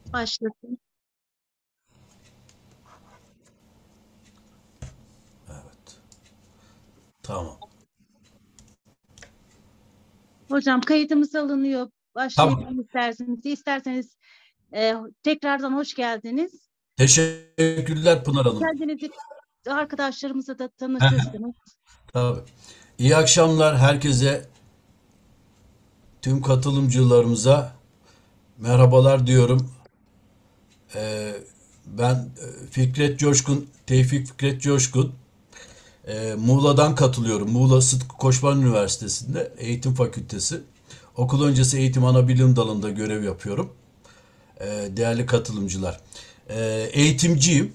Başlasın. Evet. Tamam. Hocam kaydımız alınıyor. Tamam. Başlayabilir isterseniz. İsterseniz tekrardan hoş geldiniz. Teşekkürler Pınar Hanım. Kendinizi arkadaşlarımıza da Heh, tanıtırsanız. tabii. İyi akşamlar herkese, tüm katılımcılarımıza merhabalar diyorum. Ben Fikret Coşkun, Tevfik Fikret Coşkun. Muğla'dan katılıyorum. Muğla Sıtkı Koçman Üniversitesi'nde Eğitim Fakültesi. Okul öncesi eğitim ana bilim dalında görev yapıyorum. Değerli katılımcılar. Eğitimciyim.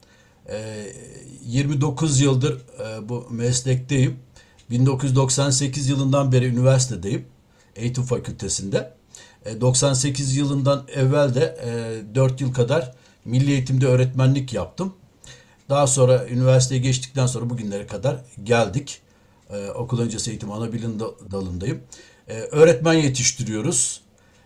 29 yıldır bu meslekteyim. 1998 yılından beri üniversitedeyim. Eğitim fakültesinde. 98 yılından evvel de 4 yıl kadar milli eğitimde öğretmenlik yaptım. Daha sonra üniversiteye geçtikten sonra bugünlere kadar geldik. Okul öncesi eğitim ana bilim dalındayım. Öğretmen yetiştiriyoruz.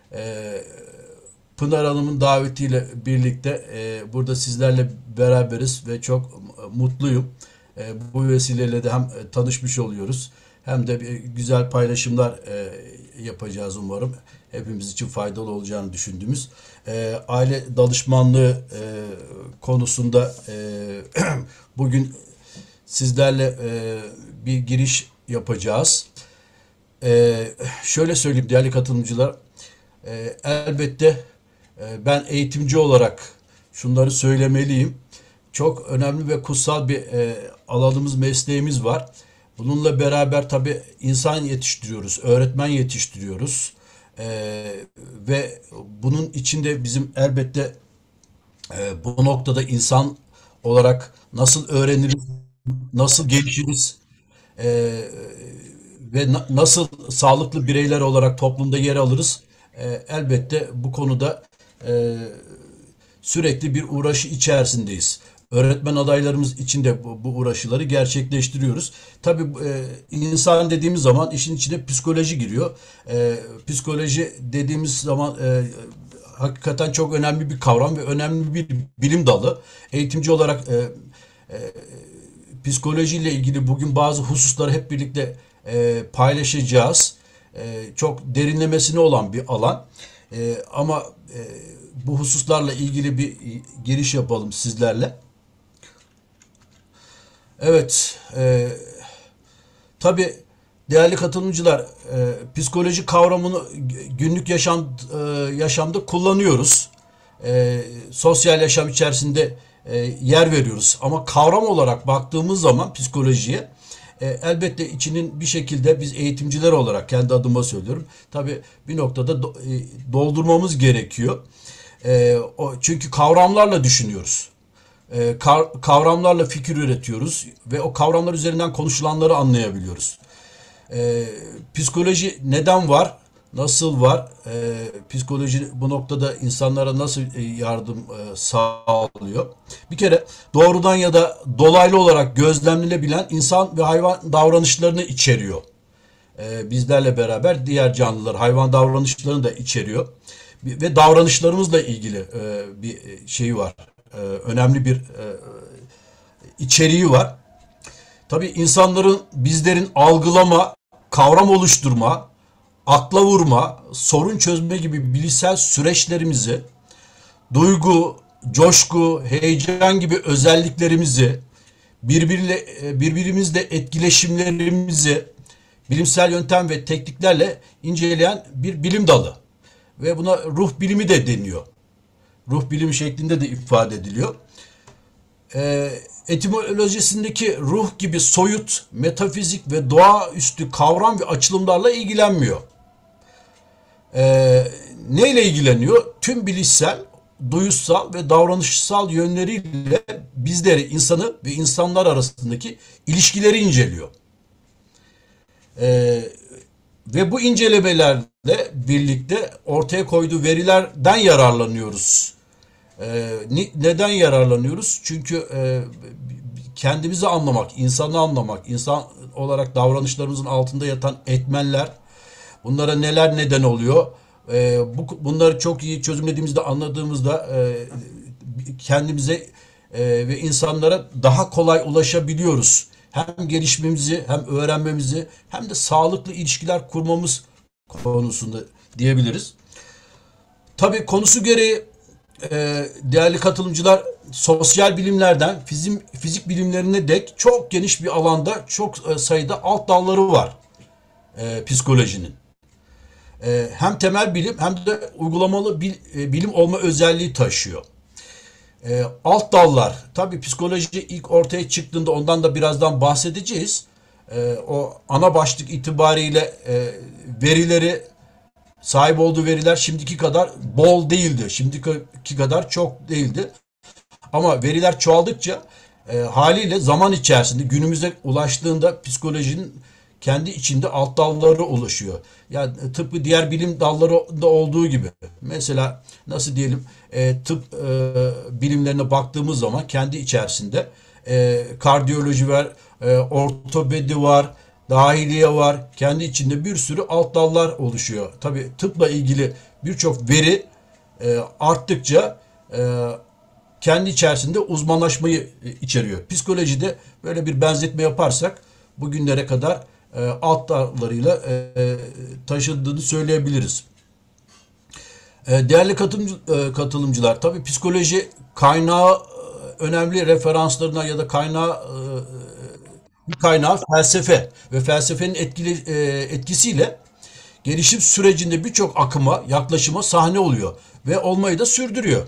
Pınar Hanım'ın davetiyle birlikte burada sizlerle beraberiz ve çok mutluyum. Bu vesileyle de hem tanışmış oluyoruz hem de güzel paylaşımlar yapacağız umarım. Hepimiz için faydalı olacağını düşündüğümüz. Aile danışmanlığı konusunda bugün sizlerle bir giriş yapacağız. Şöyle söyleyeyim değerli katılımcılar. Elbette ben eğitimci olarak şunları söylemeliyim. Çok önemli ve kutsal bir alanımız, mesleğimiz var. Bununla beraber tabii insan yetiştiriyoruz, öğretmen yetiştiriyoruz. Ve bunun içinde bizim elbette bu noktada insan olarak nasıl öğreniriz, nasıl gelişiriz, e, ve nasıl sağlıklı bireyler olarak toplumda yer alırız. Elbette bu konuda e, sürekli bir uğraşı içerisindeyiz. Öğretmen adaylarımız için de bu uğraşıları gerçekleştiriyoruz. Tabii insan dediğimiz zaman işin içine psikoloji giriyor. Psikoloji dediğimiz zaman hakikaten çok önemli bir kavram ve önemli bir bilim dalı. Eğitimci olarak psikolojiyle ilgili bugün bazı hususları hep birlikte paylaşacağız. Çok derinlemesine olan bir alan. Ama bu hususlarla ilgili bir giriş yapalım sizlerle. Evet, tabii değerli katılımcılar, psikoloji kavramını günlük yaşamda kullanıyoruz. Sosyal yaşam içerisinde yer veriyoruz. Ama kavram olarak baktığımız zaman psikolojiye elbette içinin bir şekilde biz eğitimciler olarak kendi adıma söylüyorum. Tabii bir noktada doldurmamız gerekiyor. Çünkü kavramlarla düşünüyoruz. Kavramlarla fikir üretiyoruz ve o kavramlar üzerinden konuşulanları anlayabiliyoruz. Psikoloji neden var? Nasıl var? Psikoloji bu noktada insanlara nasıl yardım sağlıyor? Bir kere doğrudan ya da dolaylı olarak gözlemlenebilen insan ve hayvan davranışlarını içeriyor. Bizlerle beraber diğer canlılar, hayvan davranışlarını da içeriyor. Ve davranışlarımızla ilgili bir şey var. Önemli bir içeriği var. Tabii insanların, bizlerin algılama, kavram oluşturma, akla vurma, sorun çözme gibi bilişsel süreçlerimizi, duygu, coşku, heyecan gibi özelliklerimizi, birbirimizle etkileşimlerimizi bilimsel yöntem ve tekniklerle inceleyen bir bilim dalı. Ve buna ruh bilimi de deniyor. Ruh bilimi şeklinde de ifade ediliyor. Etimolojisindeki ruh gibi soyut, metafizik ve doğaüstü kavram ve açılımlarla ilgilenmiyor. Neyle ilgileniyor? Tüm bilişsel, duyusal ve davranışsal yönleriyle bizleri, insanı ve insanlar arasındaki ilişkileri inceliyor. Ve bu incelemelerle birlikte ortaya koyduğu verilerden yararlanıyoruz. Neden yararlanıyoruz? Çünkü kendimizi anlamak, insanı anlamak, insan olarak davranışlarımızın altında yatan etmenler, bunlara neler neden oluyor? Bunları çok iyi çözümlediğimizde, anladığımızda kendimize ve insanlara daha kolay ulaşabiliyoruz. Hem gelişmemizi, hem öğrenmemizi, hem de sağlıklı ilişkiler kurmamız konusunda diyebiliriz. Tabii konusu gereği değerli katılımcılar, sosyal bilimlerden fizik bilimlerine dek çok geniş bir alanda çok sayıda alt dalları var psikolojinin. Hem temel bilim hem de uygulamalı bilim olma özelliği taşıyor. Alt dallar, tabii psikoloji ilk ortaya çıktığında ondan da birazdan bahsedeceğiz. O ana başlık itibariyle verileri, sahip olduğu veriler şimdiki kadar bol değildi. Şimdiki kadar çok değildi. Ama veriler çoğaldıkça haliyle zaman içerisinde günümüze ulaştığında psikolojinin kendi içinde alt dalları oluşuyor. Yani tıpkı diğer bilim dalları da olduğu gibi. Mesela nasıl diyelim, tıp bilimlerine baktığımız zaman kendi içerisinde kardiyoloji var, ortopedi var, dahiliye var. Kendi içinde bir sürü alt dallar oluşuyor. Tabii tıpla ilgili birçok veri arttıkça kendi içerisinde uzmanlaşmayı içeriyor. Psikolojide böyle bir benzetme yaparsak bugünlere kadar alt dallarıyla taşıdığını söyleyebiliriz. Değerli katılımcılar, tabii psikoloji kaynağı önemli referanslarına ya da bir kaynağı felsefe ve felsefenin etkisiyle gelişim sürecinde birçok akıma, yaklaşıma sahne oluyor ve olmayı da sürdürüyor.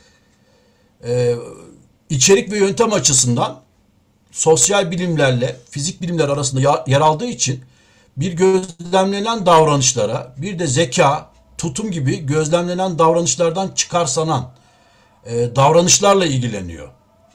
İçerik ve yöntem açısından sosyal bilimlerle fizik bilimler arasında yer aldığı için bir gözlemlenen davranışlara, bir de zeka, tutum gibi gözlemlenen davranışlardan çıkarsanan davranışlarla ilgileniyor.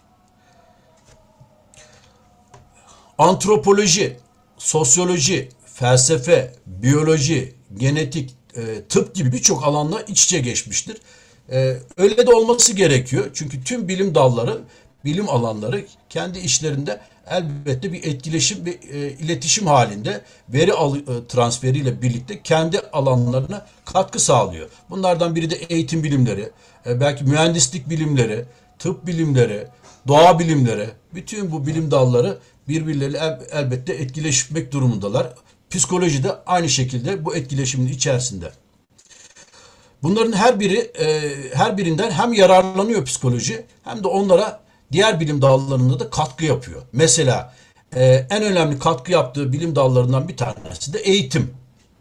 Antropoloji, sosyoloji, felsefe, biyoloji, genetik, tıp gibi birçok alanla iç içe geçmiştir. Öyle de olması gerekiyor. Çünkü tüm bilim dalları, bilim alanları kendi işlerinde elbette bir etkileşim, bir iletişim halinde veri transferiyle birlikte kendi alanlarına katkı sağlıyor. Bunlardan biri de eğitim bilimleri, belki mühendislik bilimleri, tıp bilimleri, doğa bilimleri, bütün bu bilim dalları birbirleriyle elbette etkileşmek durumundalar. Psikoloji de aynı şekilde bu etkileşimin içerisinde. Bunların her birinden hem yararlanıyor psikoloji, hem de onlara diğer bilim dallarında da katkı yapıyor. Mesela en önemli katkı yaptığı bilim dallarından bir tanesi de eğitim.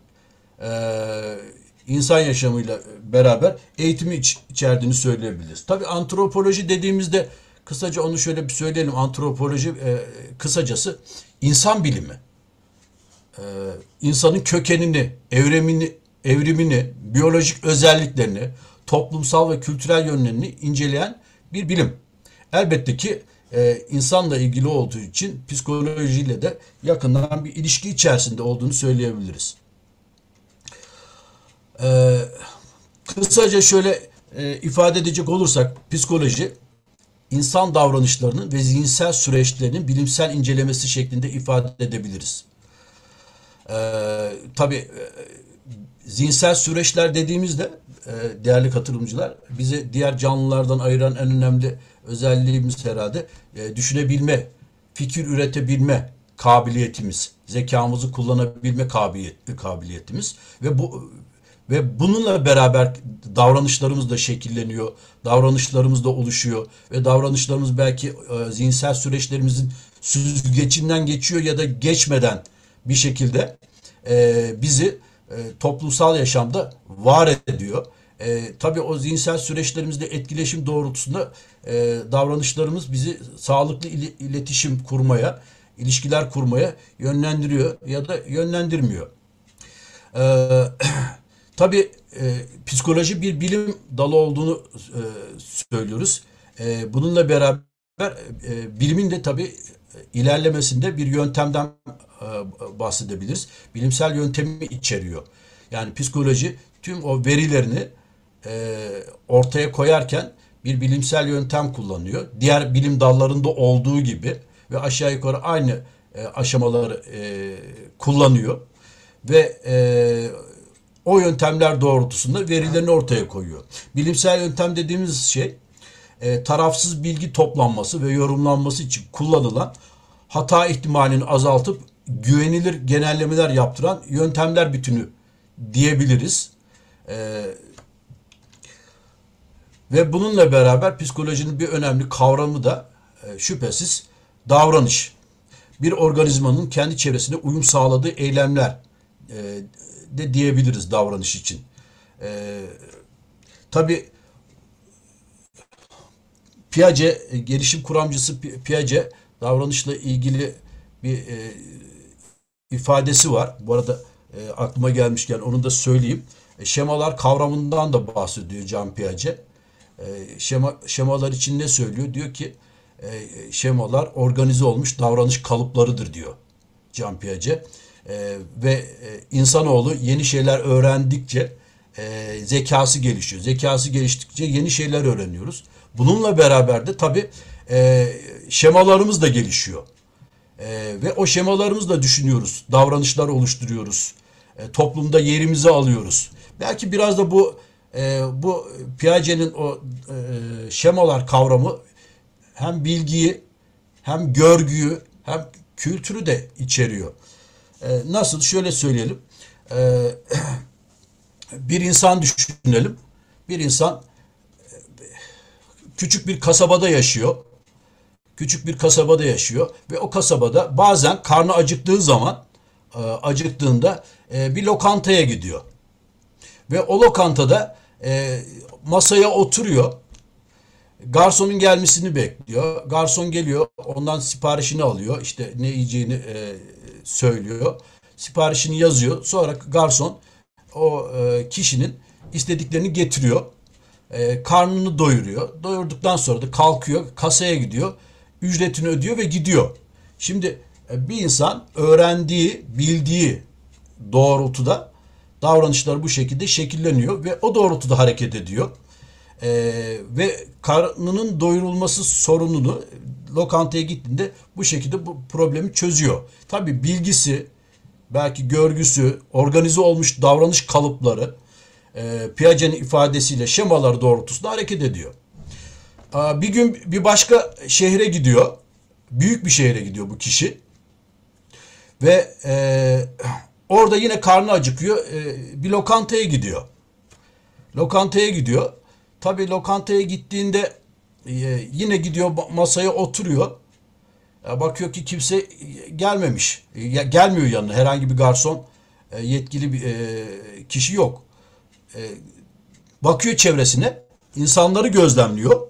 İnsan yaşamıyla beraber eğitimi içerdiğini söyleyebiliriz. Tabii antropoloji dediğimizde kısaca onu şöyle bir söyleyelim. Antropoloji kısacası insan bilimi. İnsanın kökenini, evrimini, biyolojik özelliklerini, toplumsal ve kültürel yönlerini inceleyen bir bilim. Elbette ki insanla ilgili olduğu için psikolojiyle de yakından bir ilişki içerisinde olduğunu söyleyebiliriz. Kısaca şöyle ifade edecek olursak, psikoloji insan davranışlarının ve zihinsel süreçlerinin bilimsel incelemesi şeklinde ifade edebiliriz. Tabii zihinsel süreçler dediğimizde değerli katılımcılar, bizi diğer canlılardan ayıran en önemli özelliğimiz herhalde düşünebilme, fikir üretebilme kabiliyetimiz, zekamızı kullanabilme kabiliyetimiz ve bununla beraber davranışlarımız da şekilleniyor, davranışlarımız da oluşuyor ve davranışlarımız belki zihinsel süreçlerimizin süzgecinden geçiyor ya da geçmeden bir şekilde bizi toplumsal yaşamda var ediyor. Tabii o zihinsel süreçlerimizde etkileşim doğrultusunda davranışlarımız bizi sağlıklı iletişim kurmaya, ilişkiler kurmaya yönlendiriyor ya da yönlendirmiyor. Tabii psikoloji bir bilim dalı olduğunu söylüyoruz. Bununla beraber bilimin de tabii ilerlemesinde bir yöntemden bahsedebiliriz. Bilimsel yöntemi içeriyor. Yani psikoloji tüm o verilerini ortaya koyarken bir bilimsel yöntem kullanıyor. Diğer bilim dallarında olduğu gibi ve aşağı yukarı aynı aşamaları kullanıyor ve o yöntemler doğrultusunda verilerini ortaya koyuyor. Bilimsel yöntem dediğimiz şey tarafsız bilgi toplanması ve yorumlanması için kullanılan, hata ihtimalini azaltıp güvenilir genellemeler yaptıran yöntemler bütünü diyebiliriz. Ve bununla beraber psikolojinin bir önemli kavramı da şüphesiz davranış. Bir organizmanın kendi çevresine uyum sağladığı eylemler de diyebiliriz davranış için. Tabii Piaget, gelişim kuramcısı Piaget, davranışla ilgili bir ifadesi var. Bu arada aklıma gelmişken onu da söyleyeyim. Şemalar kavramından da bahsediyor Jean Piaget. Şemalar için ne söylüyor? Diyor ki şemalar organize olmuş davranış kalıplarıdır diyor Jean Piaget. Ve insanoğlu yeni şeyler öğrendikçe zekası gelişiyor. Zekası geliştikçe yeni şeyler öğreniyoruz. Bununla beraber de tabii şemalarımız da gelişiyor. Ve o şemalarımızla düşünüyoruz. Davranışlar oluşturuyoruz. Toplumda yerimizi alıyoruz. Belki biraz da bu Piaget'in o şemalar kavramı hem bilgiyi hem görgüyü hem kültürü de içeriyor. Nasıl? Şöyle söyleyelim. Bir insan düşünelim. Bir insan küçük bir kasabada yaşıyor. Küçük bir kasabada yaşıyor ve o kasabada bazen karnı acıktığında bir lokantaya gidiyor. Ve o lokantada masaya oturuyor. Garsonun gelmesini bekliyor. Garson geliyor, ondan siparişini alıyor. İşte ne yiyeceğini söylüyor. Siparişini yazıyor. Sonra garson o kişinin istediklerini getiriyor. Karnını doyuruyor. Doyurduktan sonra da kalkıyor, kasaya gidiyor. Ücretini ödüyor ve gidiyor. Şimdi bir insan öğrendiği, bildiği doğrultuda davranışları bu şekilde şekilleniyor ve o doğrultuda hareket ediyor. Ve karnının doyurulması sorununu lokantaya gittiğinde bu şekilde bu problemi çözüyor. Tabii bilgisi, belki görgüsü, organize olmuş davranış kalıpları Piaget'in ifadesiyle şemalar doğrultusunda hareket ediyor. Bir gün bir başka şehre gidiyor. Büyük bir şehre gidiyor bu kişi. Ve orada yine karnı acıkıyor. Bir lokantaya gidiyor. Lokantaya gidiyor. Tabii lokantaya gittiğinde yine gidiyor masaya oturuyor. Bakıyor ki kimse gelmemiş. Gelmiyor yanına. Herhangi bir garson, yetkili bir kişi yok. Bakıyor çevresine. İnsanları gözlemliyor.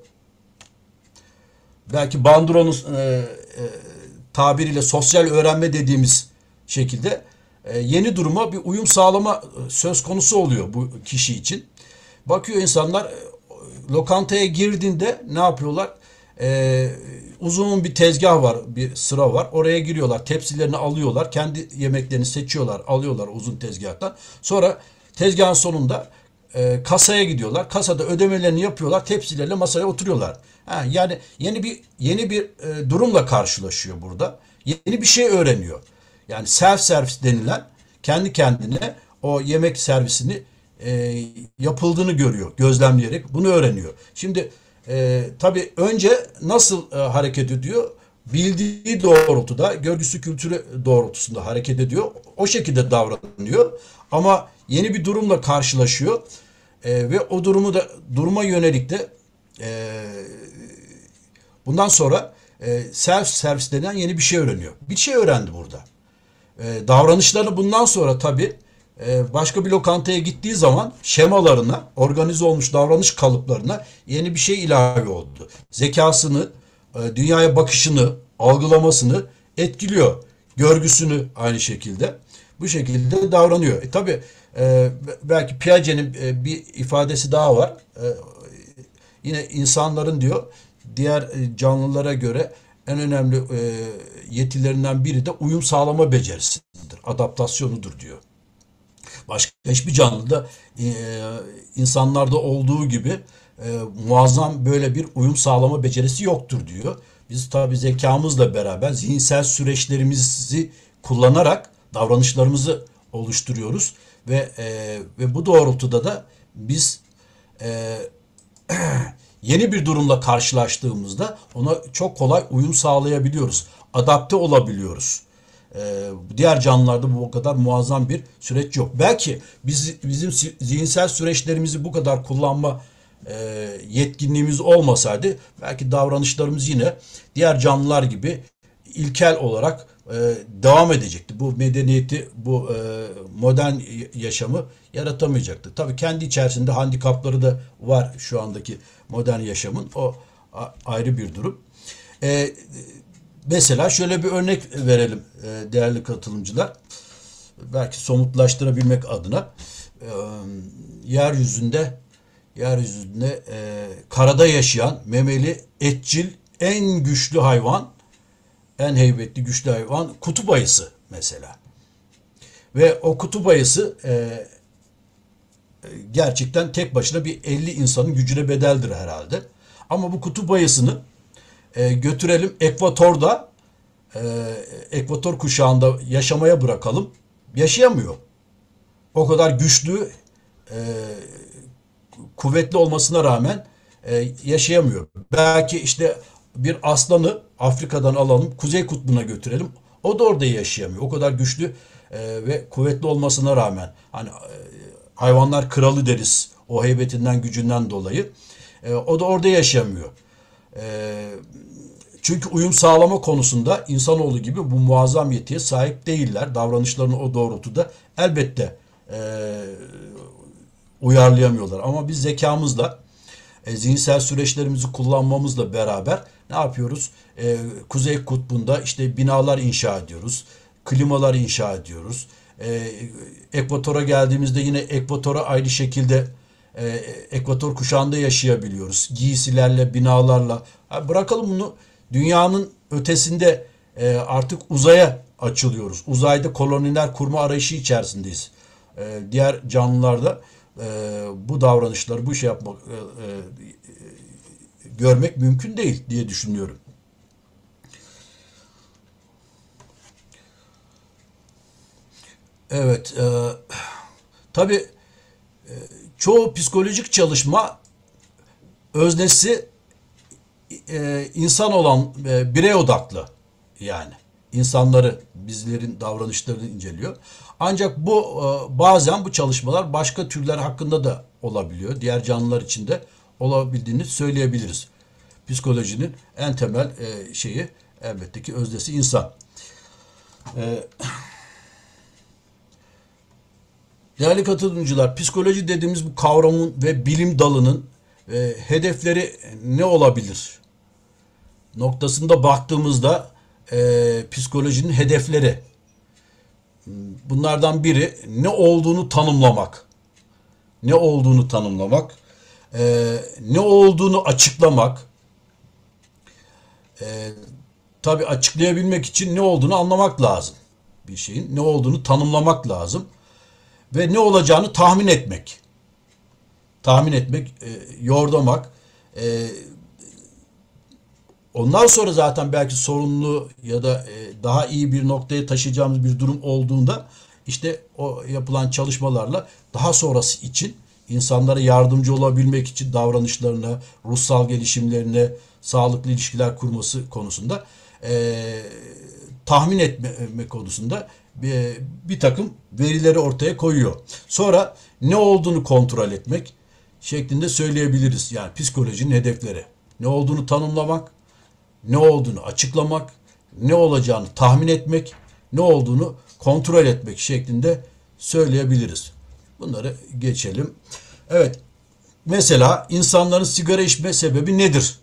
Belki Bandura'nın tabiriyle sosyal öğrenme dediğimiz şekilde yeni duruma bir uyum sağlama söz konusu oluyor bu kişi için. Bakıyor insanlar lokantaya girdiğinde ne yapıyorlar? Uzun bir tezgah var, bir sıra var. Oraya giriyorlar, tepsilerini alıyorlar, kendi yemeklerini seçiyorlar, alıyorlar uzun tezgahtan. Sonra tezgahın sonunda kasaya gidiyorlar. Kasada ödemelerini yapıyorlar, tepsilerle masaya oturuyorlar. Yani yeni bir durumla karşılaşıyor burada. Yeni bir şey öğreniyor. Yani self servis denilen kendi kendine o yemek servisini yapıldığını görüyor, gözlemleyerek bunu öğreniyor. Şimdi tabii önce nasıl hareket ediyor? Bildiği doğrultuda, görgüsü kültürü doğrultusunda hareket ediyor. O şekilde davranıyor. Ama yeni bir durumla karşılaşıyor ve o duruma yönelik de bundan sonra self servis denen yeni bir şey öğreniyor. Bir şey öğrendi burada. Davranışlarını bundan sonra tabii başka bir lokantaya gittiği zaman şemalarına, organize olmuş davranış kalıplarına yeni bir şey ilave oldu. Zekasını, dünyaya bakışını, algılamasını etkiliyor. Görgüsünü aynı şekilde. Bu şekilde davranıyor. Tabii belki Piaget'in bir ifadesi daha var. Yine insanların diyor diğer canlılara göre en önemli yetilerinden biri de uyum sağlama becerisidir. Adaptasyonudur diyor. Başka hiçbir canlıda insanlarda olduğu gibi muazzam böyle bir uyum sağlama becerisi yoktur diyor. Biz tabii zekamızla beraber zihinsel süreçlerimizi kullanarak davranışlarımızı oluşturuyoruz Ve bu doğrultuda da biz e, yeni bir durumla karşılaştığımızda ona çok kolay uyum sağlayabiliyoruz. Adapte olabiliyoruz. Diğer canlılarda bu kadar muazzam bir süreç yok. Belki bizim zihinsel süreçlerimizi bu kadar kullanma yetkinliğimiz olmasaydı belki davranışlarımız yine diğer canlılar gibi ilkel olarak devam edecekti. Bu medeniyeti, bu modern yaşamı yaratamayacaktı. Tabii kendi içerisinde handikapları da var şu andaki modern yaşamın. O ayrı bir durum. Mesela şöyle bir örnek verelim değerli katılımcılar. Belki somutlaştırabilmek adına yeryüzünde karada yaşayan memeli, etçil, en güçlü hayvan, en heybetli güçlü hayvan kutup ayısı mesela. Ve o kutup ayısı gerçekten tek başına bir 50 insanın gücüne bedeldir herhalde. Ama bu kutup ayısını götürelim ekvatorda, ekvator kuşağında yaşamaya bırakalım. Yaşayamıyor. O kadar güçlü, kuvvetli olmasına rağmen yaşayamıyor. Belki işte bir aslanı Afrika'dan alalım, Kuzey Kutbu'na götürelim. O da orada yaşayamıyor. O kadar güçlü ve kuvvetli olmasına rağmen. Hani hayvanlar kralı deriz o heybetinden, gücünden dolayı. O da orada yaşayamıyor. Çünkü uyum sağlama konusunda insanoğlu gibi bu muazzam yetiye sahip değiller. Davranışlarını o doğrultuda elbette uyarlayamıyorlar. Ama biz zekamızla, zihinsel süreçlerimizi kullanmamızla beraber ne yapıyoruz? Kuzey Kutbu'nda işte binalar inşa ediyoruz. Klimalar inşa ediyoruz. Ekvatora geldiğimizde yine ekvatora aynı şekilde ekvator kuşağında yaşayabiliyoruz. Giysilerle, binalarla. Bırakalım bunu. Dünyanın ötesinde artık uzaya açılıyoruz. Uzayda koloniler kurma arayışı içerisindeyiz. Diğer canlılarda bu davranışları, bu şey yapmak, görmek mümkün değil diye düşünüyorum. Evet, tabii çoğu psikolojik çalışma öznesi insan olan birey odaklı, yani insanları, bizlerin davranışlarını inceliyor. Ancak bu bazen bu çalışmalar başka türler hakkında da olabiliyor. Diğer canlılar için de olabildiğini söyleyebiliriz. Psikolojinin en temel şeyi elbette ki öznesi insan. Değerli katılımcılar, psikoloji dediğimiz bu kavramın ve bilim dalının hedefleri ne olabilir noktasında baktığımızda psikolojinin hedefleri, bunlardan biri ne olduğunu tanımlamak, ne olduğunu tanımlamak, ne olduğunu açıklamak. Tabii açıklayabilmek için ne olduğunu anlamak lazım. Bir şeyin ne olduğunu tanımlamak lazım ve ne olacağını tahmin etmek. Tahmin etmek, yordamak. Ondan sonra zaten belki sorunlu ya da daha iyi bir noktaya taşıyacağımız bir durum olduğunda işte o yapılan çalışmalarla daha sonrası için insanlara yardımcı olabilmek için davranışlarına, ruhsal gelişimlerine, sağlıklı ilişkiler kurması konusunda tahmin etme konusunda bir takım verileri ortaya koyuyor. Sonra ne olduğunu kontrol etmek şeklinde söyleyebiliriz. Yani psikolojinin hedefleri. Ne olduğunu tanımlamak, ne olduğunu açıklamak, ne olacağını tahmin etmek, ne olduğunu kontrol etmek şeklinde söyleyebiliriz. Bunları geçelim. Evet, mesela insanların sigara içme sebebi nedir?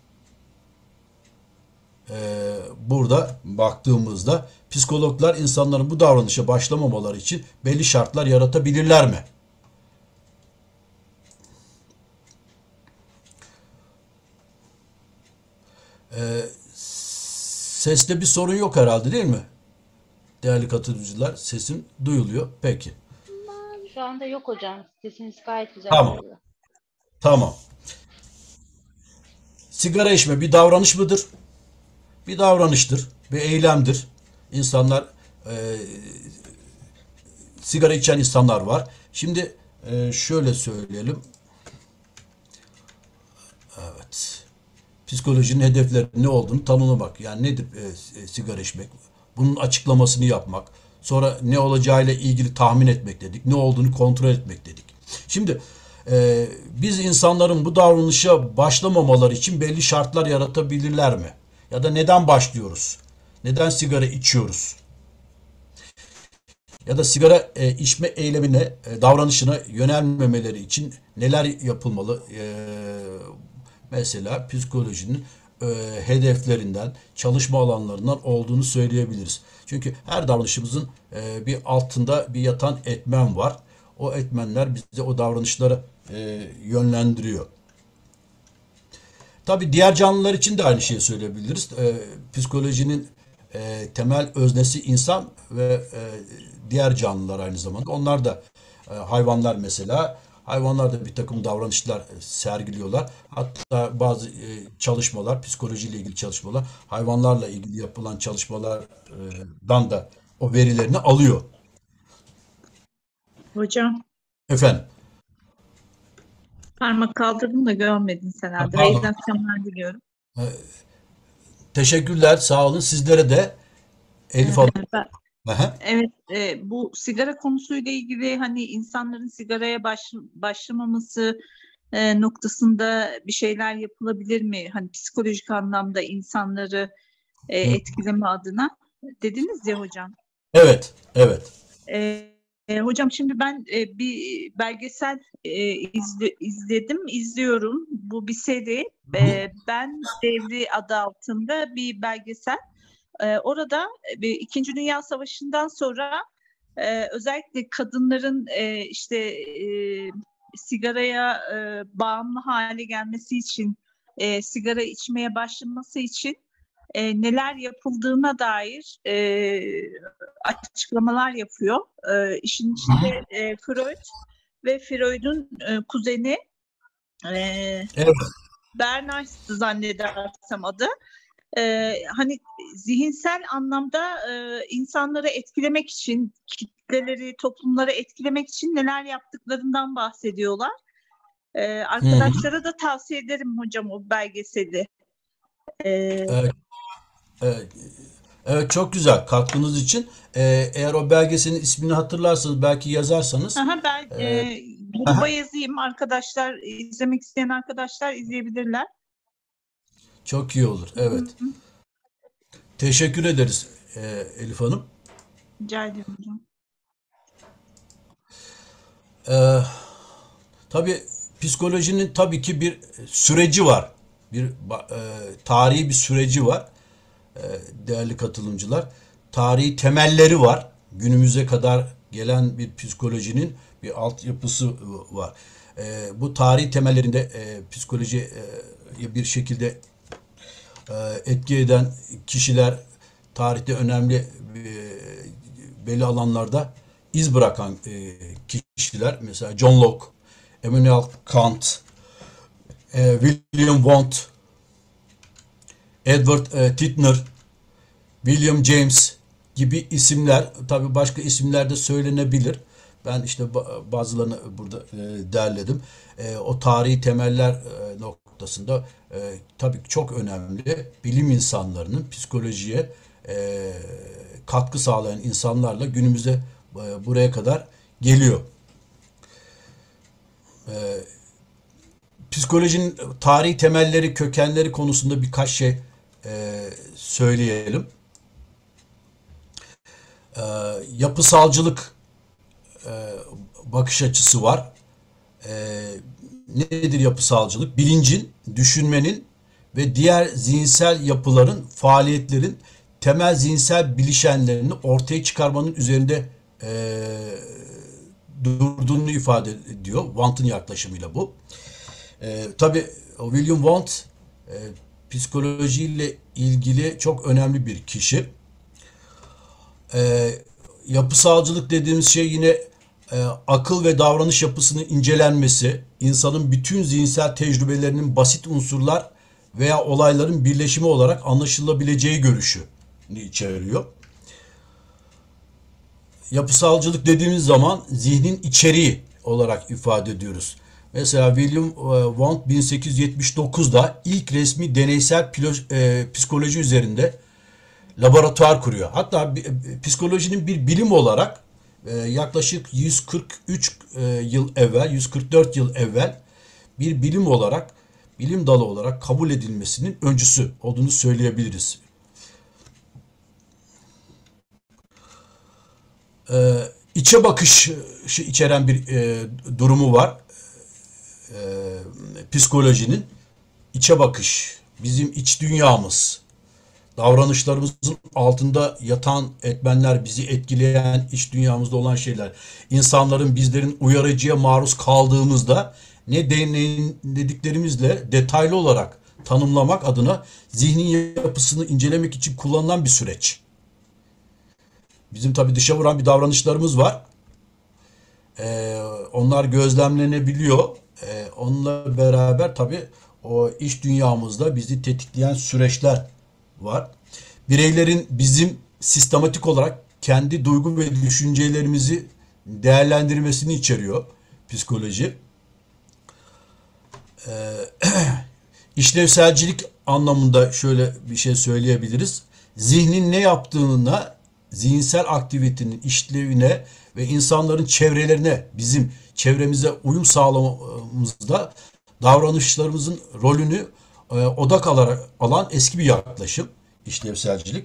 Burada baktığımızda psikologlar insanların bu davranışa başlamamaları için belli şartlar yaratabilirler mi? Seste bir sorun yok herhalde, değil mi? Değerli katılımcılar, sesim duyuluyor. Peki. Şu anda yok hocam. Sesiniz gayet güzel Tamam. geliyor. Tamam. Sigara içme bir davranış mıdır? Bir davranıştır. Bir eylemdir. İnsanlar sigara içen insanlar var. Şimdi şöyle söyleyelim. Evet. Psikolojinin hedefleri ne olduğunu tanımlamak. Yani nedir sigara içmek? Bunun açıklamasını yapmak. Sonra ne olacağıyla ilgili tahmin etmek dedik. Ne olduğunu kontrol etmek dedik. Şimdi biz insanların bu davranışa başlamamaları için belli şartlar yaratabilirler mi? Ya da neden başlıyoruz? Neden sigara içiyoruz? Ya da sigara içme eylemine, davranışına yönelmemeleri için neler yapılmalı? Mesela psikolojinin hedeflerinden, çalışma alanlarından olduğunu söyleyebiliriz. Çünkü her davranışımızın bir altında bir yatan etmen var. O etmenler bize o davranışları yönlendiriyor. Tabii diğer canlılar için de aynı şeyi söyleyebiliriz. Psikolojinin temel öznesi insan ve diğer canlılar aynı zamanda. Onlar da hayvanlar mesela. Hayvanlar da bir takım davranışlar sergiliyorlar. Hatta bazı çalışmalar, psikolojiyle ilgili çalışmalar, hayvanlarla ilgili yapılan çalışmalardan da o verilerini alıyor. Hocam, Efendim, parmak kaldırdım da görmedin sen herhalde. pardon. Hayırlı akşamlar diliyorum. Teşekkürler, sağ olun. Sizlere de Elif Hanım. Ben- Aha. Evet, bu sigara konusuyla ilgili hani insanların sigaraya başlamaması noktasında bir şeyler yapılabilir mi? Hani psikolojik anlamda insanları etkileme adına dediniz ya hocam. Evet, evet. Hocam şimdi ben bir belgesel izliyorum. Bu bir seri. Ben Devri adı altında bir belgesel. Orada İkinci Dünya Savaşı'ndan sonra özellikle kadınların sigaraya bağımlı hale gelmesi için, sigara içmeye başlaması için neler yapıldığına dair açıklamalar yapıyor. İşin içinde Freud ve Freud'un kuzeni Evet. Bernard'tı zannedersem adı. Hani zihinsel anlamda insanları etkilemek için, kitleleri, toplumları etkilemek için neler yaptıklarından bahsediyorlar. Arkadaşlara da tavsiye ederim hocam o belgeseli. Evet, evet. Evet, çok güzel katkınız için. Eğer o belgeselin ismini hatırlarsanız belki yazarsanız. Ben gruba yazayım. Arkadaşlar, izlemek isteyen arkadaşlar izleyebilirler. Çok iyi olur. Evet. Hı hı. Teşekkür ederiz Elif Hanım. Rica ederim hocam. Tabii psikolojinin tabii ki bir süreci var. Tarihi bir süreci var. Değerli katılımcılar. Tarihi temelleri var. Günümüze kadar gelen bir psikolojinin bir altyapısı var. Bu tarihi temellerinde psikoloji bir şekilde etki eden kişiler tarihte önemli belli alanlarda iz bırakan kişiler. Mesela John Locke, Immanuel Kant, William Wundt, Edward Titchener, William James gibi isimler, tabii başka isimler de söylenebilir. Ben işte bazılarını burada derledim. O tarihi temeller noktasında tabii çok önemli bilim insanlarının psikolojiye katkı sağlayan insanlarla günümüzde buraya kadar geliyor. Psikolojinin tarihi temelleri, kökenleri konusunda birkaç şey söyleyelim. Yapısalcılık bakış açısı var. Nedir yapısalcılık? Bilincin, düşünmenin ve diğer zihinsel yapıların, faaliyetlerin temel zihinsel bileşenlerini ortaya çıkarmanın üzerinde durduğunu ifade ediyor. Wundt'ın yaklaşımıyla bu. Tabii William Wundt psikolojiyle ilgili çok önemli bir kişi. Yapısalcılık dediğimiz şey yine akıl ve davranış yapısının incelenmesi, insanın bütün zihinsel tecrübelerinin basit unsurlar veya olayların birleşimi olarak anlaşılabileceği görüşü içeriyor. yapısalcılık dediğimiz zaman zihnin içeriği olarak ifade ediyoruz. Mesela William Wundt 1879'da ilk resmi deneysel psikoloji üzerinde laboratuvar kuruyor. Hatta psikolojinin bir bilim olarak yaklaşık 143 yıl evvel, 144 yıl evvel bir bilim olarak, bilim dalı olarak kabul edilmesinin öncüsü olduğunu söyleyebiliriz. İçe bakışı içeren bir durumu var. Psikolojinin içe bakış, bizim iç dünyamız, davranışlarımızın altında yatan etmenler, bizi etkileyen iç dünyamızda olan şeyler. İnsanların, bizlerin uyarıcıya maruz kaldığımızda ne dediklerimizle detaylı olarak tanımlamak adına zihnin yapısını incelemek için kullanılan bir süreç. Bizim tabii dışa vuran bir davranışlarımız var. Onlar gözlemlenebiliyor. Onunla beraber tabii o iç dünyamızda bizi tetikleyen süreçler var. Bireylerin bizim sistematik olarak kendi duygu ve düşüncelerimizi değerlendirmesini içeriyor psikoloji. İşlevselcilik anlamında şöyle bir şey söyleyebiliriz. Zihnin ne yaptığına, zihinsel aktivitenin işlevine ve insanların çevrelerine, bizim çevremize uyum sağlamamızda davranışlarımızın rolünü odak alarak alan eski bir yaklaşım işlevselcilik.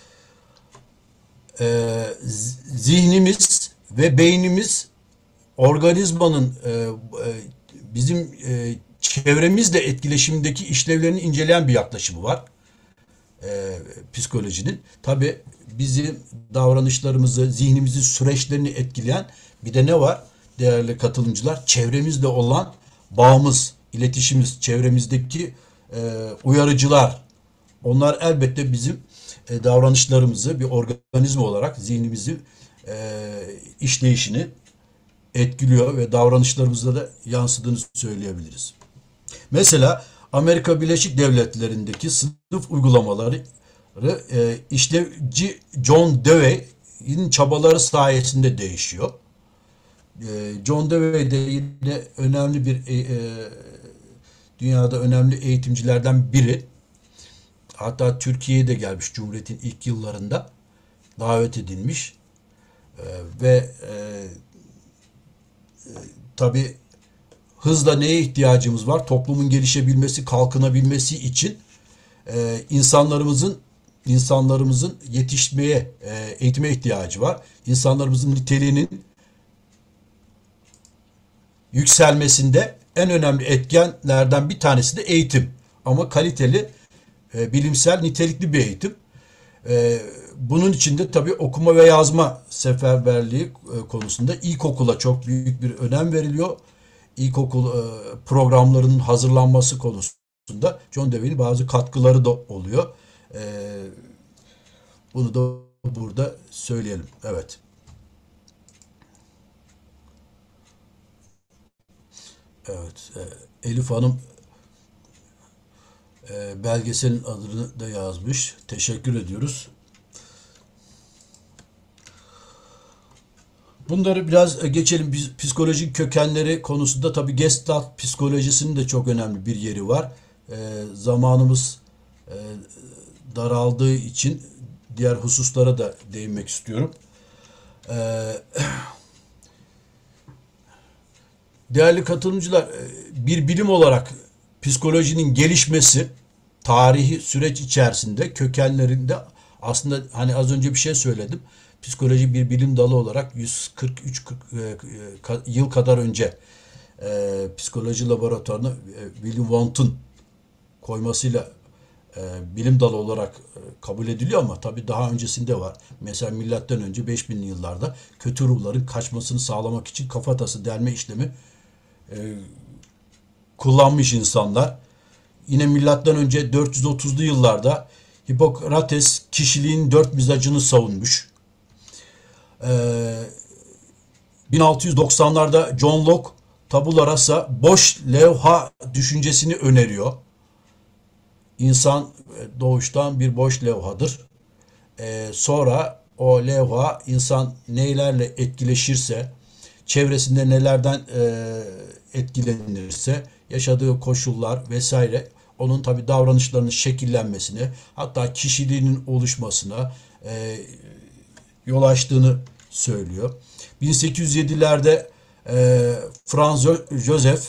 Zihnimiz ve beynimiz organizmanın bizim çevremizle etkileşimdeki işlevlerini inceleyen bir yaklaşımı var psikolojinin. Tabii bizim davranışlarımızı, zihnimizin süreçlerini etkileyen bir de ne var değerli katılımcılar? Çevremizle olan bağımız, iletişimimiz, çevremizdeki uyarıcılar. Onlar elbette bizim davranışlarımızı bir organizma olarak zihnimizi işleyişini etkiliyor ve davranışlarımızda da yansıdığını söyleyebiliriz. Mesela Amerika Birleşik Devletleri'ndeki sınıf uygulamaları işlevci John Dewey'in çabaları sayesinde değişiyor. John Dewey de yine önemli bir dünyada önemli eğitimcilerden biri. Hatta Türkiye'ye de gelmiş Cumhuriyet'in ilk yıllarında davet edilmiş ve tabii hızla neye ihtiyacımız var? Toplumun gelişebilmesi, kalkınabilmesi için insanlarımızın yetişmeye, eğitime ihtiyacı var. İnsanlarımızın niteliğinin yükselmesinde en önemli etkenlerden bir tanesi de eğitim. Ama kaliteli, bilimsel, nitelikli bir eğitim. Bunun için de tabii okuma ve yazma seferberliği konusunda ilkokula çok büyük bir önem veriliyor. İlkokul programlarının hazırlanması konusunda John Dewey'nin bazı katkıları da oluyor. Bunu da burada söyleyelim. Evet. Evet. Elif Hanım belgeselin adını da yazmış. Teşekkür ediyoruz. Bunları biraz geçelim. Psikolojik kökenleri konusunda tabii Gestalt psikolojisinin de çok önemli bir yeri var. Zamanımız daraldığı için diğer hususlara da değinmek istiyorum. Değerli katılımcılar, bir bilim olarak psikolojinin gelişmesi tarihi süreç içerisinde kökenlerinde aslında hani az önce bir şey söyledim. Psikoloji bir bilim dalı olarak 143 yıl kadar önce psikoloji laboratuvarına William Wundt'un koymasıyla bilim dalı olarak kabul ediliyor ama tabii daha öncesinde var. Mesela milattan önce 5000'li yıllarda kötü ruhların kaçmasını sağlamak için kafatası delme işlemi kullanmış insanlar. Yine milattan önce 430'lu yıllarda Hipokrates kişiliğin 4 mizacını savunmuş. 1690'larda John Locke tabula rasa boş levha düşüncesini öneriyor. İnsan doğuştan bir boş levhadır. Sonra o levha insan neylerle etkileşirse, çevresinde nelerden etkilenirse, yaşadığı koşullar vesaire onun tabii davranışlarının şekillenmesine, hatta kişiliğinin oluşmasına yol açtığını söylüyor. 1807'lerde Franz Joseph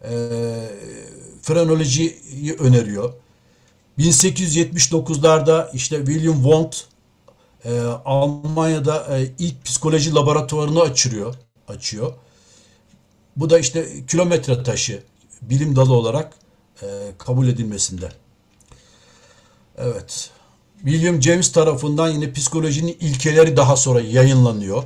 frenolojiyi öneriyor. 1879'larda işte William Wundt Almanya'da ilk psikoloji laboratuvarını açıyor. Bu da işte kilometre taşı bilim dalı olarak kabul edilmesinde. Evet. William James tarafından yine psikolojinin ilkeleri daha sonra yayınlanıyor.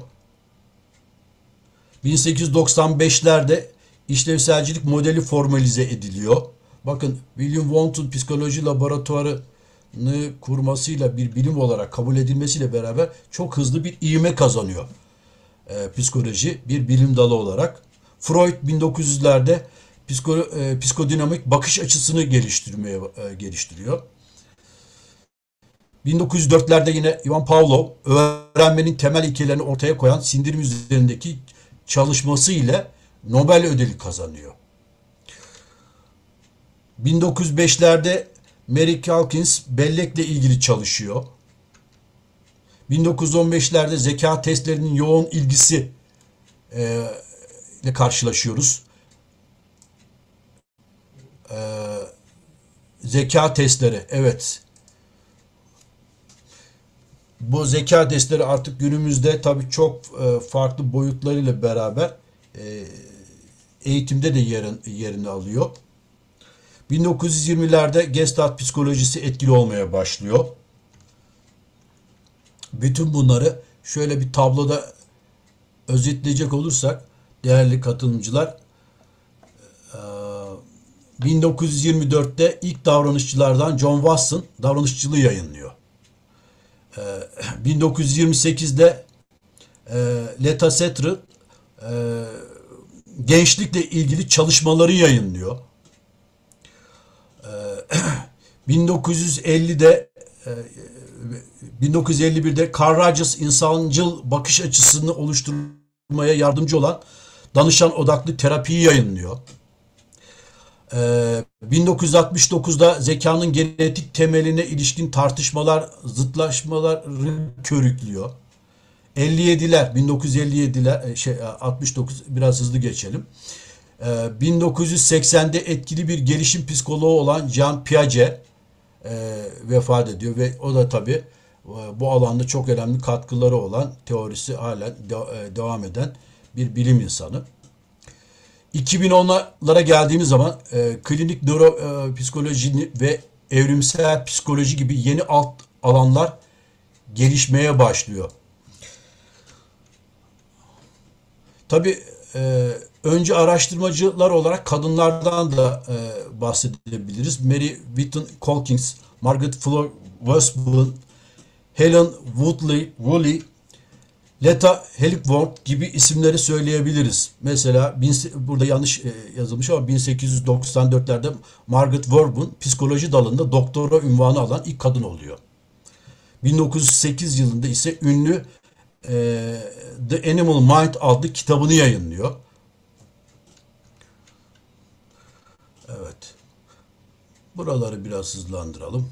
1895'lerde işlevselcilik modeli formalize ediliyor. Bakın, William Wundt'un psikoloji laboratuvarını kurmasıyla, bir bilim olarak kabul edilmesiyle beraber çok hızlı bir ivme kazanıyor. Psikoloji bir bilim dalı olarak. Freud 1900'lerde psikodinamik bakış açısını geliştiriyor. 1904'lerde yine Ivan Pavlov öğrenmenin temel ilkelerini ortaya koyan sindirim üzerindeki çalışması ile Nobel ödülü kazanıyor. 1905'lerde Mary Calkins bellekle ilgili çalışıyor. 1915'lerde zeka testlerinin yoğun ilgisi ile karşılaşıyoruz. Zeka testleri, evet. Bu zeka testleri artık günümüzde tabii çok farklı boyutlarıyla beraber eğitimde de yerini alıyor. 1920'lerde Gestalt psikolojisi etkili olmaya başlıyor. Bütün bunları şöyle bir tabloda özetleyecek olursak değerli katılımcılar, 1924'te ilk davranışçılardan John Watson davranışçılığı yayınlıyor. 1928'de Letastre gençlikle ilgili çalışmaları yayınlıyor. 1951'de Carl Rogers insancıl bakış açısını oluşturmaya yardımcı olan danışan odaklı terapiyi yayınlıyor. 1969'da zekanın genetik temeline ilişkin tartışmalar, zıtlaşmaları körüklüyor. 1957'ler 69, biraz hızlı geçelim. 1980'de etkili bir gelişim psikoloğu olan Jean Piaget vefat ediyor ve o da tabii bu alanda çok önemli katkıları olan, teorisi halen devam eden bir bilim insanı. 2010'lara geldiğimiz zaman klinik nöropsikoloji ve evrimsel psikoloji gibi yeni alt alanlar gelişmeye başlıyor. Tabii önce araştırmacılar olarak kadınlardan da bahsedebiliriz. Mary Whitton Calkins, Margaret Fleur Westburn, Helen Woolley, Leta Helikworth gibi isimleri söyleyebiliriz. Mesela burada yanlış yazılmış ama 1894'lerde Margaret Westburn psikoloji dalında doktora unvanı alan ilk kadın oluyor. 1908 yılında ise ünlü The Animal Mind adlı kitabını yayınlıyor. Evet. Buraları biraz hızlandıralım.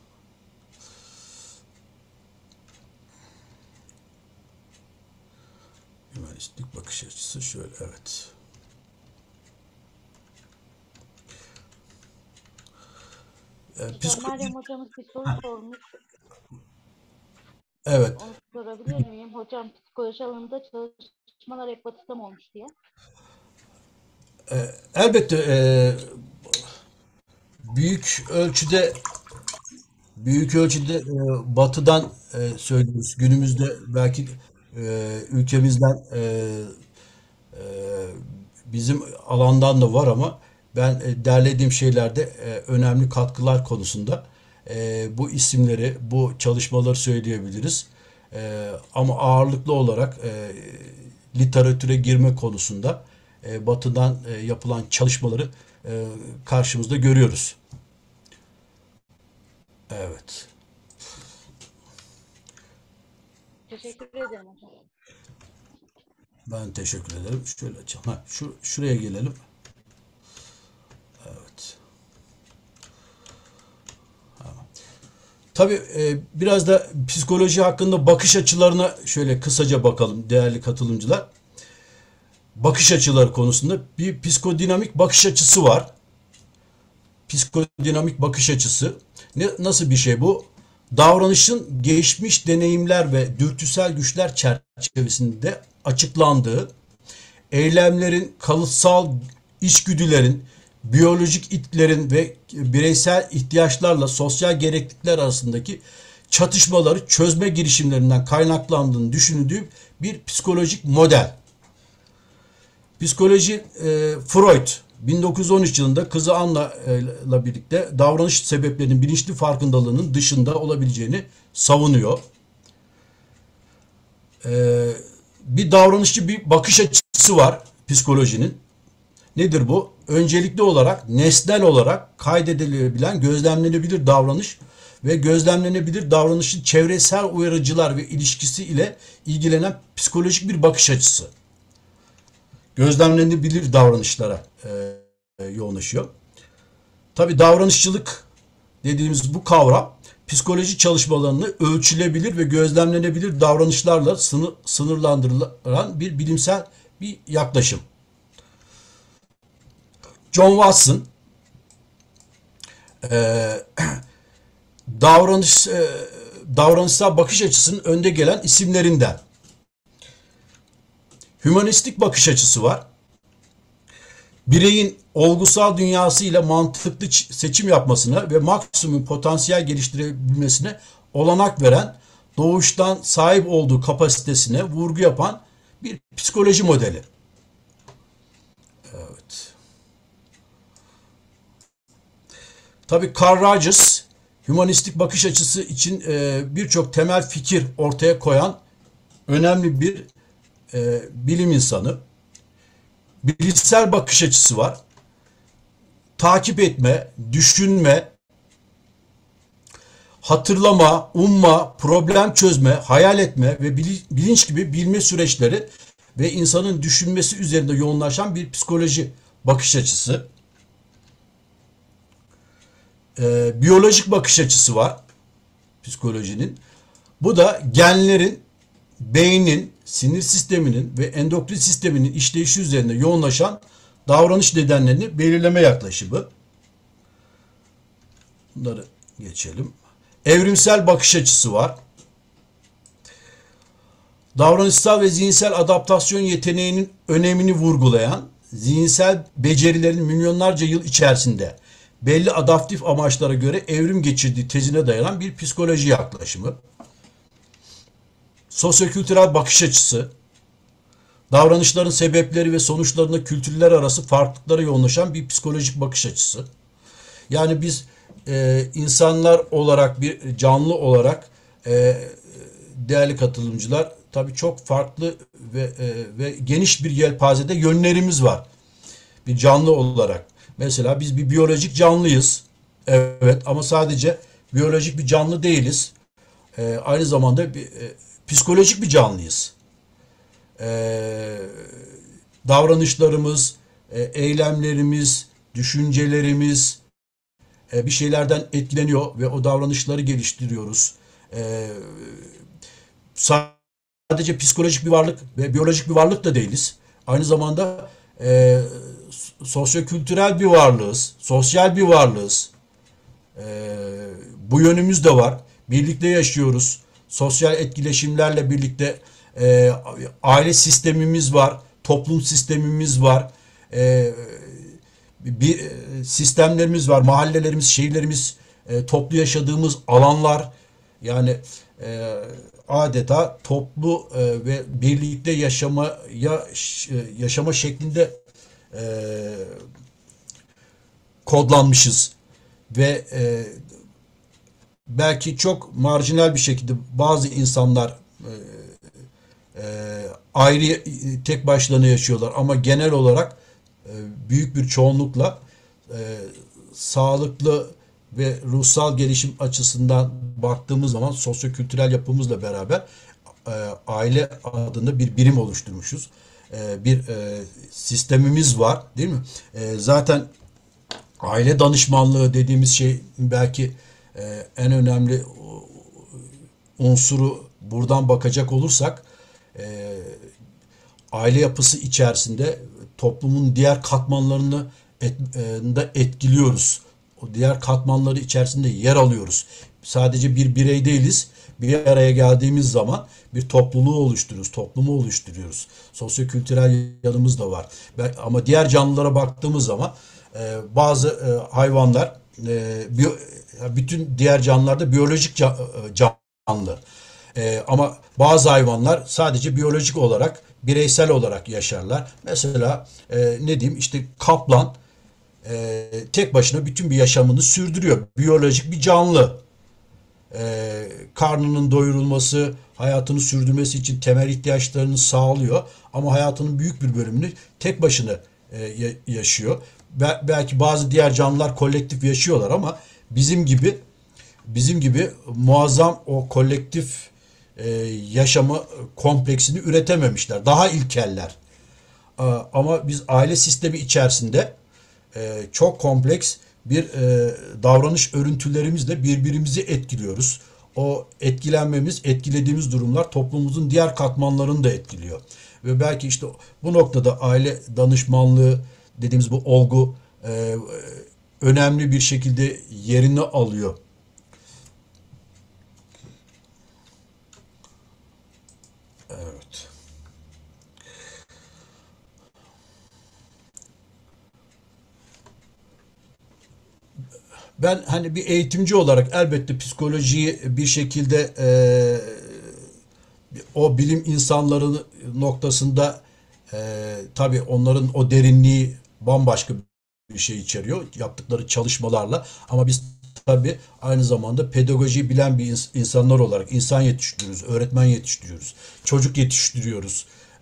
Hümanistik bakış açısı şöyle, evet. Meryem hocamız bir soru sormuş. Evet. Onu sorabilir miyim? Hocam psikoloji alanında çalışmalar hep batıda mı olmuş diye. Elbette büyük ölçüde batıdan söylüyoruz. Günümüzde belki ülkemizden bizim alandan da var ama ben derlediğim şeylerde önemli katkılar konusunda bu isimleri, bu çalışmaları söyleyebiliriz. Ama ağırlıklı olarak literatüre girme konusunda batıdan yapılan çalışmaları karşımızda görüyoruz. Evet. Teşekkür ederim hocam. Ben teşekkür ederim. Şöyle açalım. Şuraya gelelim. Evet. Tabii biraz da psikoloji hakkında bakış açılarına şöyle kısaca bakalım değerli katılımcılar. Bakış açıları konusunda bir psikodinamik bakış açısı var. Psikodinamik bakış açısı. Nasıl bir şey bu? Davranışın geçmiş deneyimler ve dürtüsel güçler çerçevesinde açıklandığı, eylemlerin, kalıtsal içgüdülerin, biyolojik itlerin ve bireysel ihtiyaçlarla sosyal gereklilikler arasındaki çatışmaları çözme girişimlerinden kaynaklandığını düşündüğü bir psikolojik model. Psikoloji Freud 1913 yılında kızı Anna'yla birlikte davranış sebeplerinin bilinçli farkındalığının dışında olabileceğini savunuyor. Bir davranışçı bir bakış açısı var psikolojinin. Nedir bu? Öncelikli olarak nesnel olarak kaydedilebilen gözlemlenebilir davranış ve gözlemlenebilir davranışın çevresel uyarıcılar ve ilişkisi ile ilgilenen psikolojik bir bakış açısı. Gözlemlenebilir davranışlara yoğunlaşıyor. Tabii davranışçılık dediğimiz bu kavram psikoloji çalışmalarını ölçülebilir ve gözlemlenebilir davranışlarla sınırlandırılan bir bilimsel bir yaklaşım. John Watson davranışsal bakış açısının önde gelen isimlerinden. Hümanistik bakış açısı var. Bireyin olgusal dünyasıyla mantıklı seçim yapmasına ve maksimum potansiyel geliştirebilmesine olanak veren, doğuştan sahip olduğu kapasitesine vurgu yapan bir psikoloji modeli. Evet. Tabii Carl Rogers, hümanistik bakış açısı için birçok temel fikir ortaya koyan önemli bir bilim insanı. Bilişsel bakış açısı var. Takip etme, düşünme, hatırlama, umma, problem çözme, hayal etme ve bilinç gibi bilme süreçleri ve insanın düşünmesi üzerinde yoğunlaşan bir psikoloji bakış açısı. Biyolojik bakış açısı var psikolojinin. Bu da genlerin, beynin, sinir sisteminin ve endokrin sisteminin işleyişi üzerinde yoğunlaşan davranış nedenlerini belirleme yaklaşımı. Bunları geçelim. Evrimsel bakış açısı var. Davranışsal ve zihinsel adaptasyon yeteneğinin önemini vurgulayan, zihinsel becerilerin milyonlarca yıl içerisinde belli adaptif amaçlara göre evrim geçirdiği tezine dayanan bir psikoloji yaklaşımı. Sosyokültürel bakış açısı, davranışların sebepleri ve sonuçlarında kültürler arası farklılıklara yoğunlaşan bir psikolojik bakış açısı. Yani biz insanlar olarak, bir canlı olarak değerli katılımcılar tabii çok farklı ve geniş bir yelpazede yönlerimiz var. Bir canlı olarak. Mesela biz bir biyolojik canlıyız. Evet, ama sadece biyolojik bir canlı değiliz. Aynı zamanda bir psikolojik bir canlıyız. Davranışlarımız, eylemlerimiz, düşüncelerimiz bir şeylerden etkileniyor ve o davranışları geliştiriyoruz. Sadece psikolojik bir varlık ve biyolojik bir varlık da değiliz. Aynı zamanda sosyokültürel bir varlığız, sosyal bir varlığız. Bu yönümüz de var. Birlikte yaşıyoruz. Sosyal etkileşimlerle birlikte aile sistemimiz var, toplum sistemimiz var, bir sistemlerimiz var, mahallelerimiz, şehirlerimiz, toplu yaşadığımız alanlar, yani adeta toplu ve birlikte yaşama şeklinde kodlanmışız ve belki çok marjinal bir şekilde bazı insanlar ayrı, tek başlarına yaşıyorlar ama genel olarak büyük bir çoğunlukla sağlıklı ve ruhsal gelişim açısından baktığımız zaman sosyokültürel yapımızla beraber aile adında bir birim oluşturmuşuz. Bir sistemimiz var, değil mi? Zaten aile danışmanlığı dediğimiz şey belki en önemli unsuru buradan bakacak olursak aile yapısı içerisinde toplumun diğer katmanlarını da etkiliyoruz. O diğer katmanları içerisinde yer alıyoruz. Sadece bir birey değiliz. Bir araya geldiğimiz zaman bir topluluğu oluşturuyoruz, toplumu oluşturuyoruz. Sosyokültürel yanımız da var. Ama diğer canlılara baktığımız zaman bazı hayvanlar, bütün diğer canlılarda biyolojik canlı. Ama bazı hayvanlar sadece biyolojik olarak, bireysel olarak yaşarlar. Mesela ne diyeyim, işte kaplan tek başına bütün bir yaşamını sürdürüyor. Biyolojik bir canlı. Karnının doyurulması, hayatını sürdürmesi için temel ihtiyaçlarını sağlıyor. Ama hayatının büyük bir bölümünü tek başına yaşıyor. Belki bazı diğer canlılar kolektif yaşıyorlar ama bizim gibi muazzam o kolektif yaşamı kompleksini üretememişler. Daha ilkeller. Ama biz aile sistemi içerisinde çok kompleks bir davranış örüntülerimizle birbirimizi etkiliyoruz. O etkilediğimiz durumlar toplumumuzun diğer katmanlarını da etkiliyor. Ve belki işte bu noktada aile danışmanlığı dediğimiz bu olgu önemli bir şekilde yerini alıyor. Evet. Ben hani bir eğitimci olarak elbette psikolojiyi bir şekilde o bilim insanları noktasında tabii onların o derinliği bambaşka bir şey içeriyor yaptıkları çalışmalarla, ama biz tabii aynı zamanda pedagojiyi bilen bir insanlar olarak insan yetiştiriyoruz, öğretmen yetiştiriyoruz, çocuk yetiştiriyoruz.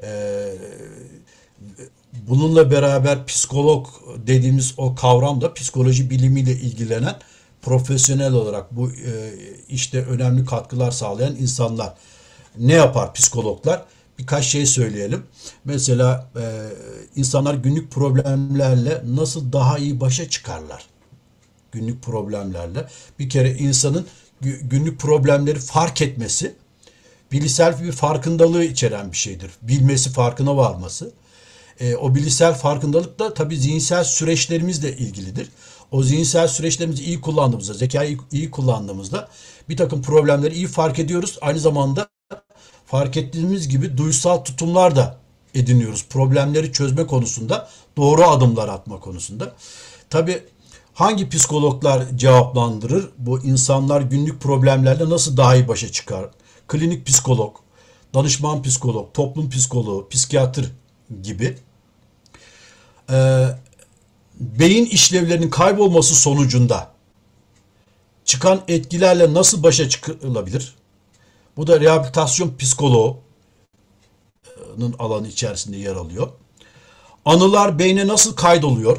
Bununla beraber psikolog dediğimiz o kavram da psikoloji bilimiyle ilgilenen profesyonel olarak bu işte önemli katkılar sağlayan insanlar. Ne yapar psikologlar? Birkaç şey söyleyelim. Mesela insanlar günlük problemlerle nasıl daha iyi başa çıkarlar? Günlük problemlerle. Bir kere insanın günlük problemleri fark etmesi, bilişsel bir farkındalığı içeren bir şeydir. Bilmesi, farkına varması. O bilişsel farkındalık da tabii zihinsel süreçlerimizle ilgilidir. O zihinsel süreçlerimizi iyi kullandığımızda, zekayı iyi kullandığımızda bir takım problemleri iyi fark ediyoruz. Aynı zamanda fark ettiğimiz gibi duysal tutumlar da ediniyoruz. Problemleri çözme konusunda, doğru adımlar atma konusunda. Tabii hangi psikologlar cevaplandırır? Bu insanlar günlük problemlerle nasıl daha iyi başa çıkar? Klinik psikolog, danışman psikolog, toplum psikoloğu, psikiyatr gibi. Beyin işlevlerinin kaybolması sonucunda çıkan etkilerle nasıl başa çıkılabilir? Bu da rehabilitasyon psikoloğunun alanı içerisinde yer alıyor. Anılar beyne nasıl kaydoluyor?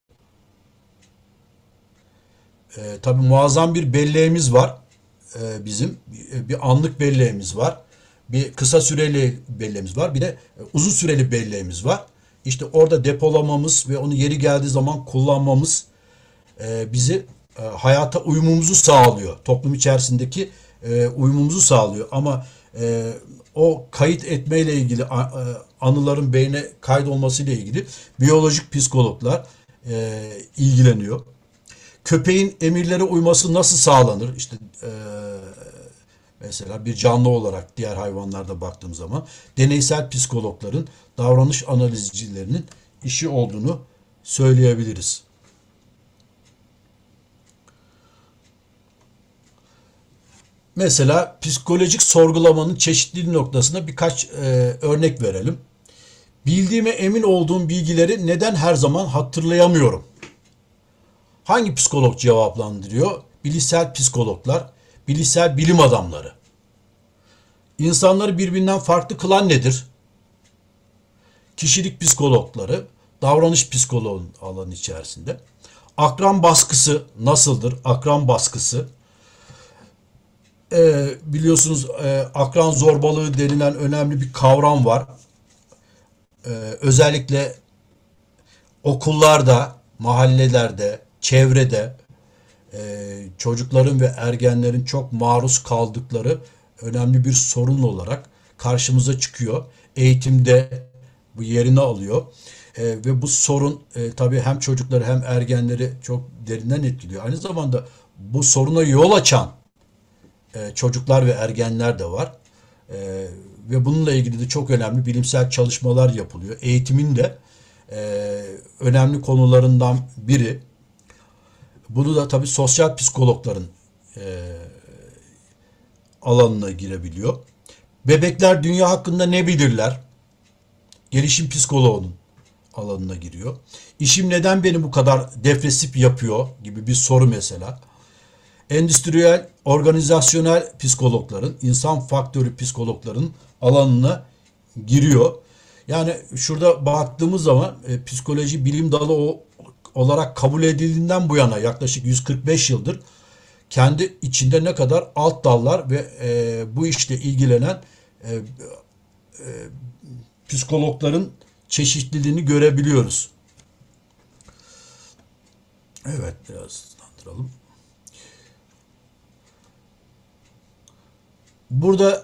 Tabii muazzam bir belleğimiz var. Bizim bir anlık belleğimiz var. Bir kısa süreli belleğimiz var. Bir de uzun süreli belleğimiz var. İşte orada depolamamız ve onu yeri geldiği zaman kullanmamız bizi hayata uyumumuzu sağlıyor. Toplum içerisindeki uyumumuzu sağlıyor. Ama o kayıt etmeyle ilgili, anıların beyne kaydolmasıyla ilgili biyolojik psikologlar ilgileniyor. Köpeğin emirlere uyması nasıl sağlanır? İşte mesela bir canlı olarak diğer hayvanlarda baktığım zaman deneysel psikologların, davranış analizcilerinin işi olduğunu söyleyebiliriz. Mesela psikolojik sorgulamanın çeşitliliği noktasında birkaç örnek verelim. Bildiğime emin olduğum bilgileri neden her zaman hatırlayamıyorum? Hangi psikolog cevaplandırıyor? Bilişsel psikologlar, bilişsel bilim adamları. İnsanları birbirinden farklı kılan nedir? Kişilik psikologları, davranış psikoloğunun alanı içerisinde. Akran baskısı nasıldır? Akran baskısı. biliyorsunuz akran zorbalığı denilen önemli bir kavram var. Özellikle okullarda, mahallelerde, çevrede çocukların ve ergenlerin çok maruz kaldıkları önemli bir sorun olarak karşımıza çıkıyor. Eğitimde bu yerini alıyor. Ve bu sorun tabii hem çocukları hem ergenleri çok derinden etkiliyor. Aynı zamanda bu soruna yol açan çocuklar ve ergenler de var. Ve bununla ilgili de çok önemli bilimsel çalışmalar yapılıyor. Eğitimin de önemli konularından biri. Bunu da tabii sosyal psikologların alanına girebiliyor. Bebekler dünya hakkında ne bilirler? Gelişim psikoloğunun alanına giriyor. İşim neden beni bu kadar depresif yapıyor gibi bir soru mesela. Endüstriyel, organizasyonel psikologların, insan faktörü psikologların alanına giriyor. Yani şurada baktığımız zaman psikoloji bilim dalı olarak kabul edildiğinden bu yana yaklaşık 145 yıldır kendi içinde ne kadar alt dallar ve bu işle ilgilenen psikologların çeşitliliğini görebiliyoruz. Evet, biraz hızlandıralım. Burada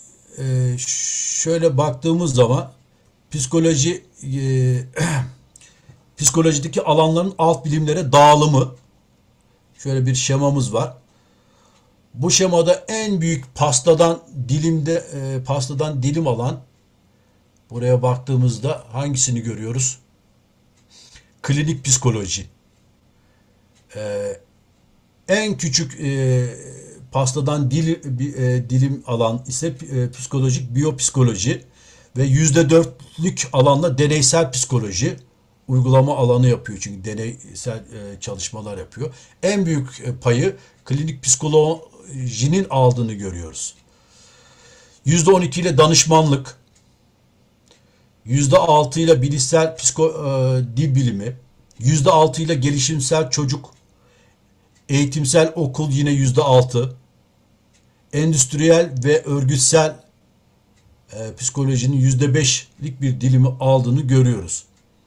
şöyle baktığımız zaman psikolojideki alanların alt bilimlere dağılımı, şöyle bir şemamız var. Bu şemada en büyük pastadan dilim alan, buraya baktığımızda hangisini görüyoruz? Klinik psikoloji. En küçük pastadan dilim alan ise psikolojik biyopsikoloji ve %4'lük alanla deneysel psikoloji uygulama alanı yapıyor, çünkü deneysel çalışmalar yapıyor. En büyük payı klinik psikolojinin aldığını görüyoruz. %12 ile danışmanlık, %6 ile bilişsel dil bilimi, %6 ile gelişimsel çocuk, eğitimsel okul yine %6, endüstriyel ve örgütsel psikolojinin %5'lik bir dilimi aldığını görüyoruz.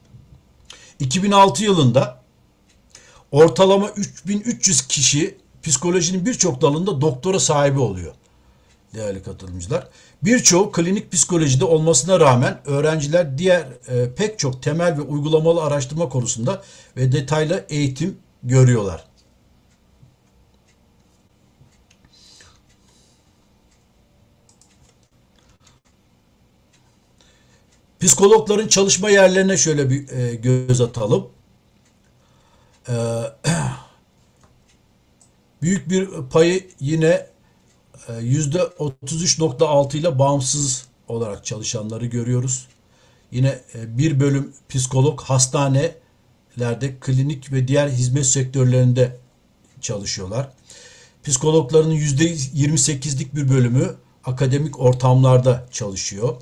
2006 yılında ortalama 3300 kişi psikolojinin birçok dalında doktora sahibi oluyor değerli katılımcılar. Birçoğu klinik psikolojide olmasına rağmen öğrenciler diğer pek çok temel ve uygulamalı araştırma konusunda ve detaylı eğitim görüyorlar. Psikologların çalışma yerlerine şöyle bir göz atalım. Büyük bir payı yine %33.6 ile bağımsız olarak çalışanları görüyoruz. Yine bir bölüm psikolog hastanelerde, klinik ve diğer hizmet sektörlerinde çalışıyorlar. Psikologların %28'lik bir bölümü akademik ortamlarda çalışıyor.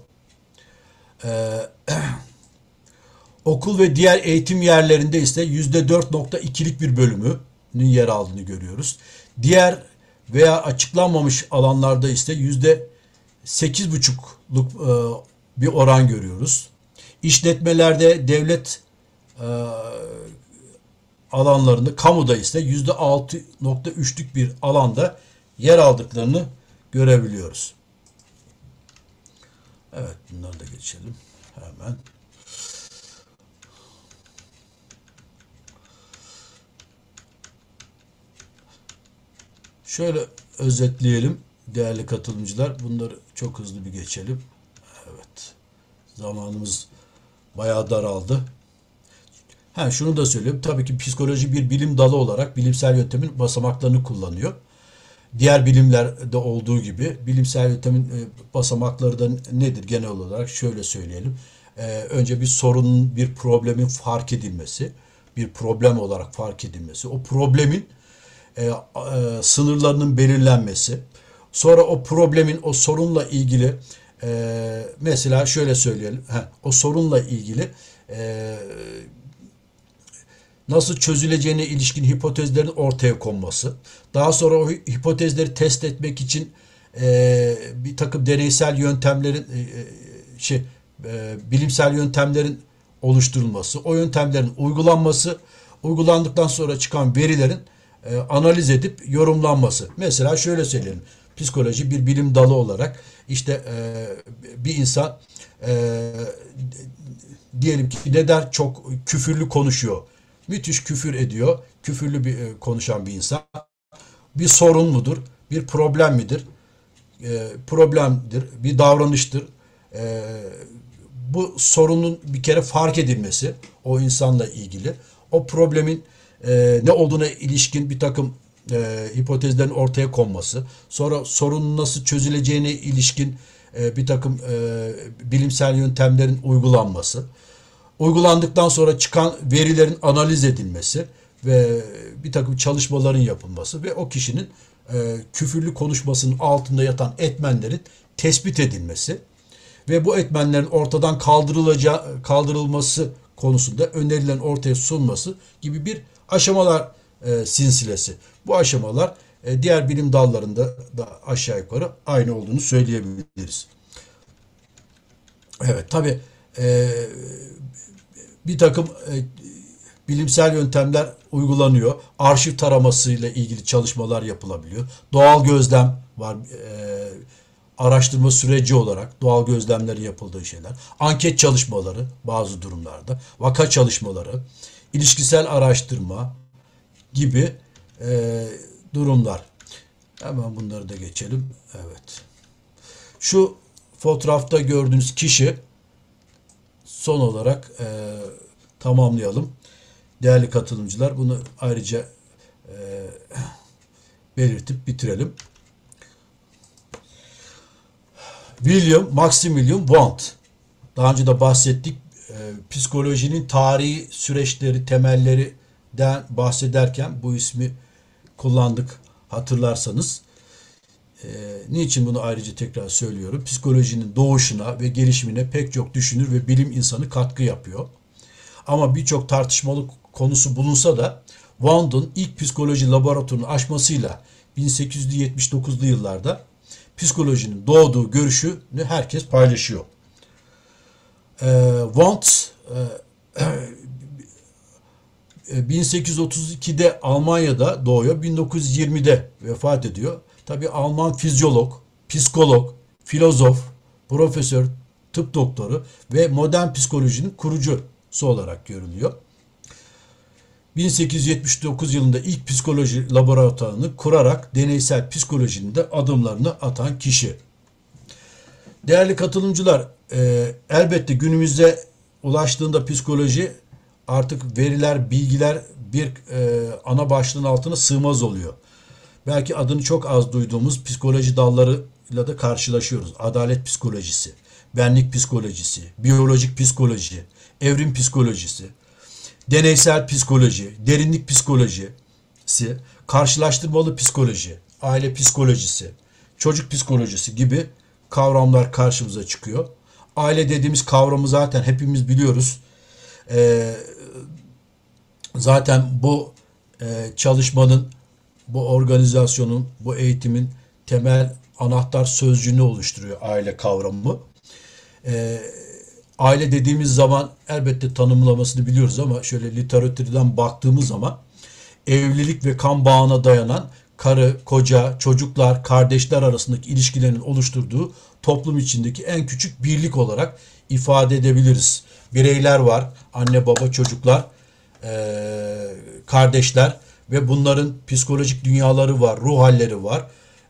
Okul ve diğer eğitim yerlerinde ise %4.2'lik bir bölümünün yer aldığını görüyoruz. Diğer veya açıklanmamış alanlarda ise %8,5'luk bir oran görüyoruz. İşletmelerde, devlet alanlarında, kamuda ise %6.3'lük bir alanda yer aldıklarını görebiliyoruz. Evet, bunları da geçelim hemen. Şöyle özetleyelim değerli katılımcılar. Bunları çok hızlı bir geçelim. Evet. Zamanımız bayağı daraldı. Şunu da söyleyeyim. Tabii ki psikoloji bir bilim dalı olarak bilimsel yöntemin basamaklarını kullanıyor. Diğer bilimlerde olduğu gibi bilimsel yöntemin basamakları da nedir genel olarak? Şöyle söyleyelim. Önce bir sorunun, bir problemin fark edilmesi, bir problem olarak fark edilmesi, o problemin sınırlarının belirlenmesi, sonra o problemin, o sorunla ilgili mesela şöyle söyleyelim, o sorunla ilgili nasıl çözüleceğine ilişkin hipotezlerin ortaya konması, daha sonra o hipotezleri test etmek için bir takım deneysel yöntemlerin bilimsel yöntemlerin oluşturulması, o yöntemlerin uygulanması, uygulandıktan sonra çıkan verilerin analiz edip yorumlanması. Mesela şöyle söyleyelim. Psikoloji bir bilim dalı olarak işte bir insan diyelim ki ne der? Çok küfürlü konuşuyor. Müthiş küfür ediyor. Küfürlü bir konuşan bir insan. Bir sorun mudur? Bir problem midir? Problemdir. Bir davranıştır. Bu sorunun bir kere fark edilmesi o insanla ilgili. O problemin ne olduğuna ilişkin bir takım hipotezlerin ortaya konması. Sonra sorunun nasıl çözüleceğine ilişkin bir takım bilimsel yöntemlerin uygulanması. Uygulandıktan sonra çıkan verilerin analiz edilmesi ve bir takım çalışmaların yapılması ve o kişinin küfürlü konuşmasının altında yatan etmenlerin tespit edilmesi ve bu etmenlerin ortadan kaldırılması konusunda önerilerin ortaya sunulması gibi bir aşamalar silsilesi. Bu aşamalar diğer bilim dallarında da aşağı yukarı aynı olduğunu söyleyebiliriz. Evet, tabii bir takım bilimsel yöntemler uygulanıyor. Arşiv taramasıyla ilgili çalışmalar yapılabiliyor. Doğal gözlem var. Araştırma süreci olarak doğal gözlemlerin yapıldığı şeyler. Anket çalışmaları bazı durumlarda. Vaka çalışmaları, ilişkisel araştırma gibi durumlar. Hemen bunları da geçelim. Evet. Şu fotoğrafta gördüğünüz kişi son olarak tamamlayalım. Değerli katılımcılar, bunu ayrıca belirtip bitirelim. William Maximilian Wundt. Daha önce de bahsettik. Psikolojinin tarihi süreçleri, temellerinden bahsederken bu ismi kullandık, hatırlarsanız. Niçin bunu ayrıca tekrar söylüyorum? Psikolojinin doğuşuna ve gelişimine pek çok düşünür ve bilim insanı katkı yapıyor. Ama birçok tartışmalı konusu bulunsa da Wundt'un ilk psikoloji laboratuvarını açmasıyla 1879'lu yıllarda psikolojinin doğduğu görüşünü herkes paylaşıyor. Wundt 1832'de Almanya'da doğuyor, 1920'de vefat ediyor. Tabii Alman fizyolog, psikolog, filozof, profesör, tıp doktoru ve modern psikolojinin kurucusu olarak görülüyor. 1879 yılında ilk psikoloji laboratuvarını kurarak deneysel psikolojinin de adımlarını atan kişi. Değerli katılımcılar, elbette günümüzde ulaştığında psikoloji artık veriler, bilgiler bir ana başlığın altına sığmaz oluyor. Belki adını çok az duyduğumuz psikoloji dallarıyla da karşılaşıyoruz. Adalet psikolojisi, benlik psikolojisi, biyolojik psikoloji, evrim psikolojisi, deneysel psikoloji, derinlik psikolojisi, karşılaştırmalı psikoloji, aile psikolojisi, çocuk psikolojisi gibi kavramlar karşımıza çıkıyor. Aile dediğimiz kavramı zaten hepimiz biliyoruz. Zaten bu çalışmanın, bu organizasyonun, bu eğitimin temel anahtar sözcüğünü oluşturuyor aile kavramı. Aile dediğimiz zaman elbette tanımlamasını biliyoruz ama şöyle literatürden baktığımız zaman evlilik ve kan bağına dayanan karı, koca, çocuklar, kardeşler arasındaki ilişkilerin oluşturduğu toplum içindeki en küçük birlik olarak ifade edebiliriz. Bireyler var, anne, baba, çocuklar, kardeşler ve bunların psikolojik dünyaları var, ruh halleri var.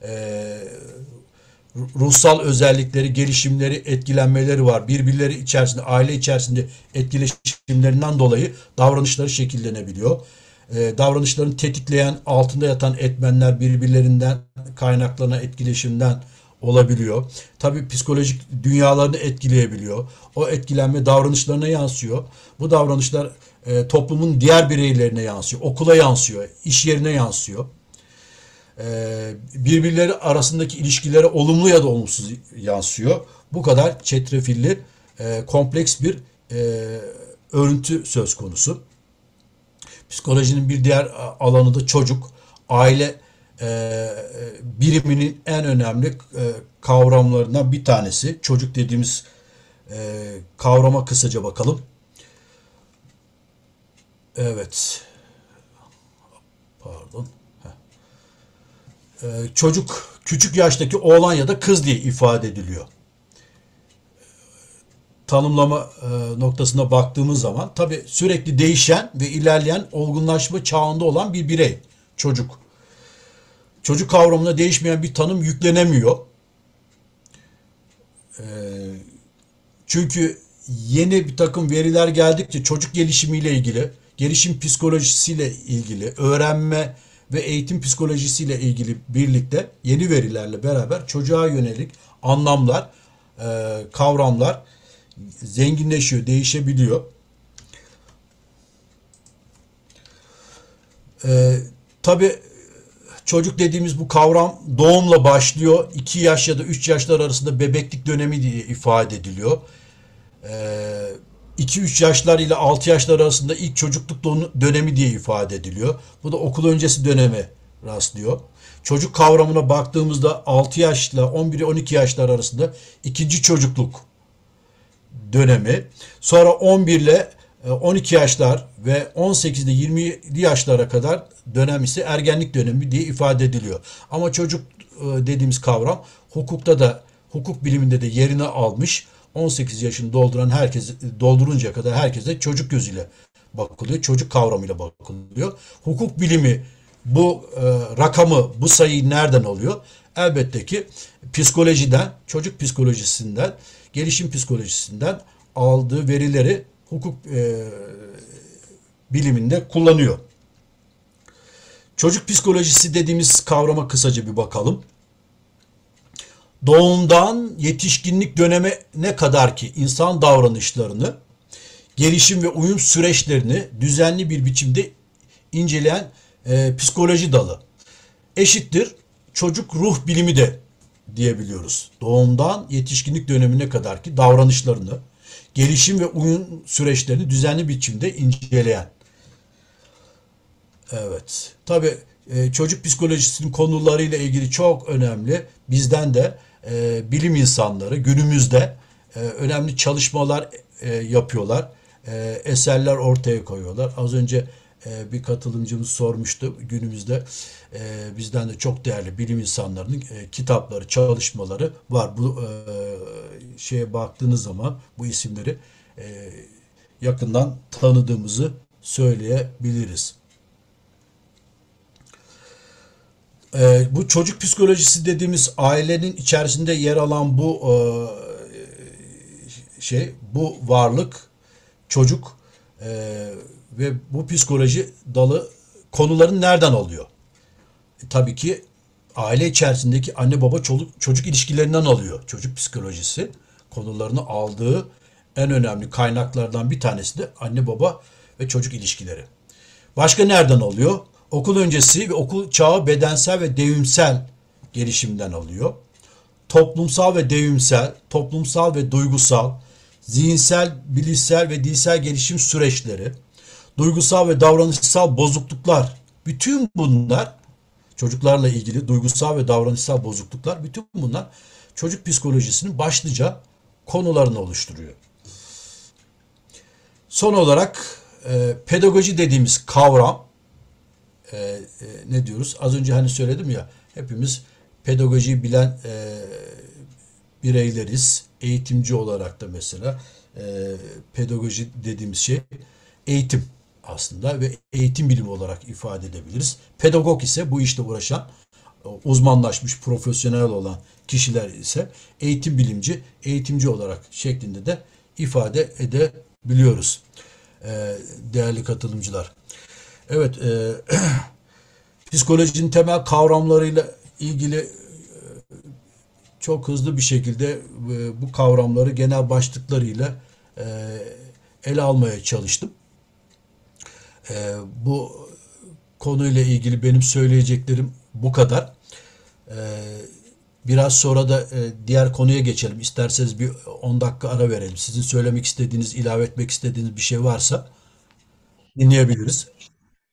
Ruhsal özellikleri, gelişimleri, etkilenmeleri var. Birbirleri içerisinde, aile içerisinde etkileşimlerinden dolayı davranışları şekillenebiliyor. Davranışlarını tetikleyen, altında yatan etmenler birbirlerinden kaynaklanan etkileşimden olabiliyor. Tabii psikolojik dünyalarını etkileyebiliyor. O etkilenme davranışlarına yansıyor. Bu davranışlar toplumun diğer bireylerine yansıyor. Okula yansıyor, iş yerine yansıyor. Birbirleri arasındaki ilişkilere olumlu ya da olumsuz yansıyor. Bu kadar çetrefilli, kompleks bir örüntü söz konusu. Psikolojinin bir diğer alanı da çocuk. Aile biriminin en önemli kavramlarından bir tanesi. Çocuk dediğimiz kavrama kısaca bakalım. Evet. Pardon. Çocuk küçük yaştaki oğlan ya da kız diye ifade ediliyor. Tanımlama noktasına baktığımız zaman tabii sürekli değişen ve ilerleyen olgunlaşma çağında olan bir birey. Çocuk. Çocuk kavramına değişmeyen bir tanım yüklenemiyor. Çünkü yeni bir takım veriler geldikçe çocuk gelişimiyle ilgili, gelişim psikolojisiyle ilgili, öğrenme ve eğitim psikolojisiyle ilgili birlikte yeni verilerle beraber çocuğa yönelik anlamlar, kavramlar zenginleşiyor, değişebiliyor. Tabii çocuk dediğimiz bu kavram doğumla başlıyor. 2 yaş ya da 3 yaşlar arasında bebeklik dönemi diye ifade ediliyor. 2-3 yaşlar ile 6 yaşlar arasında ilk çocukluk dönemi diye ifade ediliyor. Bu da okul öncesi döneme rastlıyor. Çocuk kavramına baktığımızda 6 yaşla 11-12 yaşlar arasında ikinci çocukluk dönemi. Sonra 11 ile 12 yaşlar ve 18 ile 20'li yaşlara kadar dönem ise ergenlik dönemi diye ifade ediliyor. Ama çocuk dediğimiz kavram hukukta da, hukuk biliminde de yerini almış. 18 yaşını dolduruncaya kadar herkese çocuk gözüyle bakılıyor. Çocuk kavramıyla bakılıyor. Hukuk bilimi bu rakamı, bu sayıyı nereden alıyor? Elbette ki psikolojiden, çocuk psikolojisinden, gelişim psikolojisinden aldığı verileri hukuk biliminde kullanıyor. Çocuk psikolojisi dediğimiz kavrama kısaca bir bakalım. Doğumdan yetişkinlik dönemine kadar ki insan davranışlarını, gelişim ve uyum süreçlerini düzenli bir biçimde inceleyen psikoloji dalı. Eşittir çocuk ruh bilimi de diyebiliyoruz. Doğumdan yetişkinlik dönemine kadar ki davranışlarını, gelişim ve uyum süreçlerini düzenli biçimde inceleyen. Evet. Tabii çocuk psikolojisinin konularıyla ilgili çok önemli. Bizden de bilim insanları günümüzde önemli çalışmalar yapıyorlar. Eserler ortaya koyuyorlar. Az önce bir katılımcımız sormuştu. Günümüzde bizden de çok değerli bilim insanlarının kitapları, çalışmaları var. Bu şeye baktığınız zaman bu isimleri yakından tanıdığımızı söyleyebiliriz. Bu çocuk psikolojisi dediğimiz ailenin içerisinde yer alan bu bu varlık, çocuk ve bu psikoloji dalı konuların nereden alıyor? Tabii ki aile içerisindeki anne baba çocuk ilişkilerinden alıyor çocuk psikolojisi. Konularını aldığı en önemli kaynaklardan bir tanesi de anne baba ve çocuk ilişkileri. Başka nereden alıyor? Okul öncesi ve okul çağı bedensel ve devrimsel gelişimden alıyor. Toplumsal ve devrimsel, toplumsal ve duygusal, zihinsel, bilişsel ve dilsel gelişim süreçleri, duygusal ve davranışsal bozukluklar, bütün bunlar çocuklarla ilgili duygusal ve davranışsal bozukluklar, bütün bunlar çocuk psikolojisinin başlıca konularını oluşturuyor. Son olarak pedagoji dediğimiz kavram, ne diyoruz? Az önce hani söyledim ya, hepimiz pedagojiyi bilen bireyleriz. Eğitimci olarak da mesela pedagoji dediğimiz şey eğitim aslında ve eğitim bilimi olarak ifade edebiliriz. Pedagog ise bu işte uğraşan, uzmanlaşmış, profesyonel olan kişiler ise eğitim bilimci, eğitimci olarak şeklinde de ifade edebiliyoruz. Değerli katılımcılar. Evet, psikolojinin temel kavramlarıyla ilgili çok hızlı bir şekilde bu kavramları genel başlıklarıyla ele almaya çalıştım. Bu konuyla ilgili benim söyleyeceklerim bu kadar. Biraz sonra da diğer konuya geçelim. İsterseniz bir 10 dakika ara verelim. Sizin söylemek istediğiniz, ilave etmek istediğiniz bir şey varsa dinleyebiliriz.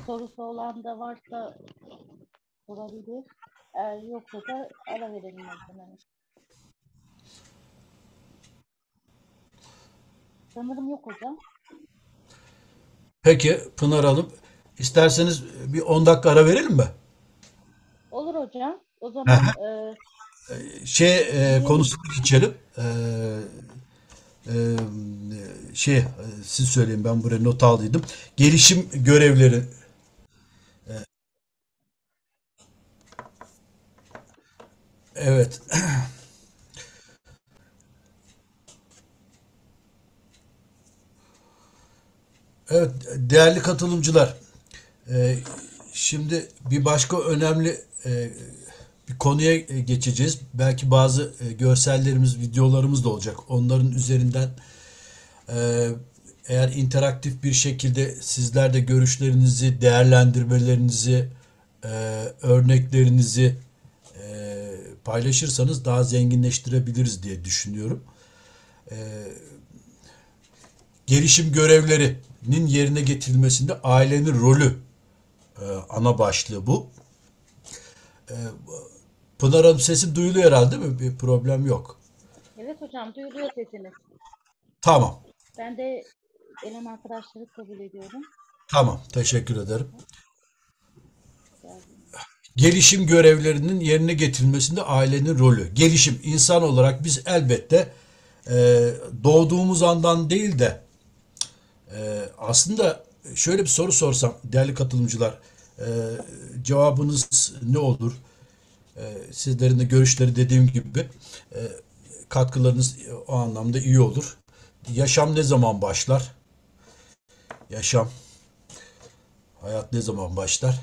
sorusu olan da varsa olabilir. Eğer yoksa da ara verelim o zaman. Sanırım yok hocam. Peki Pınar Hanım, isterseniz bir 10 dakika ara verelim mi? Olur hocam. O zaman Aha. bizim Konusuna geçelim. E, siz söyleyin, ben buraya not aldıydım. Gelişim görevleri. Evet. Evet, değerli katılımcılar. e, Şimdi bir başka önemli bir konuya geçeceğiz. Belki bazı görsellerimiz, videolarımız da olacak. Onların üzerinden e, eğer interaktif bir şekilde sizler de görüşlerinizi, değerlendirmelerinizi, e, örneklerinizi paylaşırsanız daha zenginleştirebiliriz diye düşünüyorum. Gelişim görevlerinin yerine getirilmesinde ailenin rolü ana başlığı bu. E, Pınar Hanım, sesim duyuluyor herhalde, değil mi? Bir problem yok. evet hocam duyuluyor sesiniz. Tamam. Ben de gelen arkadaşları kabul ediyorum. Tamam. Teşekkür ederim. Gelişim görevlerinin yerine getirilmesinde ailenin rolü. Gelişim, insan olarak biz elbette doğduğumuz andan değil de aslında şöyle bir soru sorsam değerli katılımcılar, e, cevabınız ne olur? Sizlerin de görüşleri dediğim gibi katkılarınız o anlamda iyi olur. Yaşam ne zaman başlar? Yaşam, hayat ne zaman başlar?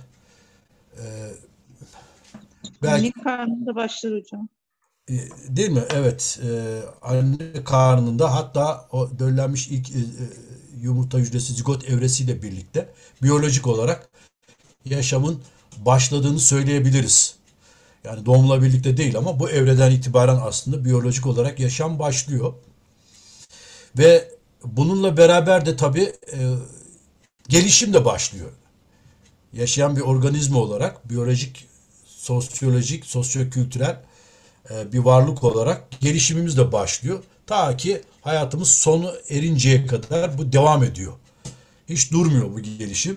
Anne Belki karnında başlar hocam. değil mi? Evet. Anne karnında, hatta o döllenmiş ilk yumurta hücresi zigot evresiyle birlikte biyolojik olarak yaşamın başladığını söyleyebiliriz. Yani doğumla birlikte değil ama bu evreden itibaren aslında biyolojik olarak yaşam başlıyor. Ve bununla beraber de tabii gelişim de başlıyor. Yaşayan bir organizma olarak biyolojik, sosyolojik, sosyokültürel bir varlık olarak gelişimimiz de başlıyor. Ta ki hayatımız sonu erinceye kadar bu devam ediyor. Hiç durmuyor bu gelişim.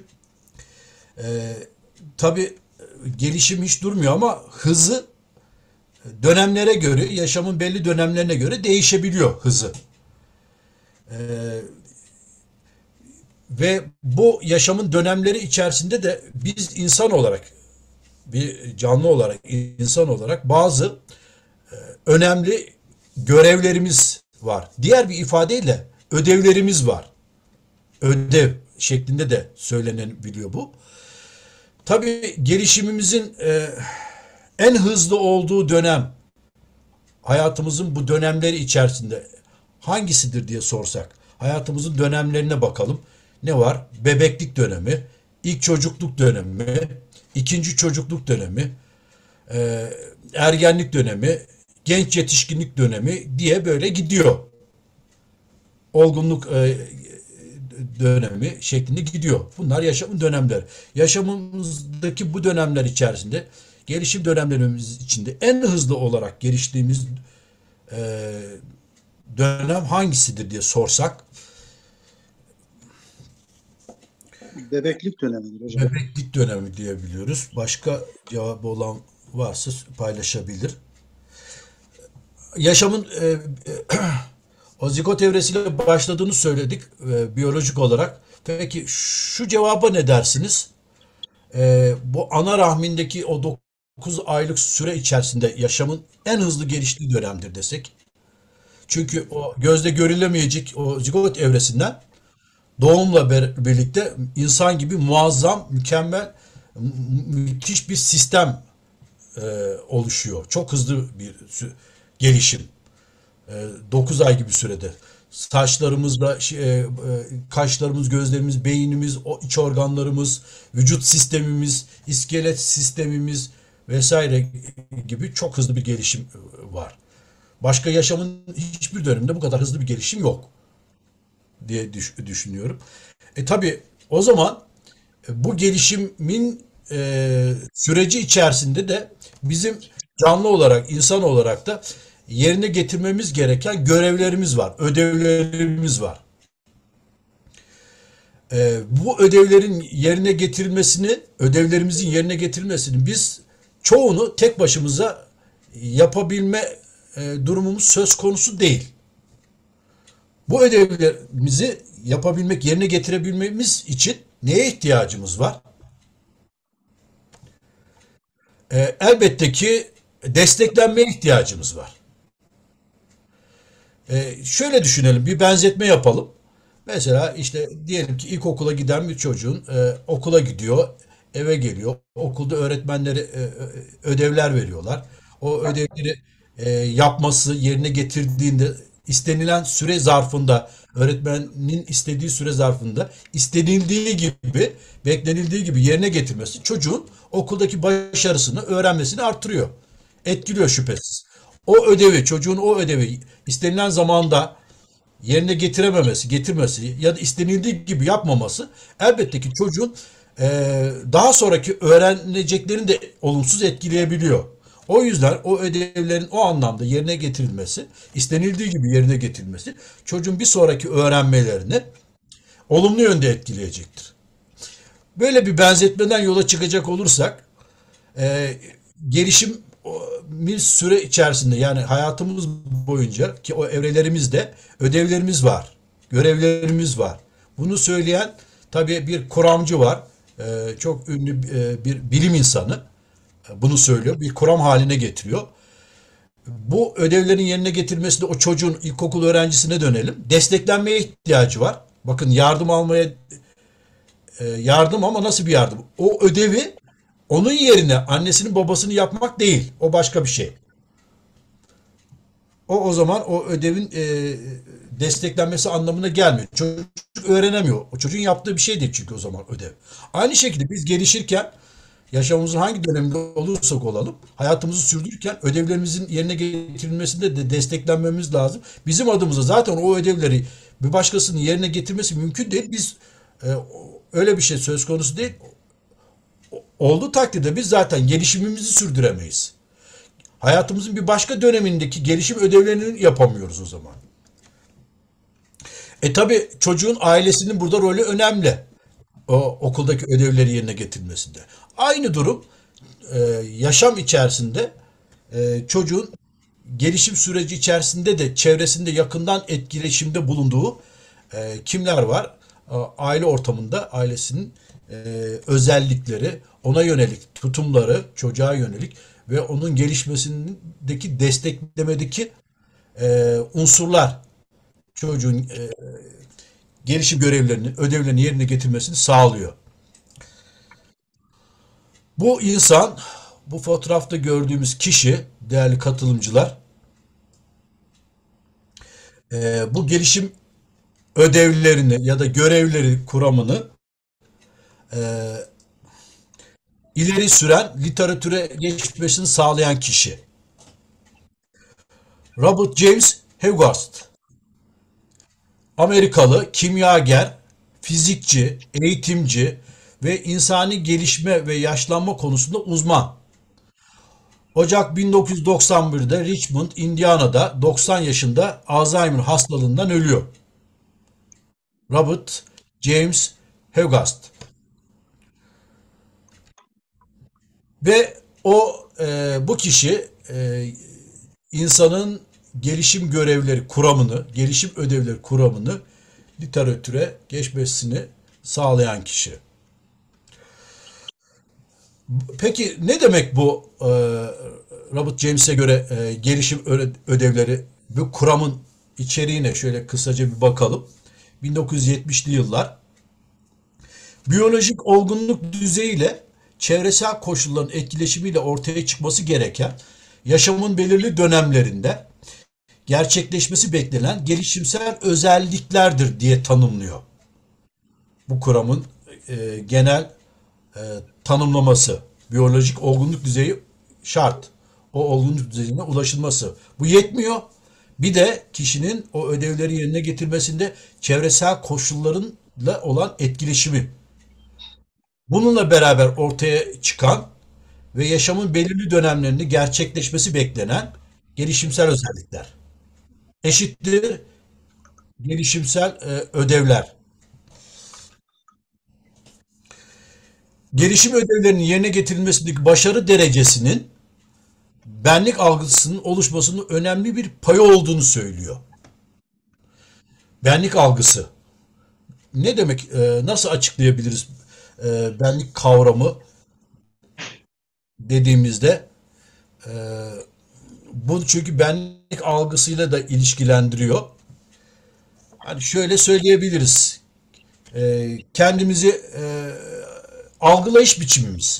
Tabii gelişim hiç durmuyor ama hızı dönemlere göre, yaşamın belli dönemlerine göre değişebiliyor hızı. Ve bu yaşamın dönemleri içerisinde de biz insan olarak, bir canlı olarak, insan olarak bazı önemli görevlerimiz var. Diğer bir ifadeyle ödevlerimiz var. Ödev şeklinde de söylenebiliyor bu. Tabii gelişimimizin en hızlı olduğu dönem, hayatımızın bu dönemleri içerisinde hangisidir diye sorsak, hayatımızın dönemlerine bakalım. Ne var? Bebeklik dönemi, ilk çocukluk dönemi, ikinci çocukluk dönemi, ergenlik dönemi, genç yetişkinlik dönemi diye böyle gidiyor. Olgunluk dönemi şeklinde gidiyor. Bunlar yaşamın dönemleri. Yaşamımızdaki bu dönemler içerisinde, gelişim dönemlerimiz içinde en hızlı olarak geliştiğimiz dönem hangisidir diye sorsak, Bebeklik dönemidir hocam. bebeklik dönemi diyebiliyoruz. Başka cevabı olan varsa paylaşabilir. Yaşamın o zigot evresiyle başladığını söyledik biyolojik olarak. Peki şu cevaba ne dersiniz? Bu ana rahmindeki o 9 aylık süre içerisinde yaşamın en hızlı geliştiği dönemdir desek. Çünkü o gözle görülemeyecek o zigot evresinden doğumla birlikte insan gibi muazzam, mükemmel, müthiş bir sistem oluşuyor. Çok hızlı bir gelişim. 9 ay gibi sürede. Saçlarımızda, kaşlarımız, gözlerimiz, beynimiz, o iç organlarımız, vücut sistemimiz, iskelet sistemimiz vesaire gibi çok hızlı bir gelişim var. Başka yaşamın hiçbir döneminde bu kadar hızlı bir gelişim yok diye düşünüyorum. Tabii o zaman Bu gelişimin süreci içerisinde de bizim canlı olarak, insan olarak da yerine getirmemiz gereken görevlerimiz var, ödevlerimiz var. Bu ödevlerimizin yerine getirilmesini biz çoğunu tek başımıza yapabilme durumumuz söz konusu değil. Bu ödevlerimizi yapabilmek, yerine getirebilmemiz için neye ihtiyacımız var? Elbette ki desteklenmeye ihtiyacımız var. Şöyle düşünelim, bir benzetme yapalım. Mesela işte diyelim ki ilkokula giden bir çocuğun okula gidiyor, eve geliyor. Okulda öğretmenleri ödevler veriyorlar. O ödevleri yapması, yerine getirdiğinde istenilen süre zarfında, öğretmenin istediği süre zarfında istenildiği gibi, beklenildiği gibi yerine getirmesi çocuğun okuldaki başarısını, öğrenmesini artırıyor. Etkiliyor şüphesiz. Çocuğun o ödevi istenilen zamanda yerine getirmesi ya da istenildiği gibi yapmaması elbette ki çocuğun daha sonraki öğreneceklerini de olumsuz etkileyebiliyor. O yüzden o ödevlerin o anlamda yerine getirilmesi, istenildiği gibi yerine getirilmesi çocuğun bir sonraki öğrenmelerini olumlu yönde etkileyecektir. Böyle bir benzetmeden yola çıkacak olursak gelişim bir süre içerisinde, yani hayatımız boyunca ki o evrelerimizde ödevlerimiz var, görevlerimiz var. Bunu söyleyen tabii bir kuramcı var. Çok ünlü bir bilim insanı bunu söylüyor. Bir kuram haline getiriyor. Bu ödevlerin yerine getirilmesinde o çocuğun, ilkokul öğrencisine dönelim, desteklenmeye ihtiyacı var. Bakın, yardım, ama nasıl bir yardım? O ödevi onun yerine annesinin babasını yapmak değil. O başka bir şey. O zaman o ödevin desteklenmesi anlamına gelmiyor. Çocuk öğrenemiyor. O çocuğun yaptığı bir şey değil çünkü o zaman ödev. Aynı şekilde biz gelişirken, yaşamımızın hangi döneminde olursak olalım, hayatımızı sürdürürken ödevlerimizin yerine getirilmesinde de desteklenmemiz lazım. Bizim adımıza zaten o ödevleri bir başkasının yerine getirmesi mümkün değil. Biz öyle bir şey söz konusu değil. Olduğu takdirde biz zaten gelişimimizi sürdüremeyiz. Hayatımızın bir başka dönemindeki gelişim ödevlerini yapamıyoruz o zaman. Tabii çocuğun ailesinin burada rolü önemli. O okuldaki ödevleri yerine getirmesinde. Aynı durum yaşam içerisinde çocuğun gelişim süreci içerisinde de çevresinde yakından etkileşimde bulunduğu kimler var? Aile ortamında ailesinin özellikleri, ona yönelik tutumları, çocuğa yönelik ve onun gelişmesindeki desteklemedeki unsurlar çocuğun gelişim görevlerini, ödevlerini yerine getirmesini sağlıyor. Bu insan, bu fotoğrafta gördüğümüz kişi, değerli katılımcılar, bu gelişim ödevlerini ya da görevleri kuramını ileri süren, literatüre geçmesini sağlayan kişi. Robert James Hogarth, Amerikalı kimyager, fizikçi, eğitimci ve insani gelişme ve yaşlanma konusunda uzman. Ocak 1991'de Richmond, Indiana'da 90 yaşında Alzheimer hastalığından ölüyor. Robert James Hogarth. Ve bu kişi insanın gelişim görevleri kuramını, gelişim ödevleri kuramını literatüre geçmesini sağlayan kişi. Peki ne demek bu Robert James'e göre gelişim ödevleri? Bu kuramın içeriğine şöyle kısaca bir bakalım. 1970'li yıllar biyolojik olgunluk düzeyiyle çevresel koşulların etkileşimiyle ortaya çıkması gereken yaşamın belirli dönemlerinde gerçekleşmesi beklenen gelişimsel özelliklerdir diye tanımlıyor. Bu kuramın genel tanımlaması, biyolojik olgunluk düzeyi şart. O olgunluk düzeyine ulaşılması. Bu yetmiyor. Bir de kişinin o ödevleri yerine getirmesinde çevresel koşullarla olan etkileşimi Bununla beraber ortaya çıkan ve yaşamın belirli dönemlerinde gerçekleşmesi beklenen gelişimsel özellikler. Eşittir gelişimsel ödevler. Gelişim ödevlerinin yerine getirilmesindeki başarı derecesinin benlik algısının oluşmasının önemli bir payı olduğunu söylüyor. Benlik algısı. Ne demek? Nasıl açıklayabiliriz benlik kavramı dediğimizde? E, Bu çünkü benlik algısıyla da ilişkilendiriyor. Hani şöyle söyleyebiliriz. Kendimizi algılayış biçimimiz.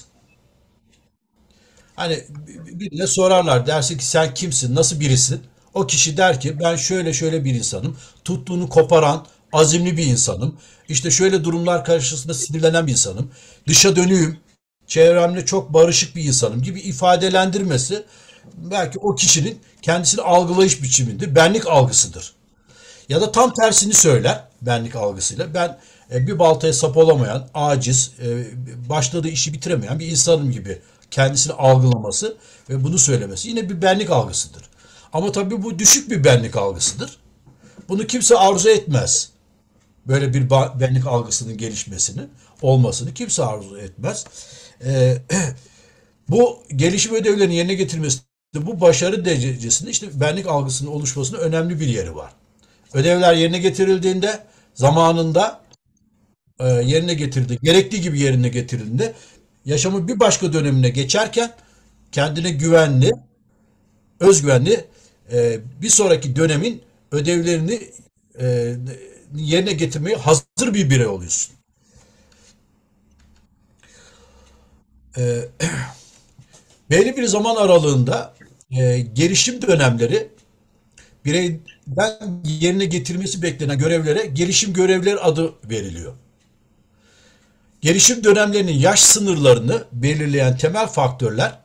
Hani birine sorarlar, dersin ki sen kimsin, nasıl birisin? O kişi der ki ben şöyle şöyle bir insanım. Tuttuğunu koparan, azimli bir insanım. İşte şöyle durumlar karşısında sinirlenen bir insanım. Dışa dönüğüm, çevremle çok barışık bir insanım gibi ifadelendirmesi belki o kişinin kendisini algılayış biçimidir, benlik algısıdır. Ya da tam tersini söyler benlik algısıyla. Ben bir baltaya sap olamayan, aciz, başladığı işi bitiremeyen bir insanım gibi kendisini algılaması ve bunu söylemesi yine bir benlik algısıdır. Ama tabii bu düşük bir benlik algısıdır. Bunu kimse arzu etmez. Böyle bir benlik algısının gelişmesini, olmasını kimse arzu etmez. E, Bu gelişim ödevlerinin yerine getirilmesi, bu başarı derecesinde işte benlik algısının oluşmasının önemli bir yeri var. Ödevler yerine getirildiğinde zamanında yerine getirildi, gerektiği gibi yerine getirildiğinde yaşamın bir başka dönemine geçerken kendine güvenli, özgüvenli bir sonraki dönemin ödevlerini yerine getirmeye hazır bir birey oluyorsun. E, Belli bir zaman aralığında gelişim dönemleri bireyden yerine getirmesi beklenen görevlere gelişim görevleri adı veriliyor. Gelişim dönemlerinin yaş sınırlarını belirleyen temel faktörler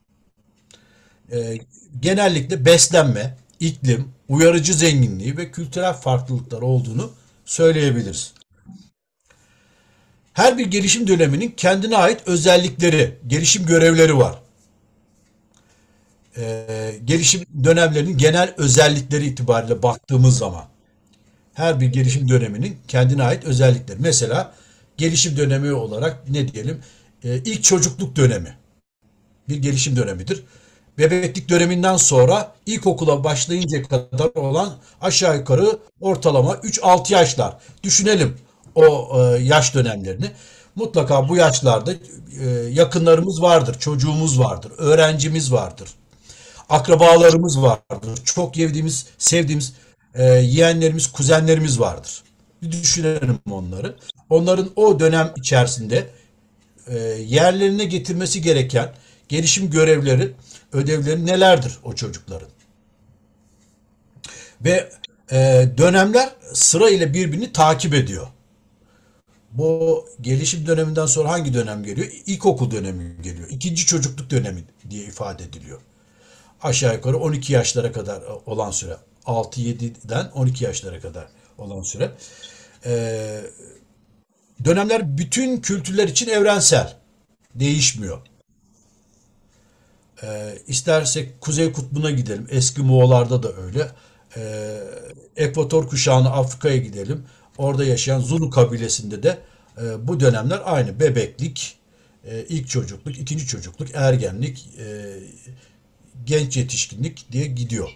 e, genellikle beslenme, iklim, uyarıcı zenginliği ve kültürel farklılıklar olduğunu söyleyebiliriz. Her bir gelişim döneminin kendine ait özellikleri, gelişim görevleri var. Gelişim dönemlerinin genel özellikleri itibariyle baktığımız zaman her bir gelişim döneminin kendine ait özellikleri. Mesela gelişim dönemi olarak ne diyelim? İlk çocukluk dönemi bir gelişim dönemidir. Bebeklik döneminden sonra ilkokula başlayıncaya kadar olan aşağı yukarı ortalama 3-6 yaşlar. Düşünelim o yaş dönemlerini. Mutlaka bu yaşlarda yakınlarımız vardır, çocuğumuz vardır, öğrencimiz vardır, akrabalarımız vardır, çok sevdiğimiz yeğenlerimiz, kuzenlerimiz vardır. Bir düşünelim onları. Onların o dönem içerisinde yerlerine getirmesi gereken gelişim görevleri, ödevleri nelerdir o çocukların? Ve dönemler sırayla birbirini takip ediyor. Bu gelişim döneminden sonra hangi dönem geliyor? İlkokul dönemi geliyor. İkinci çocukluk dönemi diye ifade ediliyor. Aşağı yukarı 12 yaşlara kadar olan süre. 6-7'den 12 yaşlara kadar olan süre. Ee, Dönemler bütün kültürler için evrensel. Değişmiyor. İstersek Kuzey Kutbu'na gidelim. Eski Moğollarda da öyle. Ekvator kuşağına Afrika'ya gidelim. Orada yaşayan Zulu kabilesinde de bu dönemler aynı. Bebeklik, ilk çocukluk, ikinci çocukluk, ergenlik, genç yetişkinlik diye gidiyor.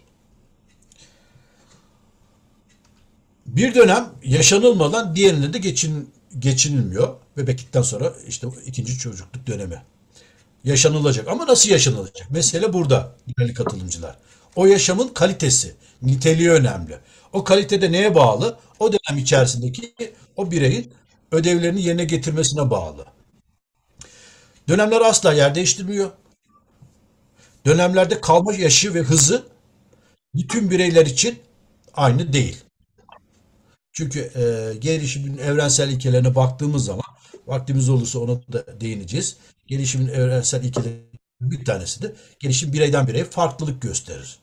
Bir dönem yaşanılmadan diğerine de geçinilmiyor. Bebeklikten sonra işte ikinci çocukluk dönemi. Yaşanılacak ama nasıl yaşanılacak? Mesele burada değerli katılımcılar. O yaşamın kalitesi, niteliği önemli. O kalitede neye bağlı? O dönem içerisindeki o bireyin ödevlerini yerine getirmesine bağlı. Dönemler asla yer değiştirmiyor. Dönemlerde kalma yaşı ve hızı bütün bireyler için aynı değil. Çünkü gelişimin evrensel ilkelerine baktığımız zaman vaktimiz olursa ona da değineceğiz. Gelişimin evrensel ilkeleri bir tanesi de gelişim bireyden bireye farklılık gösterir.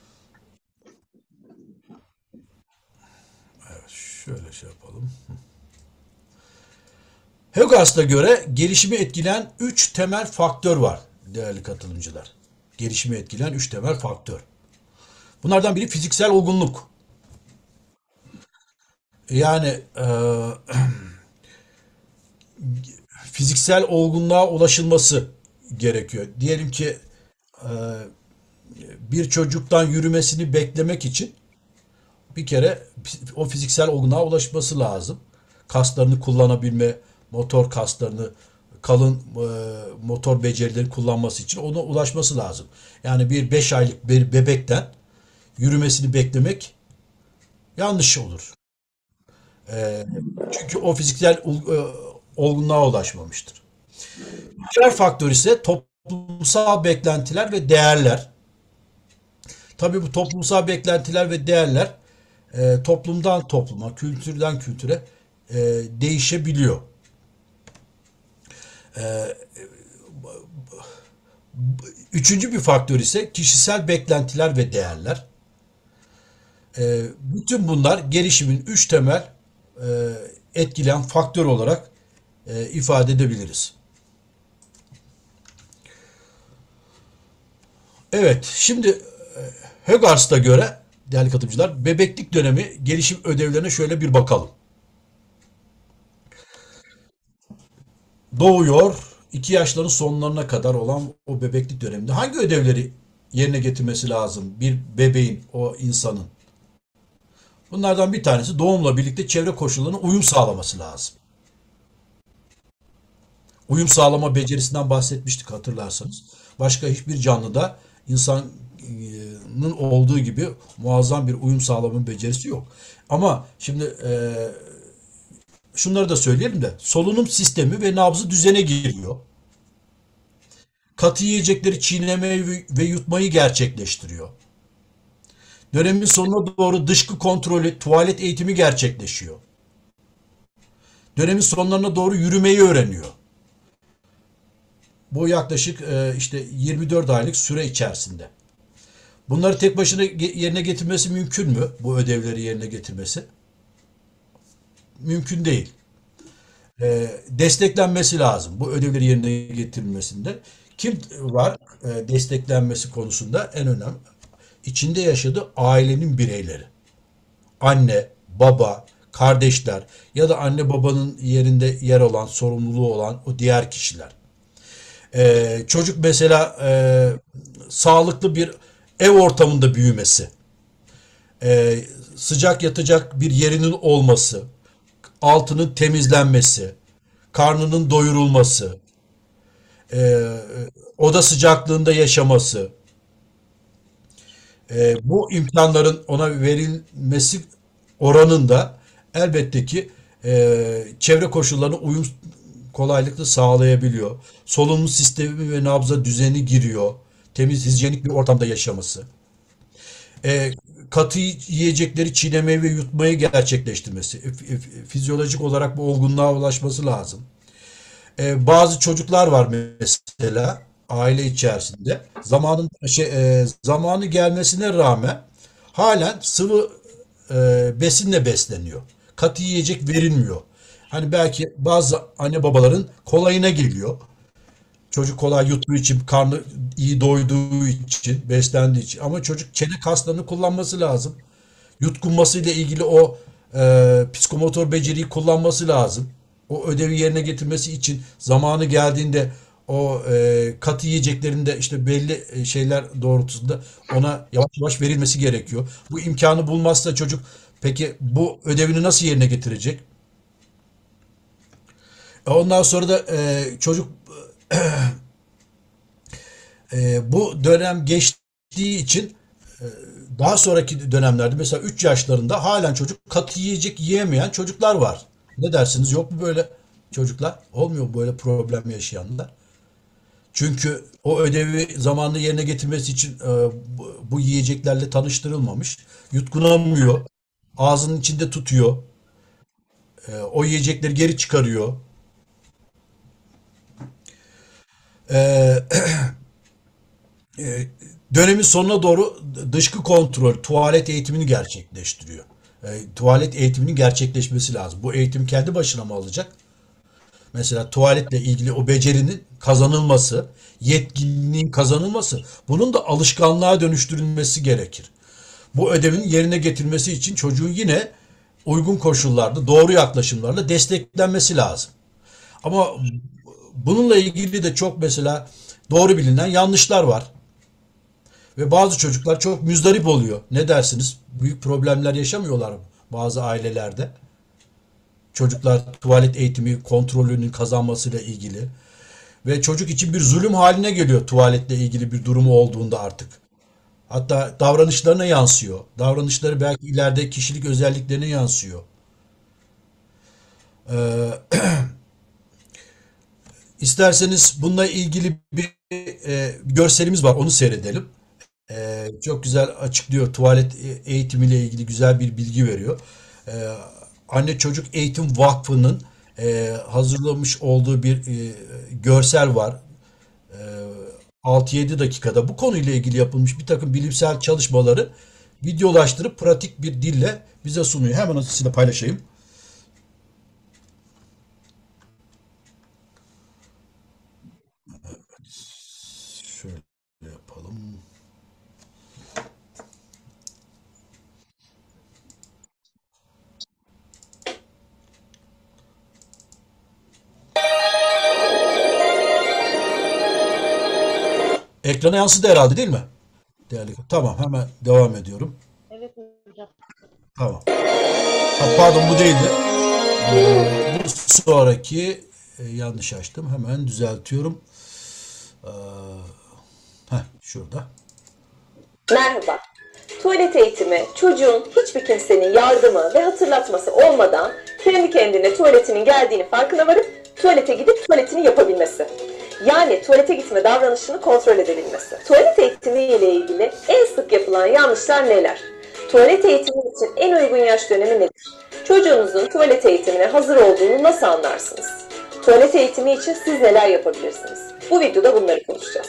Evet, şöyle şey yapalım. Högas'ta göre gelişimi etkileyen 3 temel faktör var değerli katılımcılar. Gelişimi etkileyen 3 temel faktör. Bunlardan biri fiziksel olgunluk. Yani fiziksel olgunluğa ulaşılması gerekiyor. Diyelim ki e, bir çocuktan yürümesini beklemek için bir kere o fiziksel olgunluğa ulaşması lazım. Kaslarını kullanabilme, motor kaslarını, kalın motor becerileri kullanması için ona ulaşması lazım. Yani bir 5 aylık bir bebekten yürümesini beklemek yanlış olur. E, Çünkü o fiziksel olgunluğa ulaşmamıştır. Diğer faktör ise toplumsal beklentiler ve değerler. Tabii bu toplumsal beklentiler ve değerler toplumdan topluma, kültürden kültüre değişebiliyor. E, Üçüncü bir faktör ise kişisel beklentiler ve değerler. Bütün bunlar gelişimin üç temel e, etkileyen faktör olarak ifade edebiliriz. Evet, şimdi Högars'ta göre değerli katılımcılar bebeklik dönemi gelişim ödevlerine şöyle bir bakalım. Doğuyor, 2 yaşların sonlarına kadar olan o bebeklik döneminde hangi ödevleri yerine getirmesi lazım bir bebeğin, o insanın? Bunlardan bir tanesi doğumla birlikte çevre koşullarına uyum sağlaması lazım. Uyum sağlama becerisinden bahsetmiştik hatırlarsanız. Başka hiçbir canlıda insanın olduğu gibi muazzam bir uyum sağlama becerisi yok. Ama şimdi şunları da söyleyelim de solunum sistemi ve nabzı düzene giriyor. Katı yiyecekleri çiğnemeyi ve yutmayı gerçekleştiriyor. Dönemin sonuna doğru dışkı kontrolü, tuvalet eğitimi gerçekleşiyor. Dönemin sonlarına doğru yürümeyi öğreniyor. Bu yaklaşık işte 24 aylık süre içerisinde. Bunları tek başına yerine getirmesi mümkün mü? Bu ödevleri yerine getirmesi? Mümkün değil. Desteklenmesi lazım bu ödevleri yerine getirilmesinde. Kim var desteklenmesi konusunda en önemli? İçinde yaşadığı ailenin bireyleri. Anne, baba, kardeşler ya da anne babanın yerinde yer alan, sorumluluğu olan o diğer kişiler. Çocuk mesela sağlıklı bir ev ortamında büyümesi, sıcak yatacak bir yerinin olması, altının temizlenmesi, karnının doyurulması, oda sıcaklığında yaşaması, bu imkanların ona verilmesi oranında elbette ki çevre koşullarına uyum kolaylıkla sağlayabiliyor. Solunum sistemi ve nabza düzeni giriyor. Temiz, hijyenik bir ortamda yaşaması. Katı yiyecekleri çiğnemeyi ve yutmayı gerçekleştirmesi. Fizyolojik olarak bu olgunluğa ulaşması lazım. Bazı çocuklar var mesela aile içerisinde zamanı gelmesine rağmen halen sıvı besinle besleniyor. Katı yiyecek verilmiyor. Hani belki bazı anne babaların kolayına geliyor. Çocuk kolay yuttuğu için, karnı iyi doyduğu için, beslendiği için. Ama çocuk çene kaslarını kullanması lazım. Yutkunması ile ilgili o psikomotor beceriyi kullanması lazım. O ödevi yerine getirmesi için zamanı geldiğinde o katı yiyeceklerin de işte belli şeyler doğrultusunda ona yavaş yavaş verilmesi gerekiyor. Bu imkanı bulmazsa çocuk peki bu ödevini nasıl yerine getirecek? Ondan sonra da çocuk bu dönem geçtiği için daha sonraki dönemlerde mesela 3 yaşlarında halen çocuk katı yiyecek yiyemeyen çocuklar var. Ne dersiniz? Yok mu böyle çocuklar? Olmuyor mu böyle problem yaşayanlar? Çünkü o ödevi zamanında yerine getirmesi için bu yiyeceklerle tanıştırılmamış. Yutkunamıyor. Ağzının içinde tutuyor. O yiyecekleri geri çıkarıyor. E, Dönemin sonuna doğru dışkı kontrol, tuvalet eğitimini gerçekleştiriyor. Tuvalet eğitiminin gerçekleşmesi lazım. Bu eğitim kendi başına mı alacak? Mesela tuvaletle ilgili o becerinin kazanılması, yetkinliğin kazanılması, bunun da alışkanlığa dönüştürülmesi gerekir. Bu ödevin yerine getirmesi için çocuğun yine uygun koşullarda, doğru yaklaşımlarla desteklenmesi lazım. Ama bununla ilgili de çok mesela doğru bilinen yanlışlar var. Ve bazı çocuklar çok müzdarip oluyor. Ne dersiniz? Büyük problemler yaşamıyorlar bazı ailelerde. Çocuklar tuvalet eğitimi kontrolünün kazanmasıyla ilgili. Ve çocuk için bir zulüm haline geliyor tuvaletle ilgili bir durumu olduğunda artık. Hatta davranışlarına yansıyor. Davranışları belki ileride kişilik özelliklerine yansıyor. Ee, isterseniz bununla ilgili bir görselimiz var. Onu seyredelim. Çok güzel açıklıyor. Tuvalet eğitimiyle ilgili güzel bir bilgi veriyor. Anne Çocuk Eğitim Vakfı'nın hazırlamış olduğu bir görsel var. 6-7 dakikada bu konuyla ilgili yapılmış bir takım bilimsel çalışmaları videolaştırıp pratik bir dille bize sunuyor. Hemen sizinle paylaşayım. Şöyle yapalım. Ekrana yansıdı herhalde değil mi? Değerli. Tamam, hemen devam ediyorum. Evet hocam. Tamam. Ha, pardon, bu değildi. Bu sonraki yanlış açtım. Hemen düzeltiyorum. Şurada. Merhaba. Tuvalet eğitimi çocuğun hiçbir kimsenin yardımı ve hatırlatması olmadan kendi kendine tuvaletinin geldiğini farkına varıp tuvalete gidip tuvaletini yapabilmesi. Yani tuvalete gitme davranışını kontrol edebilmesi. Tuvalet eğitimi ile ilgili en sık yapılan yanlışlar neler? Tuvalet eğitimi için en uygun yaş dönemi nedir? Çocuğunuzun tuvalet eğitimine hazır olduğunu nasıl anlarsınız? Tuvalet eğitimi için siz neler yapabilirsiniz? Bu videoda bunları konuşacağız.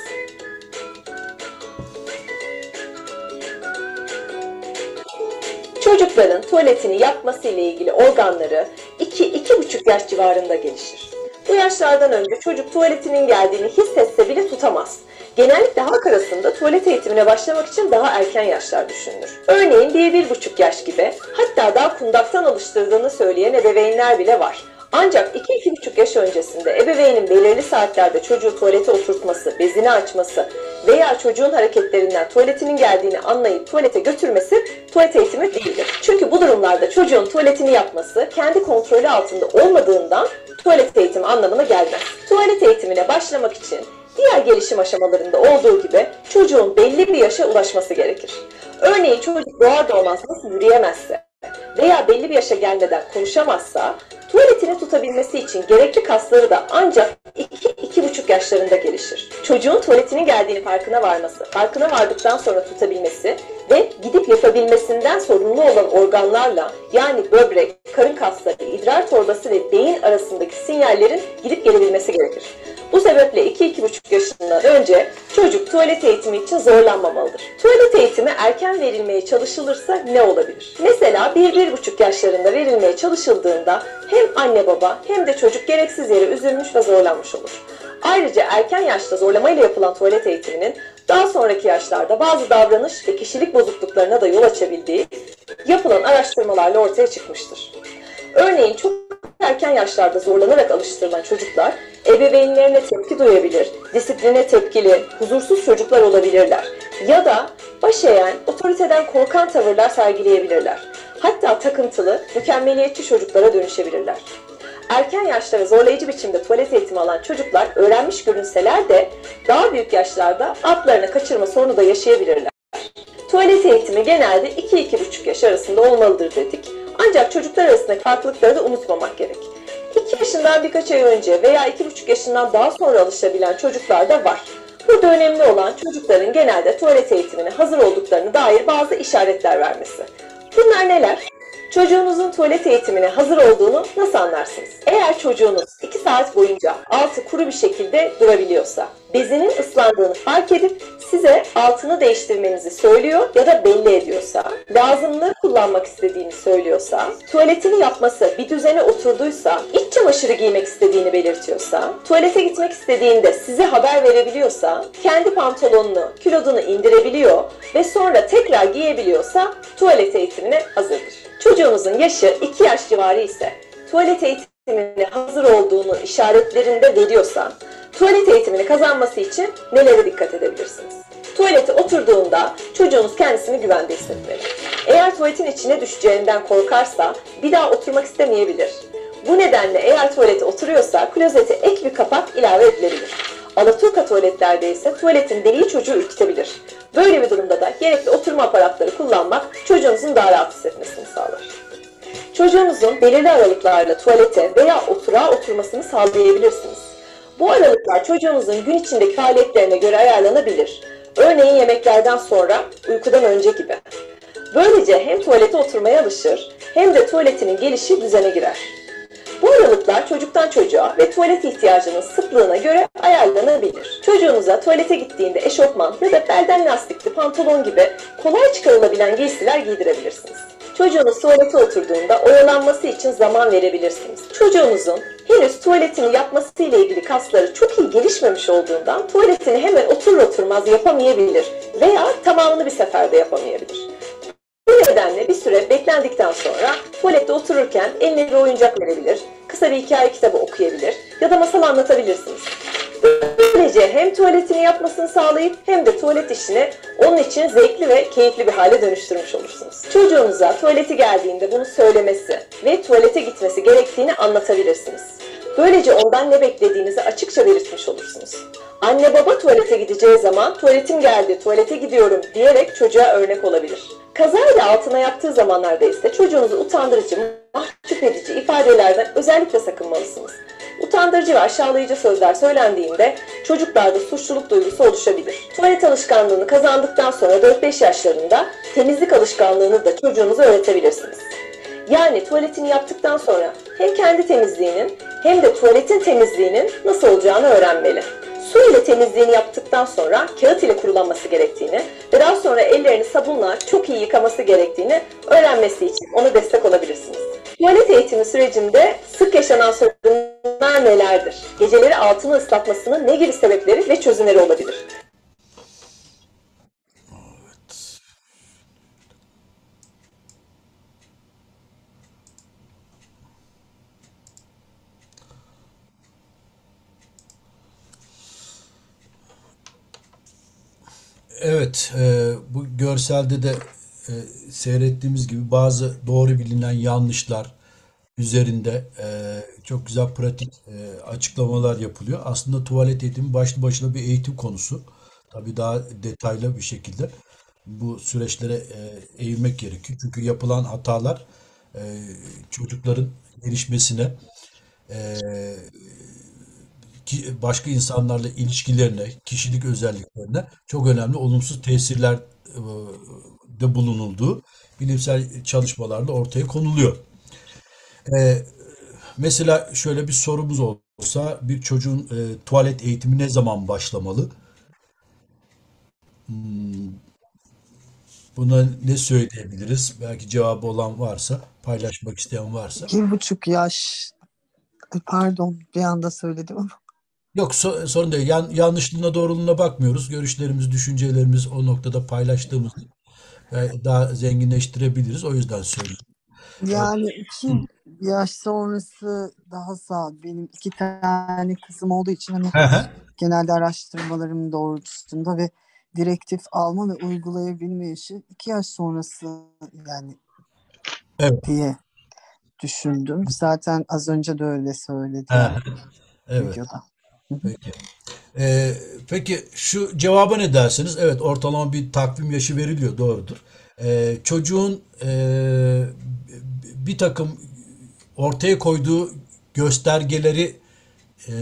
Çocukların tuvaletini yapması ile ilgili organları 2-2,5 yaş civarında gelişir. Bu yaşlardan önce çocuk tuvaletinin geldiğini hissetse bile tutamaz. Genellikle halk arasında tuvalet eğitimine başlamak için daha erken yaşlar düşünülür. Örneğin 1-1,5 yaş gibi, hatta daha kundaktan alıştırdığını söyleyen ebeveynler bile var. Ancak 2-2,5 yaş öncesinde ebeveynin belirli saatlerde çocuğu tuvalete oturtması, bezini açması veya çocuğun hareketlerinden tuvaletinin geldiğini anlayıp tuvalete götürmesi tuvalet eğitimi değildir. Çünkü bu durumlarda çocuğun tuvaletini yapması kendi kontrolü altında olmadığından tuvalet eğitimi anlamına gelmez. Tuvalet eğitimine başlamak için diğer gelişim aşamalarında olduğu gibi çocuğun belli bir yaşa ulaşması gerekir. Örneğin çocuk doğar doğmaz nasıl yürüyemezse veya belli bir yaşa gelmeden konuşamazsa, tuvaletini tutabilmesi için gerekli kasları da ancak 2-2,5 yaşlarında gelişir. Çocuğun tuvaletinin geldiğini farkına varması, farkına vardıktan sonra tutabilmesi ve gidip yapabilmesinden sorumlu olan organlarla, yani böbrek, karın kasları, idrar torbası ve beyin arasındaki sinyallerin gidip gelebilmesi gerekir. Bu sebeple 2-2,5 yaşından önce çocuk tuvalet eğitimi için zorlanmamalıdır. Tuvalet eğitimi erken verilmeye çalışılırsa ne olabilir? Mesela 1-1,5 yaşlarında verilmeye çalışıldığında hem anne baba hem de çocuk gereksiz yere üzülmüş ve zorlanmış olur. Ayrıca erken yaşta zorlamayla yapılan tuvalet eğitiminin daha sonraki yaşlarda bazı davranış ve kişilik bozukluklarına da yol açabildiği yapılan araştırmalarla ortaya çıkmıştır. Örneğin çok erken yaşlarda zorlanarak alıştırılan çocuklar ebeveynlerine tepki duyabilir, disipline tepkili, huzursuz çocuklar olabilirler ya da baş eğen, otoriteden korkan tavırlar sergileyebilirler. Hatta takıntılı, mükemmeliyetçi çocuklara dönüşebilirler. Erken yaşta ve zorlayıcı biçimde tuvalet eğitimi alan çocuklar öğrenmiş görünseler de daha büyük yaşlarda adlarını kaçırma sorunu da yaşayabilirler. Tuvalet eğitimi genelde 2-2,5 yaş arasında olmalıdır dedik. Ancak çocuklar arasındaki farklılıkları da unutmamak gerek. 2 yaşından birkaç ay önce veya 2,5 yaşından daha sonra alışabilen çocuklar da var. Burada önemli olan çocukların genelde tuvalet eğitimine hazır olduklarına dair bazı işaretler vermesi. Bunlar neler? Çocuğunuzun tuvalet eğitimine hazır olduğunu nasıl anlarsınız? Eğer çocuğunuz 2 saat boyunca altı kuru bir şekilde durabiliyorsa, bezinin ıslandığını fark edip size altını değiştirmenizi söylüyor ya da belli ediyorsa, lazımlığı kullanmak istediğini söylüyorsa, tuvaletini yapması bir düzene oturduysa, iç çamaşırı giymek istediğini belirtiyorsa, tuvalete gitmek istediğinde size haber verebiliyorsa, kendi pantolonunu, kilodunu indirebiliyor ve sonra tekrar giyebiliyorsa tuvalet eğitimine hazırdır. Çocuğunuzun yaşı 2 yaş civarı ise, tuvalet eğitimine hazır olduğunu işaretlerinde veriyorsa, tuvalet eğitimini kazanması için nelere dikkat edebilirsiniz? Tuvalete oturduğunda çocuğunuz kendisini güvende hissetmeli. Eğer tuvaletin içine düşeceğinden korkarsa bir daha oturmak istemeyebilir. Bu nedenle eğer tuvalete oturuyorsa klozete ek bir kapak ilave edilebilir. Alaturka tuvaletlerde ise tuvaletin deliği çocuğu ürkütebilir. Böyle bir durumda da gerekli oturma aparatları kullanmak çocuğunuzun daha rahat hissetmesini sağlar. Çocuğunuzun belirli aralıklarla tuvalete veya oturağa oturmasını sağlayabilirsiniz. Bu aralıklar çocuğunuzun gün içindeki faaliyetlerine göre ayarlanabilir. Örneğin yemeklerden sonra, uykudan önce gibi. Böylece hem tuvalete oturmaya alışır hem de tuvaletinin gelişi düzene girer. Bu aralıklar çocuktan çocuğa ve tuvalet ihtiyacının sıklığına göre ayarlanabilir. Çocuğunuza tuvalete gittiğinde eşofman ya da belden lastikli pantolon gibi kolay çıkarılabilen giysiler giydirebilirsiniz. Çocuğunuz tuvalete oturduğunda oyalanması için zaman verebilirsiniz. Çocuğunuzun henüz tuvaletini yapması ile ilgili kasları çok iyi gelişmemiş olduğundan tuvaletini hemen oturur oturmaz yapamayabilir veya tamamını bir seferde yapamayabilir. Bu nedenle bir süre beklendikten sonra tuvalette otururken eline bir oyuncak verebilir, kısa bir hikaye kitabı okuyabilir ya da masal anlatabilirsiniz. Böylece hem tuvaletini yapmasını sağlayıp hem de tuvalet işini onun için zevkli ve keyifli bir hale dönüştürmüş olursunuz. Çocuğunuza tuvaleti geldiğinde bunu söylemesi ve tuvalete gitmesi gerektiğini anlatabilirsiniz. Böylece ondan ne beklediğinizi açıkça belirtmiş olursunuz. Anne baba tuvalete gideceği zaman tuvaletim geldi, tuvalete gidiyorum diyerek çocuğa örnek olabilir. Kazayla altına yaptığı zamanlarda ise çocuğunuzu utandırıcı, mahcup edici ifadelerden özellikle sakınmalısınız. Utandırıcı ve aşağılayıcı sözler söylendiğinde çocuklarda suçluluk duygusu oluşabilir. Tuvalet alışkanlığını kazandıktan sonra 4-5 yaşlarında temizlik alışkanlığını da çocuğunuza öğretebilirsiniz. Yani tuvaletini yaptıktan sonra hem kendi temizliğinin hem de tuvaletin temizliğinin nasıl olacağını öğrenmeli. Su ile temizliğini yaptıktan sonra kağıt ile kurulanması gerektiğini ve daha sonra ellerini sabunla çok iyi yıkaması gerektiğini öğrenmesi için ona destek olabilirsiniz. Tuvalet eğitimi sürecinde sık yaşanan sorunlar nelerdir? Geceleri altını ıslatmasının ne gibi sebepleri ve çözümleri olabilir? Evet, bu görselde de seyrettiğimiz gibi bazı doğru bilinen yanlışlar üzerinde çok güzel pratik açıklamalar yapılıyor. Aslında tuvalet eğitimi başlı başına bir eğitim konusu. Tabii daha detaylı bir şekilde bu süreçlere eğilmek gerekiyor. Çünkü yapılan hatalar e, çocukların gelişmesine, e, başka insanlarla ilişkilerine, kişilik özelliklerine çok önemli olumsuz tesirler de bulunulduğu bilimsel çalışmalarla ortaya konuluyor. E, Mesela şöyle bir sorumuz olsa bir çocuğun tuvalet eğitimi ne zaman başlamalı? Hmm, Buna ne söyleyebiliriz? Belki cevabı olan varsa, paylaşmak isteyen varsa. 1,5 yaş. Pardon, bir anda söyledim ama. Yok, sorun değil. Yanlışlığına doğruluğuna bakmıyoruz. Görüşlerimiz, düşüncelerimiz o noktada paylaştığımız daha zenginleştirebiliriz. O yüzden söylüyorum. Yani 2 yaş sonrası daha sağ. Benim 2 tane kızım olduğu için hani Hı hı. genelde araştırmalarım doğrultusunda ve direktif alma ve uygulayabilme yaşı 2 yaş sonrası yani Evet. diye düşündüm. Zaten az önce de öyle Hı söylediler hı. Evet. videoda. Peki. Peki şu cevaba ne dersiniz? Evet, ortalama bir takvim yaşı veriliyor, doğrudur. Çocuğun bir takım ortaya koyduğu göstergeleri e,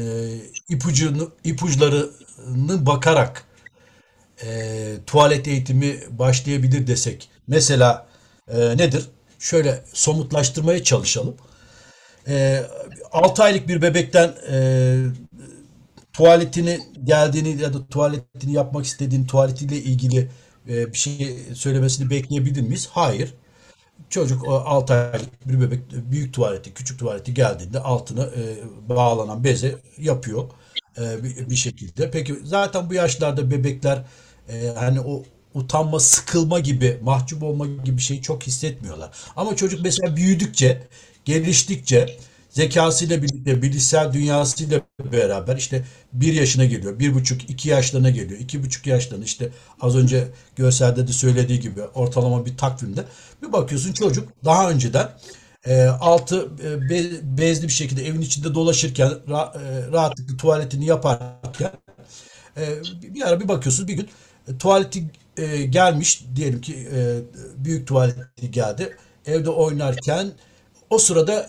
ipuçlarını bakarak tuvalet eğitimi başlayabilir desek. Mesela nedir? Şöyle somutlaştırmaya çalışalım. 6 aylık bir bebekten tuvaletini geldiğini ya da tuvaletini yapmak istediğini, tuvaletiyle ilgili bir şey söylemesini bekleyebilir miyiz? Hayır. Çocuk 6 aylık bir bebek büyük tuvaleti, küçük tuvaleti geldiğinde altına bağlanan beze yapıyor bir şekilde. Peki zaten bu yaşlarda bebekler hani o utanma, sıkılma gibi, mahcup olma gibi bir şeyi çok hissetmiyorlar. Ama çocuk mesela büyüdükçe, geliştikçe, zekasıyla birlikte, bilişsel dünyasıyla beraber işte 1 yaşına geliyor, 1,5-2 yaşlarına geliyor, 2,5 yaşlarına işte az önce görselde de söylediği gibi ortalama bir takvimde bir bakıyorsun çocuk daha önceden altı bezli bir şekilde evin içinde dolaşırken rahatlıkla tuvaletini yaparken bir ara bir bakıyorsun bir gün tuvaleti gelmiş diyelim ki büyük tuvaleti geldi evde oynarken o sırada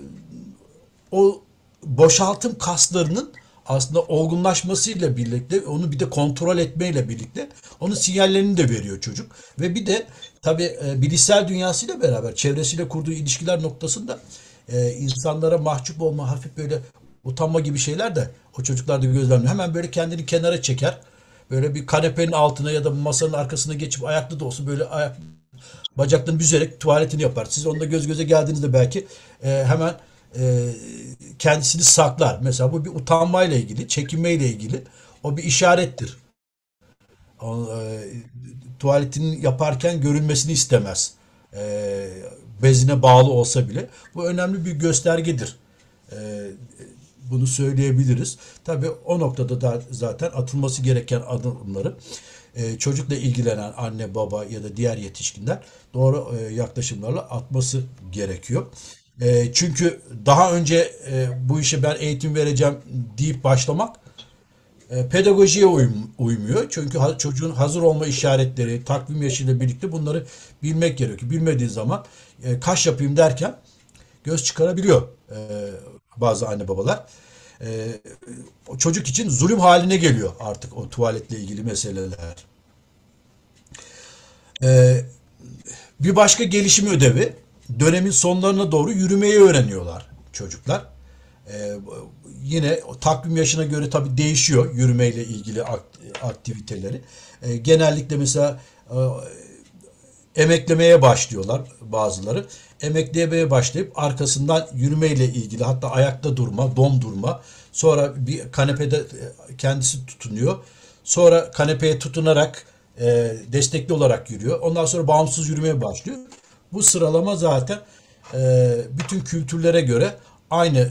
o boşaltım kaslarının aslında olgunlaşmasıyla birlikte onu bir de kontrol etmeyle birlikte onun sinyallerini de veriyor çocuk. Ve bir de tabii bilişsel dünyasıyla beraber çevresiyle kurduğu ilişkiler noktasında insanlara mahcup olma, hafif böyle utanma gibi şeyler de o çocuklarda gözlemliyor. Hemen böyle kendini kenara çeker. Böyle bir kanepenin altına ya da masanın arkasına geçip ayaklı da olsa böyle bacaklarını büzerek tuvaletini yapar. Siz onunla göz göze geldiğinizde belki hemen kendisini saklar. Mesela bu bir utanmayla ilgili, çekinmeyle ilgili. O bir işarettir. Tuvaletini yaparken görünmesini istemez. Bezine bağlı olsa bile. Bu önemli bir göstergedir. Bunu söyleyebiliriz. Tabii o noktada da zaten atılması gereken adımları çocukla ilgilenen anne, baba ya da diğer yetişkinler doğru yaklaşımlarla atması gerekiyor. Çünkü daha önce bu işe ben eğitim vereceğim deyip başlamak pedagojiye uymuyor. Çünkü çocuğun hazır olma işaretleri, takvim yaşıyla birlikte bunları bilmek gerekiyor. Bilmediği zaman kaş yapayım derken göz çıkarabiliyor bazı anne babalar. O çocuk için zulüm haline geliyor artık o tuvaletle ilgili meseleler. Bir başka gelişim ödevi dönemin sonlarına doğru yürümeyi öğreniyorlar çocuklar. Yine takvim yaşına göre tabii değişiyor yürümeyle ilgili aktiviteleri. Genellikle mesela emeklemeye başlıyorlar bazıları. Emeklemeye başlayıp arkasından yürümeyle ilgili hatta ayakta durma, dom durma. Sonra bir kanepede kendisi tutunuyor. Sonra kanepeye tutunarak destekli olarak yürüyor. Ondan sonra bağımsız yürümeye başlıyor. Bu sıralama zaten bütün kültürlere göre aynı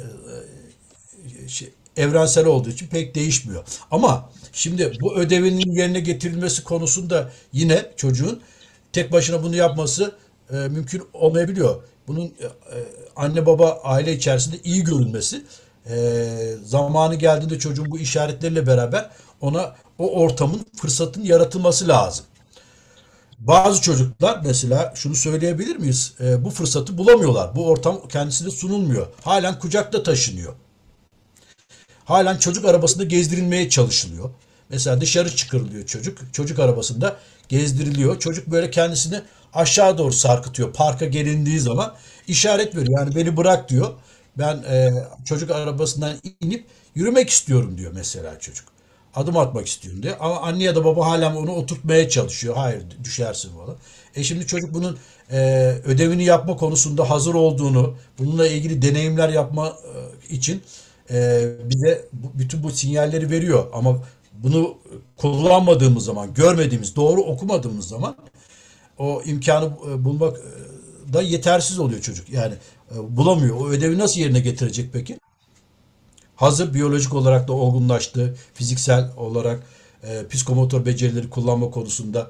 evrensel olduğu için pek değişmiyor. Ama şimdi bu ödevinin yerine getirilmesi konusunda yine çocuğun tek başına bunu yapması mümkün olmayabiliyor. Bunun anne baba aile içerisinde iyi görülmesi, zamanı geldiğinde çocuğun bu işaretleriyle beraber ona o ortamın, fırsatın yaratılması lazım. Bazı çocuklar mesela şunu söyleyebilir miyiz? Bu fırsatı bulamıyorlar. Bu ortam kendisine sunulmuyor. Halen kucakta taşınıyor. Halen çocuk arabasında gezdirilmeye çalışılıyor. Mesela dışarı çıkarılıyor çocuk. Çocuk arabasında gezdiriliyor. Çocuk böyle kendisini aşağı doğru sarkıtıyor. Parka gelindiği zaman işaret veriyor. Yani beni bırak diyor. Ben çocuk arabasından inip yürümek istiyorum diyor mesela çocuk. Adım atmak istiyorum diyor. Ama anne ya da baba hala onu oturtmaya çalışıyor. Hayır düşersin falan. Şimdi çocuk bunun ödevini yapma konusunda hazır olduğunu, bununla ilgili deneyimler yapma için bize bütün bu sinyalleri veriyor. Ama bunu kullanmadığımız zaman, görmediğimiz, doğru okumadığımız zaman o imkanı bulmak da yetersiz oluyor çocuk. Yani bulamıyor. O ödevi nasıl yerine getirecek peki? Hazır biyolojik olarak da olgunlaştı, fiziksel olarak psikomotor becerileri kullanma konusunda.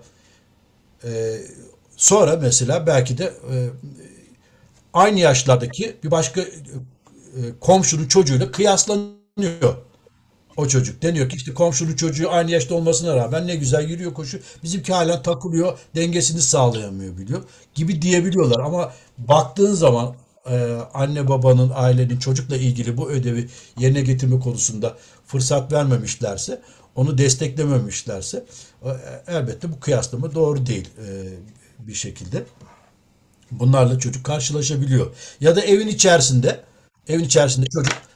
Sonra mesela belki de aynı yaşlardaki bir başka komşunun çocuğuyla kıyaslanıyor. O çocuk deniyor ki işte komşunun çocuğu aynı yaşta olmasına rağmen ne güzel yürüyor koşuyor. Bizimki halen takılıyor, dengesini sağlayamıyor biliyor gibi diyebiliyorlar. Ama baktığın zaman anne babanın, ailenin çocukla ilgili bu ödevi yerine getirme konusunda fırsat vermemişlerse, onu desteklememişlerse elbette bu kıyaslama doğru değil bir şekilde. Bunlarla çocuk karşılaşabiliyor. Ya da evin içerisinde çocuk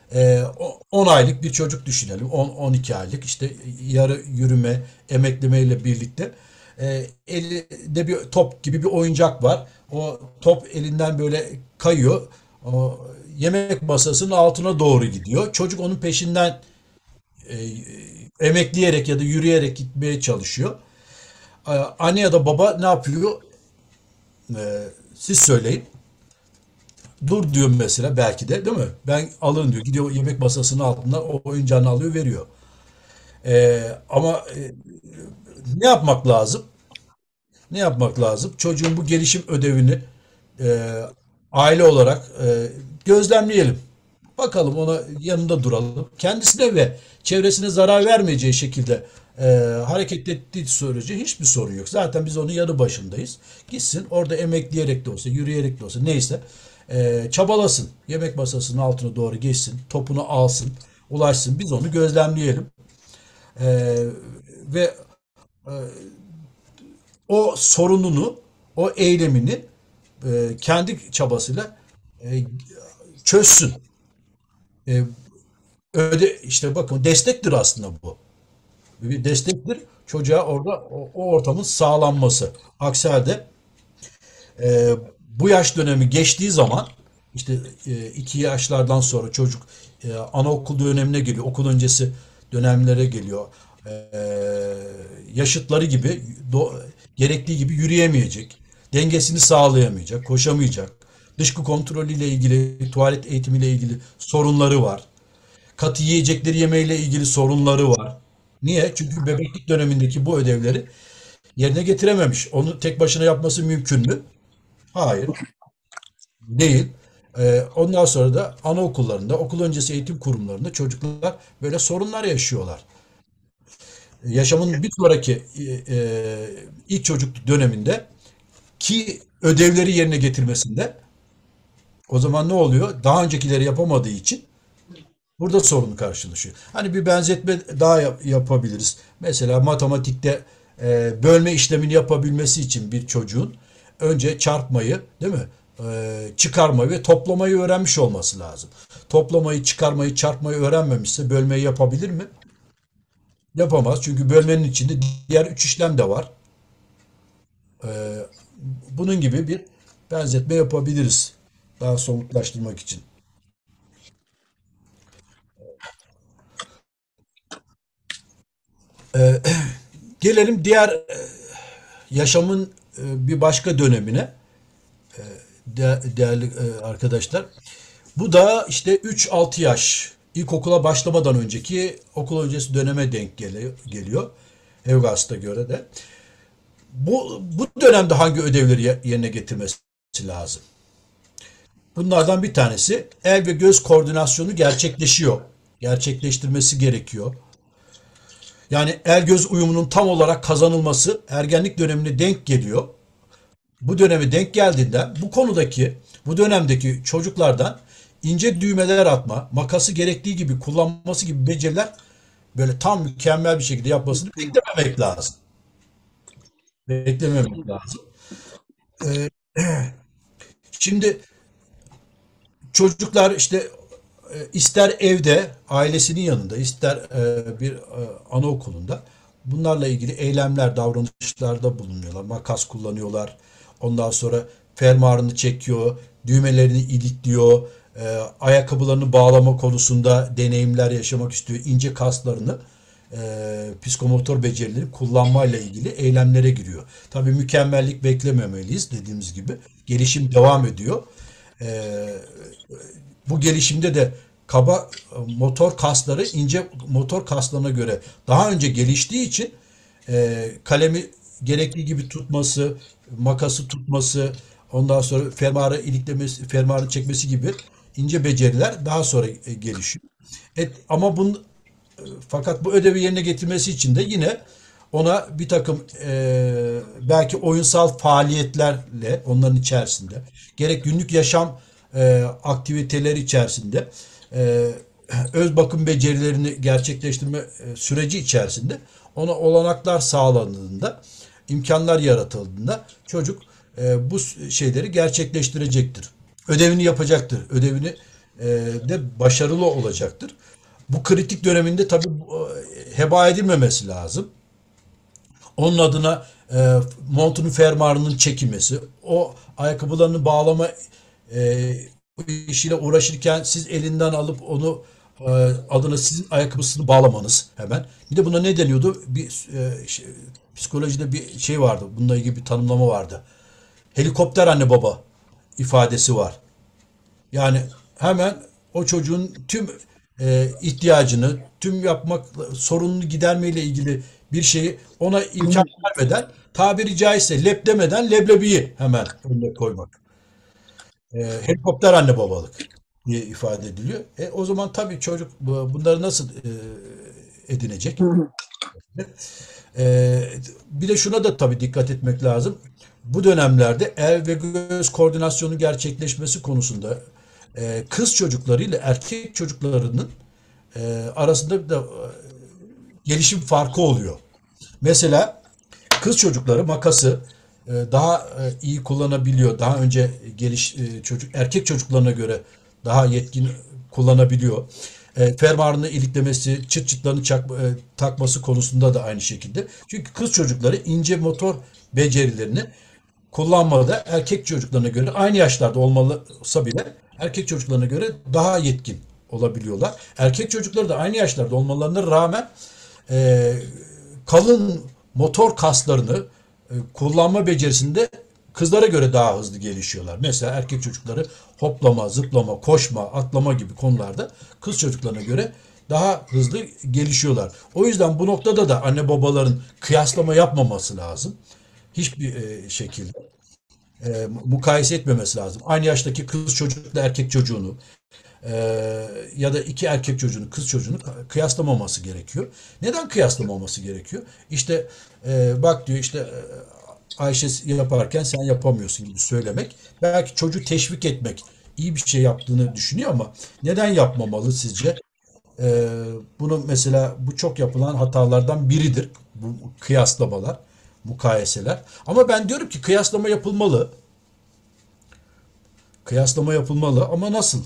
10 aylık bir çocuk düşünelim. 10-12 aylık işte yarı yürüme, emekleme ile birlikte elinde bir top gibi bir oyuncak var. O top elinden böyle kayıyor. O yemek masasının altına doğru gidiyor. Çocuk onun peşinden e, emekleyerek ya da yürüyerek gitmeye çalışıyor. Anne ya da baba ne yapıyor? Siz söyleyin. Dur diyor mesela belki de değil mi? Ben alırım diyor. Gidiyor yemek masasının altından o oyuncağını alıyor veriyor. Ama ne yapmak lazım? Ne yapmak lazım? Çocuğun bu gelişim ödevini e, aile olarak gözlemleyelim. Bakalım ona yanında duralım. Kendisine ve çevresine zarar vermeyeceği şekilde e, hareket ettiği sürece hiçbir sorun yok. Zaten biz onun yanı başındayız. Gitsin orada emekleyerek de olsa, yürüyerek de olsa neyse çabalasın. Yemek masasının altına doğru geçsin, topunu alsın, ulaşsın. Biz onu gözlemleyelim. E, ve e, o sorununu, o eylemini kendi çabasıyla e, çözsün. E, işte bakın destektir aslında bu. Bir destektir çocuğa orada o ortamın sağlanması. Aksi halde bu yaş dönemi geçtiği zaman işte 2 yaşlardan sonra çocuk anaokul dönemine geliyor. Okul öncesi dönemlere geliyor. Yaşıtları gibi gerektiği gibi yürüyemeyecek. Dengesini sağlayamayacak, koşamayacak. Dışkı kontrolüyle ilgili, tuvalet eğitimiyle ilgili sorunları var. Katı yiyecekleri yemeyle ilgili sorunları var. Niye? Çünkü bebeklik dönemindeki bu ödevleri yerine getirememiş. Onu tek başına yapması mümkün mü? Hayır, değil. Ondan sonra da anaokullarında, okul öncesi eğitim kurumlarında çocuklar böyle sorunlar yaşıyorlar. Yaşamın bir sonraki ilk çocukluk döneminde ki ödevleri yerine getirmesinde o zaman ne oluyor? Daha öncekileri yapamadığı için burada sorun karşılaşıyor. Hani bir benzetme daha yapabiliriz. Mesela matematikte bölme işlemini yapabilmesi için bir çocuğun önce çarpmayı, değil mi? Çıkarmayı ve toplamayı öğrenmiş olması lazım. Toplamayı, çıkarmayı, çarpmayı öğrenmemişse bölmeyi yapabilir mi? Yapamaz. Çünkü bölmenin içinde diğer 3 işlem de var. Ee, Bunun gibi bir benzetme yapabiliriz. Daha somutlaştırmak için. Ee, Gelelim diğer yaşamın bir başka dönemine değerli arkadaşlar. Bu da işte 3-6 yaş ilkokula başlamadan önceki okul öncesi döneme denk geliyor. Evgas'ta göre de. Bu dönemde hangi ödevleri yerine getirmesi lazım? Bunlardan bir tanesi el ve göz koordinasyonu gerçekleşiyor. Gerçekleştirmesi gerekiyor. Yani el göz uyumunun tam olarak kazanılması ergenlik dönemine denk geliyor. Bu döneme denk geldiğinde bu dönemdeki çocuklardan ince düğmeler atma, makası gerektiği gibi kullanması gibi beceriler böyle tam mükemmel bir şekilde yapmasını beklememek lazım. Beklememek lazım. Ee, Şimdi çocuklar işte ister evde ailesinin yanında ister bir anaokulunda bunlarla ilgili eylemler, davranışlarda bulunuyorlar. Makas kullanıyorlar. Ondan sonra fermuarını çekiyor, düğmelerini ilikliyor, ayakkabılarını bağlama konusunda deneyimler yaşamak istiyor. İnce kaslarını, psikomotor becerileri kullanmayla ilgili eylemlere giriyor. Tabii mükemmellik beklememeliyiz dediğimiz gibi. Gelişim devam ediyor. E, Bu gelişimde de kaba motor kasları ince motor kaslarına göre daha önce geliştiği için kalemi gerektiği gibi tutması, makası tutması, ondan sonra fermuarı iliklemesi, fermuarı çekmesi gibi ince beceriler daha sonra gelişiyor. Ama fakat bu ödevi yerine getirmesi için de yine ona bir takım belki oyunsal faaliyetlerle onların içerisinde gerek günlük yaşam aktiviteleri içerisinde öz bakım becerilerini gerçekleştirme süreci içerisinde ona olanaklar sağlandığında, imkanlar yaratıldığında çocuk bu şeyleri gerçekleştirecektir. Ödevini yapacaktır. Ödevini de başarılı olacaktır. Bu kritik döneminde tabii heba edilmemesi lazım. Onun adına montunun fermuarının çekilmesi, o ayakkabılarını bağlama işiyle uğraşırken siz elinden alıp onu adına sizin ayakkabısını bağlamanız hemen. Bir de buna ne deniyordu? Psikolojide bir şey vardı. Bununla ilgili bir tanımlama vardı. Helikopter anne baba ifadesi var. Yani hemen o çocuğun tüm ihtiyacını, tüm yapmak sorununu gidermeyle ilgili bir şeyi ona imkan vermeden, tabiri caizse lep demeden leblebiyi hemen önüne koymak. Helikopter anne babalık diye ifade ediliyor. O zaman tabii çocuk bunları nasıl edinecek? Bir de şuna da tabii dikkat etmek lazım. Bu dönemlerde el ve göz koordinasyonu gerçekleşmesi konusunda kız çocukları ile erkek çocuklarının arasında da gelişim farkı oluyor. Mesela kız çocukları makası daha iyi kullanabiliyor. Daha önce erkek çocuklarına göre daha yetkin kullanabiliyor. Fermuarını iliklemesi, çıt çıtlarını takması konusunda da aynı şekilde. Çünkü kız çocukları ince motor becerilerini kullanmada erkek çocuklarına göre aynı yaşlarda olsa bile erkek çocuklarına göre daha yetkin olabiliyorlar. Erkek çocukları da aynı yaşlarda olmalarına rağmen kalın motor kaslarını kullanma becerisinde kızlara göre daha hızlı gelişiyorlar. Mesela erkek çocukları hoplama, zıplama, koşma, atlama gibi konularda kız çocuklarına göre daha hızlı gelişiyorlar. O yüzden bu noktada da anne babaların kıyaslama yapmaması lazım. Hiçbir şekilde mukayese etmemesi lazım. Aynı yaştaki kız çocukla erkek çocuğunu ya da iki erkek çocuğunu, kız çocuğunu kıyaslamaması gerekiyor. Neden kıyaslamaması gerekiyor? İşte bak diyor işte Ayşe yaparken sen yapamıyorsun gibi söylemek. Belki çocuğu teşvik etmek, iyi bir şey yaptığını düşünüyor ama neden yapmamalı sizce? Bunu mesela bu çok yapılan hatalardan biridir. Bu kıyaslamalar, mukayeseler. Ama ben diyorum ki kıyaslama yapılmalı. Kıyaslama yapılmalı ama nasıl?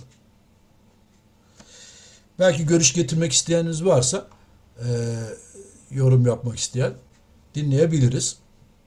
Belki görüş getirmek isteyeniniz varsa yorum yapmak isteyen dinleyebiliriz.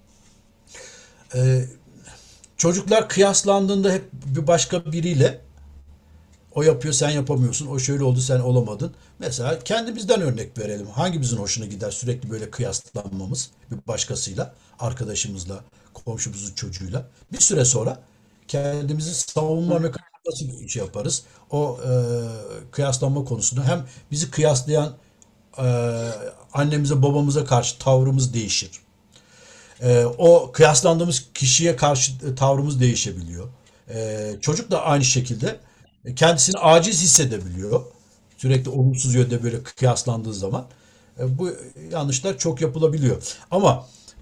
Çocuklar kıyaslandığında hep bir başka biriyle o yapıyor sen yapamıyorsun, o şöyle oldu sen olamadın. Mesela kendimizden örnek verelim. Hangimizin hoşuna gider sürekli böyle kıyaslanmamız bir başkasıyla, arkadaşımızla, komşumuzun çocuğuyla. Bir süre sonra kendimizi savunma mekanizması nasıl şey yaparız? O kıyaslanma konusunda hem bizi kıyaslayan annemize babamıza karşı tavrımız değişir. O kıyaslandığımız kişiye karşı tavrımız değişebiliyor. Çocuk da aynı şekilde kendisini aciz hissedebiliyor. Sürekli olumsuz yönde böyle kıyaslandığı zaman. Bu yanlışlar çok yapılabiliyor. Ama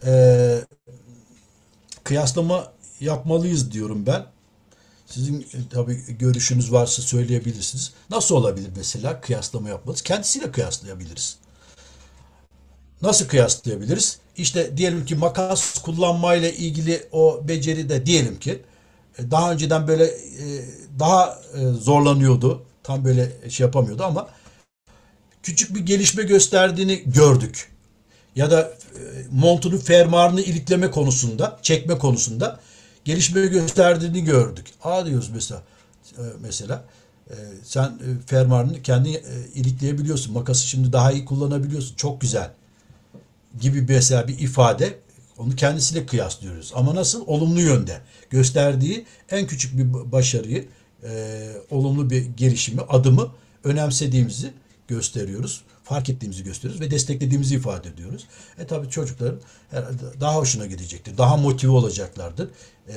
kıyaslama yapmalıyız diyorum ben. Sizin tabii görüşünüz varsa söyleyebilirsiniz. Nasıl olabilir mesela kıyaslama yapmalıyız? Kendisiyle kıyaslayabiliriz. Nasıl kıyaslayabiliriz? İşte diyelim ki makas kullanmayla ilgili o beceri de diyelim ki daha önceden böyle daha zorlanıyordu. Tam böyle şey yapamıyordu ama küçük bir gelişme gösterdiğini gördük. Ya da montunun fermuarını ilikleme konusunda, çekme konusunda gelişme gösterdiğini gördük. Diyoruz mesela sen fermuarını kendi ilikleyebiliyorsun. Makası şimdi daha iyi kullanabiliyorsun. Çok güzel gibi mesela bir ifade, onu kendisiyle kıyaslıyoruz. Ama nasıl? Olumlu yönde. Gösterdiği en küçük bir başarıyı, olumlu bir gelişimi, adımı önemsediğimizi gösteriyoruz. Fark ettiğimizi gösteriyoruz ve desteklediğimizi ifade ediyoruz. Tabii çocukların daha hoşuna gidecektir. Daha motive olacaklardır.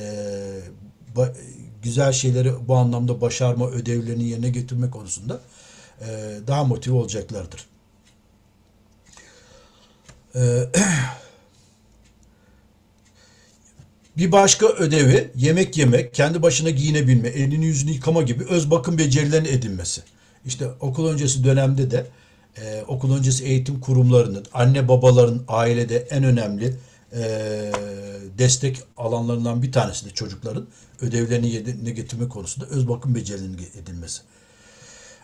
Güzel şeyleri bu anlamda başarma, ödevlerini yerine getirme konusunda daha motive olacaklardır. Bir başka ödevi yemek yemek, kendi başına giyinebilme, elini yüzünü yıkama gibi öz bakım becerilerini edinmesi. İşte okul öncesi dönemde de okul öncesi eğitim kurumlarının, anne babaların ailede en önemli destek alanlarından bir tanesi de çocukların ödevlerini yerine getirme konusunda öz bakım becerilerinin edinmesi.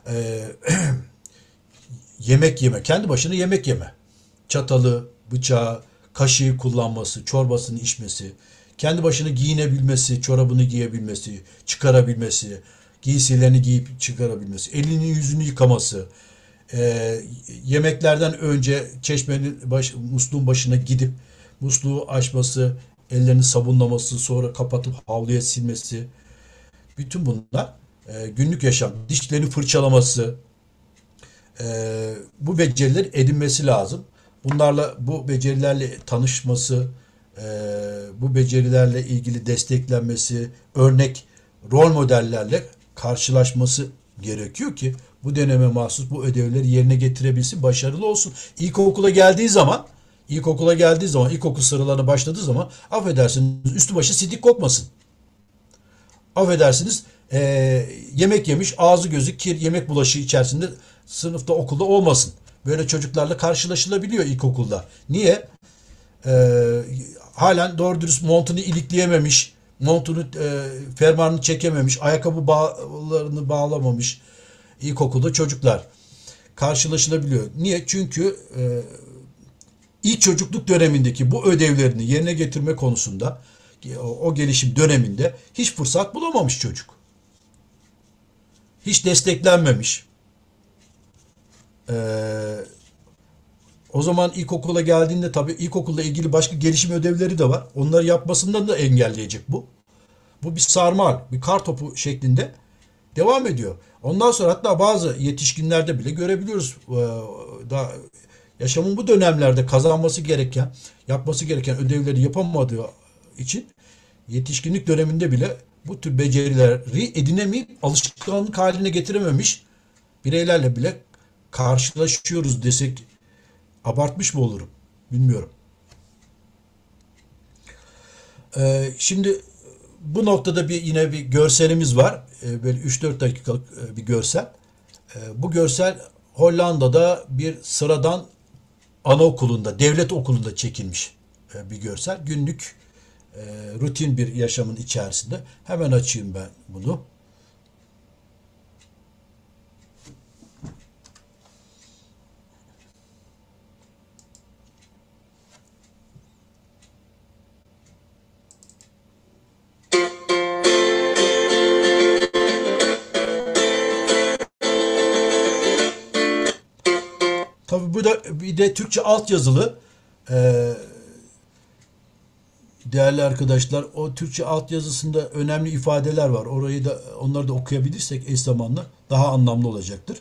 e, yemek yeme, kendi başına yemek yeme. Çatalı, bıçağı, kaşığı kullanması, çorbasını içmesi, kendi başına giyinebilmesi, çorabını giyebilmesi, çıkarabilmesi, giysilerini giyip çıkarabilmesi, elini yüzünü yıkaması, yemeklerden önce musluğun başına gidip musluğu açması, ellerini sabunlaması, sonra kapatıp havluya silmesi, bütün bunlar günlük yaşam, dişlerini fırçalaması, bu becerileri edinmesi lazım. Bu becerilerle tanışması, bu becerilerle ilgili desteklenmesi, örnek rol modellerle karşılaşması gerekiyor ki bu döneme mahsus bu ödevleri yerine getirebilsin, başarılı olsun. İlkokula geldiği zaman, ilkokul sıralarına başladığı zaman affedersiniz üstü başı sidik kokmasın. Affedersiniz yemek yemiş, ağzı gözü kir, yemek bulaşığı içerisinde sınıfta, okulda olmasın. Böyle çocuklarla karşılaşılabiliyor ilkokulda. Niye? Halen doğru dürüst montunu ilikleyememiş, fermuarını çekememiş, ayakkabı bağlarını bağlamamış ilkokulda çocuklar karşılaşılabiliyor. Niye? Çünkü ilk çocukluk dönemindeki bu ödevlerini yerine getirme konusunda o gelişim döneminde hiç fırsat bulamamış çocuk. Hiç desteklenmemiş. O zaman ilkokula geldiğinde tabii ilkokulla ilgili başka gelişim ödevleri de var. Onları yapmasından da engelleyecek bu. Bu bir sarmal, bir kar topu şeklinde devam ediyor. Ondan sonra hatta bazı yetişkinlerde bile görebiliyoruz. Daha yaşamın bu dönemlerde kazanması gereken, yapması gereken ödevleri yapamadığı için yetişkinlik döneminde bile bu tür becerileri edinemeyip alışkanlık haline getirememiş bireylerle bile karşılaşıyoruz desek abartmış mı olurum? Bilmiyorum. Şimdi bu noktada yine bir görselimiz var. Böyle 3-4 dakikalık bir görsel. Bu görsel Hollanda'da bir sıradan anaokulunda, devlet okulunda çekilmiş bir görsel. Günlük rutin bir yaşamın içerisinde. Hemen açayım ben bunu. Tabii bu da bir de Türkçe altyazılı değerli arkadaşlar. O Türkçe altyazısında önemli ifadeler var. Onları da okuyabilirsek eş zamanlı daha anlamlı olacaktır.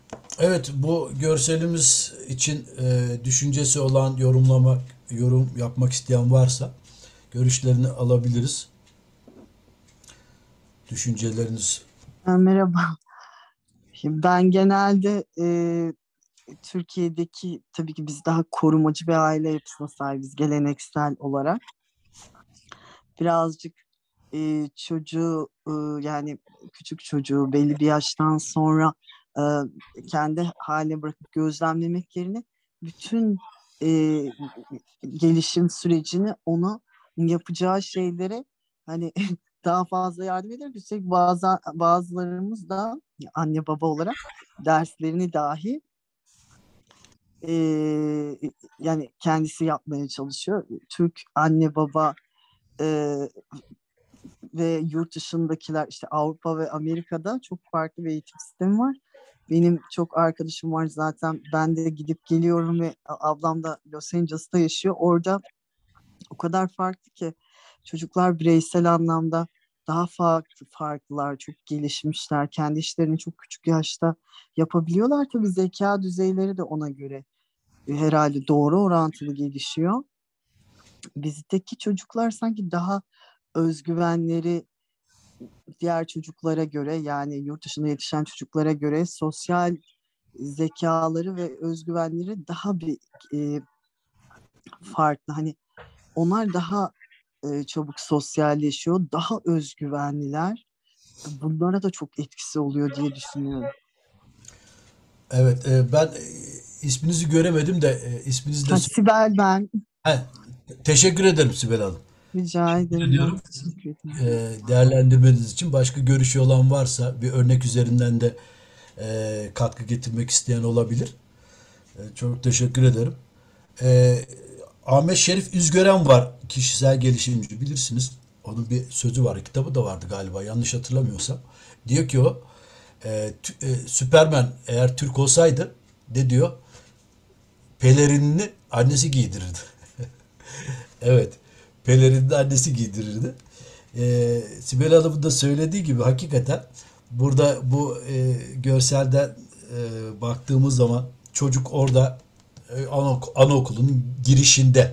Evet, bu görselimiz için düşüncesi olan, yorum yapmak isteyen varsa görüşlerini alabiliriz. Düşünceleriniz. Merhaba. Şimdi ben genelde Türkiye'deki tabii ki biz daha korumacı bir aile yapısına sahibiz geleneksel olarak. Birazcık çocuğu yani küçük çocuğu belli bir yaştan sonra e, kendi haline bırakıp gözlemlemek yerine bütün e, gelişim sürecini ona yapacağı şeylere hani daha fazla yardım eder. Üstelik bazılarımız da anne baba olarak derslerini dahi e, yani kendisi yapmaya çalışıyor. Türk anne baba e, ve yurt dışındakiler işte Avrupa ve Amerika'da çok farklı bir eğitim sistemi var. Benim çok arkadaşım var zaten, ben de gidip geliyorum ve ablam da Los Angeles'ta yaşıyor. Orada o kadar farklı ki çocuklar bireysel anlamda daha farklılar, çok gelişmişler. Kendi işlerini çok küçük yaşta yapabiliyorlar. Tabii zeka düzeyleri de ona göre herhalde doğru orantılı gelişiyor. Bizdeki çocuklar sanki daha özgüvenleri diğer çocuklara göre, yani yurt dışında yetişen çocuklara göre sosyal zekaları ve özgüvenleri daha bir farklı. Hani onlar daha çabuk sosyalleşiyor, daha özgüvenliler. Bunlara da çok etkisi oluyor diye düşünüyorum. Evet, ben isminizi göremedim de isminizi de Sibel ben. He, teşekkür ederim Sibel Hanım. Rica ederim. Ben Ediyorum. teşekkür ederim. Değerlendirmeniz için başka görüşü olan varsa bir örnek üzerinden de katkı getirmek isteyen olabilir. Çok teşekkür ederim. E, Ahmet Şerif Üzgören var. Kişisel gelişimci, bilirsiniz. Onun bir sözü var. Kitabı da vardı galiba. Yanlış hatırlamıyorsam. Diyor ki o Süperman eğer Türk olsaydı de diyor pelerinini annesi giydirirdi. Evet. Pelerinini annesi giydirirdi. Sibel Hanım'ın da söylediği gibi hakikaten burada bu görselden baktığımız zaman çocuk orada anaokulunun girişinde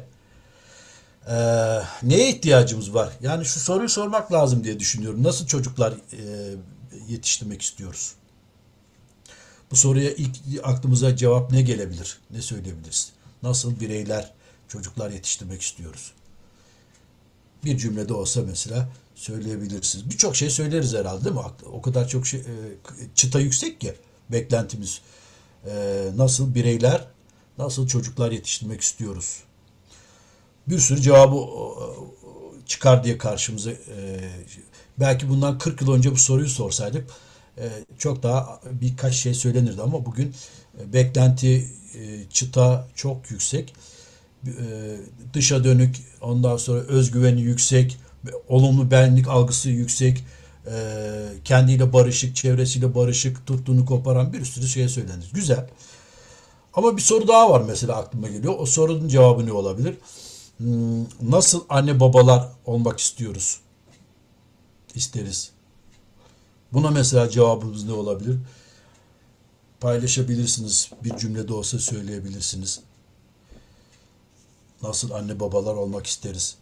neye ihtiyacımız var? Yani şu soruyu sormak lazım diye düşünüyorum. Nasıl çocuklar yetiştirmek istiyoruz? Bu soruya ilk aklımıza cevap ne gelebilir? Ne söyleyebiliriz? Nasıl bireyler, çocuklar yetiştirmek istiyoruz? Bir cümlede olsa mesela söyleyebilirsiniz. Birçok şey söyleriz herhalde, değil mi? O kadar çok şey, çıta yüksek ki beklentimiz. Nasıl bireyler, nasıl çocuklar yetiştirmek istiyoruz? Bir sürü cevabı çıkar diye karşımıza. Belki bundan 40 yıl önce bu soruyu sorsaydık çok daha birkaç şey söylenirdi ama bugün beklenti, çıta çok yüksek. Dışa dönük, ondan sonra özgüveni yüksek, olumlu benlik algısı yüksek, kendiyle barışık, çevresiyle barışık, tuttuğunu koparan bir sürü şey söylenir. Güzel. Ama bir soru daha var mesela aklıma geliyor. O sorunun cevabı ne olabilir? Nasıl anne babalar olmak isteriz? Buna mesela cevabımız ne olabilir? Paylaşabilirsiniz. Bir cümlede olsa söyleyebilirsiniz. Nasıl anne babalar olmak isteriz?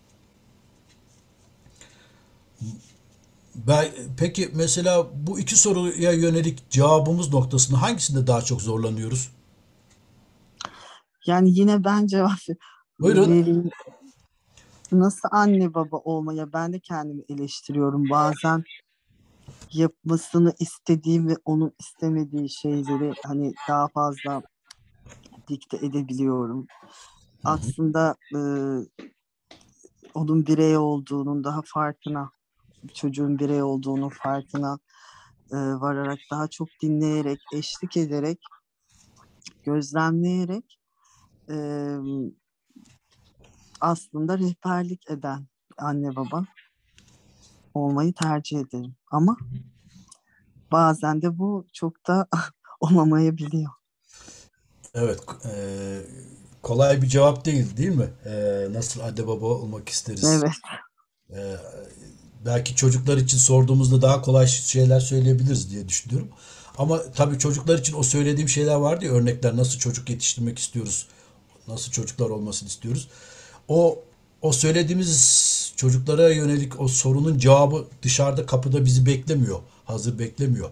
Peki mesela bu iki soruya yönelik cevabımız noktasında hangisinde daha çok zorlanıyoruz? Yani yine ben cevap Buyurun. vereyim. Nasıl anne baba olmaya ben de kendimi eleştiriyorum. Bazen yapmasını istediğim ve onun istemediği şeyleri hani daha fazla dikte edebiliyorum. Aslında onun birey olduğunun daha farkına, çocuğun birey olduğunun farkına vararak, daha çok dinleyerek, eşlik ederek, gözlemleyerek aslında rehberlik eden anne baba olmayı tercih ederim. Ama bazen de bu çok da olamayabiliyor. Evet, kolay bir cevap değil mi? Nasıl anne baba olmak isteriz? Evet. Belki çocuklar için sorduğumuzda daha kolay şeyler söyleyebiliriz diye düşünüyorum. Ama tabii çocuklar için o söylediğim şeyler vardı ya, örnekler, nasıl çocuk yetiştirmek istiyoruz, nasıl çocuklar olmasını istiyoruz. O söylediğimiz çocuklara yönelik o sorunun cevabı dışarıda, kapıda bizi beklemiyor, hazır beklemiyor.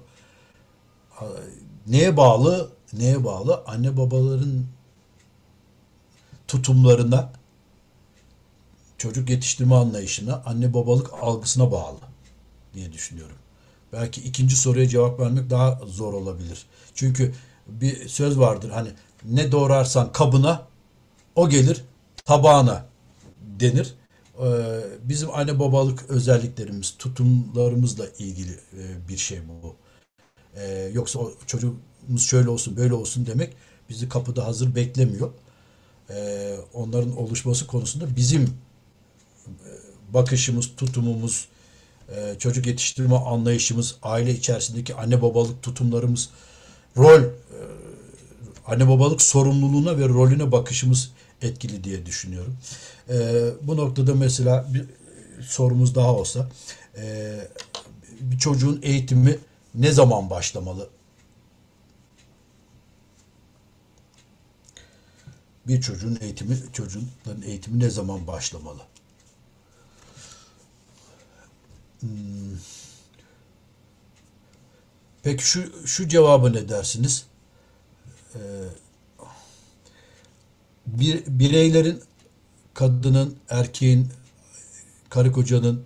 Neye bağlı? Neye bağlı? Anne babaların tutumlarına, çocuk yetiştirme anlayışına, anne babalık algısına bağlı diye düşünüyorum. Belki ikinci soruya cevap vermek daha zor olabilir. Çünkü bir söz vardır, hani ne doğrarsan kabına o gelir tabağına denir. Bizim anne babalık özelliklerimiz, tutumlarımızla ilgili bir şey bu. Yoksa o çocuğumuz şöyle olsun, böyle olsun demek bizi kapıda hazır beklemiyor. Onların oluşması konusunda bizim bakışımız, tutumumuz, çocuk yetiştirme anlayışımız, aile içerisindeki anne babalık tutumlarımız, anne babalık sorumluluğuna ve rolüne bakışımız etkili diye düşünüyorum. Bu noktada mesela bir sorumuz daha olsa, bir çocuğun eğitimi ne zaman başlamalı? Bir çocukların eğitimi ne zaman başlamalı? Peki şu cevabı ne dersiniz? Bireylerin, kadının, erkeğin, karı kocanın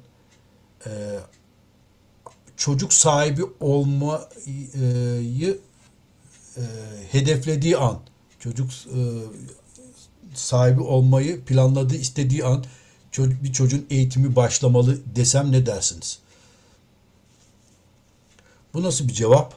çocuk sahibi olmayı hedeflediği an, çocuk sahibi olmayı planladığı, istediği an bir çocuğun eğitimi başlamalı desem ne dersiniz? Bu nasıl bir cevap?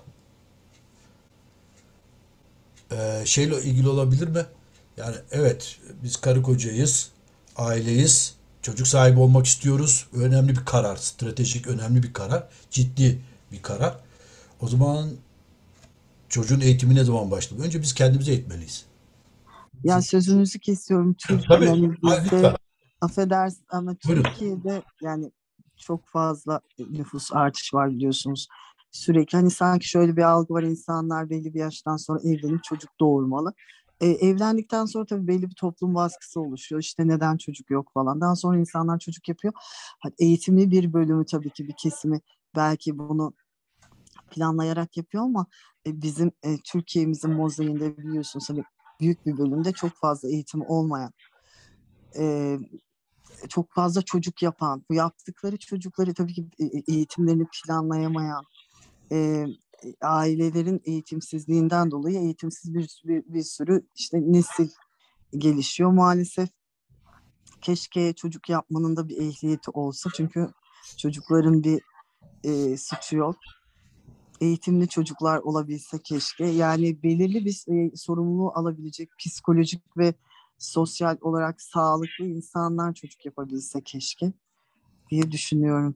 Şeyle ilgili olabilir mi? Yani evet, biz karı kocayız, aileyiz, çocuk sahibi olmak istiyoruz. Önemli bir karar, stratejik önemli bir karar, ciddi bir karar. O zaman çocuğun eğitimi ne zaman başlıyor? Önce biz kendimizi eğitmeliyiz. Ya sözünüzü kesiyorum. Tabii. Yani bizde, Lütfen. affedersin ama Buyurun. Türkiye'de yani çok fazla nüfus artışı var biliyorsunuz. Sürekli hani sanki şöyle bir algı var, insanlar belli bir yaştan sonra evlenip çocuk doğurmalı. Evlendikten sonra tabii belli bir toplum baskısı oluşuyor. İşte neden çocuk yok falan. Daha sonra insanlar çocuk yapıyor. Hani eğitimli bir bölümü, tabii ki bir kesimi belki bunu planlayarak yapıyor ama bizim Türkiye'mizin mozaiğinde biliyorsunuz hani büyük bir bölümde çok fazla eğitimi olmayan, e, çok fazla çocuk yapan, bu yaptıkları çocukları tabii ki eğitimlerini planlayamayan, e, ailelerin eğitimsizliğinden dolayı eğitimsiz bir sürü işte nesil gelişiyor maalesef. Keşke çocuk yapmanın da bir ehliyeti olsa, çünkü çocukların bir suçu yok. Eğitimli çocuklar olabilse keşke. Yani belirli bir sorumluluğu alabilecek, psikolojik ve sosyal olarak sağlıklı insanlar çocuk yapabilse keşke diye düşünüyorum.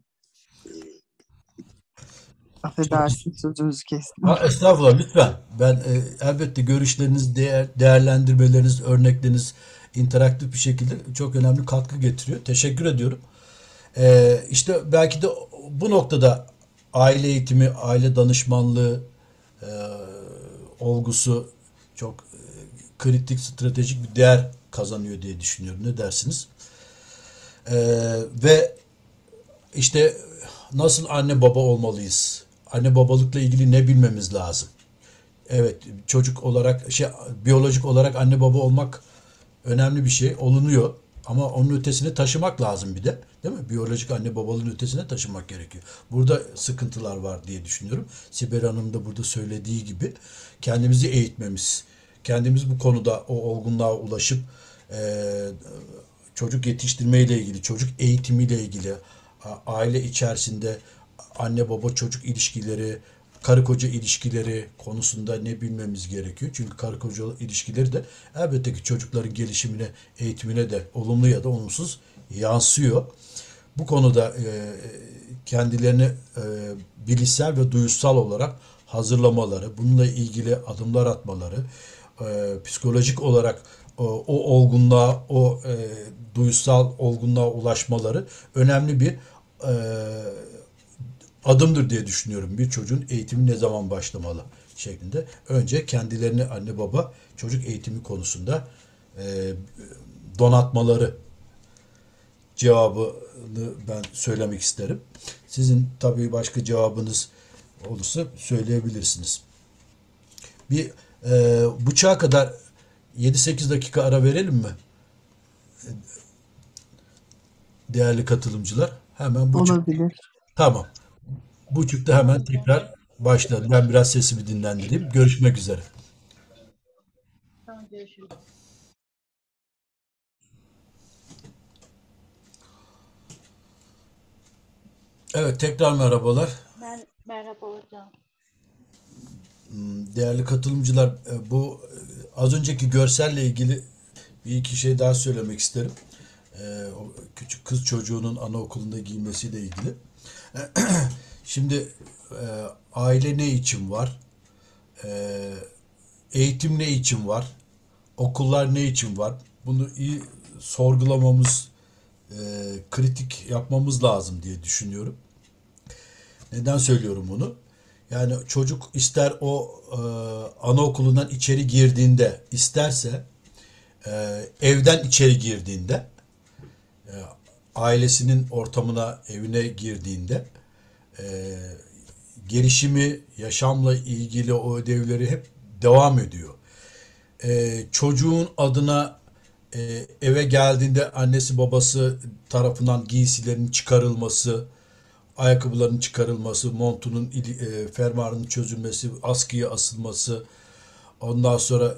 Affedersin, sözünüzü kestim. Estağfurullah, lütfen. Ben elbette görüşleriniz, değerlendirmeleriniz, örnekleriniz interaktif bir şekilde çok önemli katkı getiriyor. Teşekkür ediyorum. İşte belki de bu noktada aile eğitimi, aile danışmanlığı olgusu çok kritik, stratejik bir değer kazanıyor diye düşünüyorum. Ne dersiniz? Ve işte nasıl anne baba olmalıyız? Anne babalıkla ilgili ne bilmemiz lazım? Evet, çocuk olarak, biyolojik olarak anne baba olmak önemli bir şey, olunuyor. Ama onun ötesine taşımak lazım bir de. Değil mi? Biyolojik anne babalığın ötesine taşımak gerekiyor. Burada sıkıntılar var diye düşünüyorum. Sibel Hanım da burada söylediği gibi kendimizi eğitmemiz, kendimiz bu konuda o olgunluğa ulaşıp çocuk yetiştirmeyle ilgili, çocuk eğitimiyle ilgili, aile içerisinde anne baba çocuk ilişkileri, karı koca ilişkileri konusunda ne bilmemiz gerekiyor. Çünkü karı koca ilişkileri de elbette ki çocukların gelişimine, eğitimine de olumlu ya da olumsuz yansıyor. Bu konuda kendilerini bilişsel ve duyusal olarak hazırlamaları, bununla ilgili adımlar atmaları, psikolojik olarak o olgunluğa, o duyusal olgunluğa ulaşmaları önemli bir adımdır diye düşünüyorum. Bir çocuğun eğitimi ne zaman başlamalı şeklinde. Önce kendilerini anne baba çocuk eğitimi konusunda donatmaları cevabını ben söylemek isterim. Sizin tabii başka cevabınız olursa söyleyebilirsiniz. Bir buçuğa kadar 7-8 dakika ara verelim mi? Değerli katılımcılar. Hemen buçuk. Olabilir. Tamam. Buçukta hemen tekrar başlayalım. Ben biraz sesimi dinlendireyim. Görüşmek üzere. Tamam, görüşürüz. Evet, tekrar merhabalar. Merhaba hocam. Değerli katılımcılar, bu az önceki görselle ilgili bir iki şey daha söylemek isterim. O küçük kız çocuğunun anaokulunda giymesiyle ilgili. Şimdi aile ne için var? Eğitim ne için var? Okullar ne için var? Bunu iyi sorgulamamız, kritik yapmamız lazım diye düşünüyorum. Neden söylüyorum bunu? Yani çocuk ister o anaokulundan içeri girdiğinde, isterse evden içeri girdiğinde, ailesinin ortamına, evine girdiğinde gelişimi, yaşamla ilgili o ödevleri hep devam ediyor. Çocuğun adına eve geldiğinde annesi babası tarafından giysilerinin çıkarılması, ayakkabılarının çıkarılması, montunun fermuarının çözülmesi, askıya asılması, ondan sonra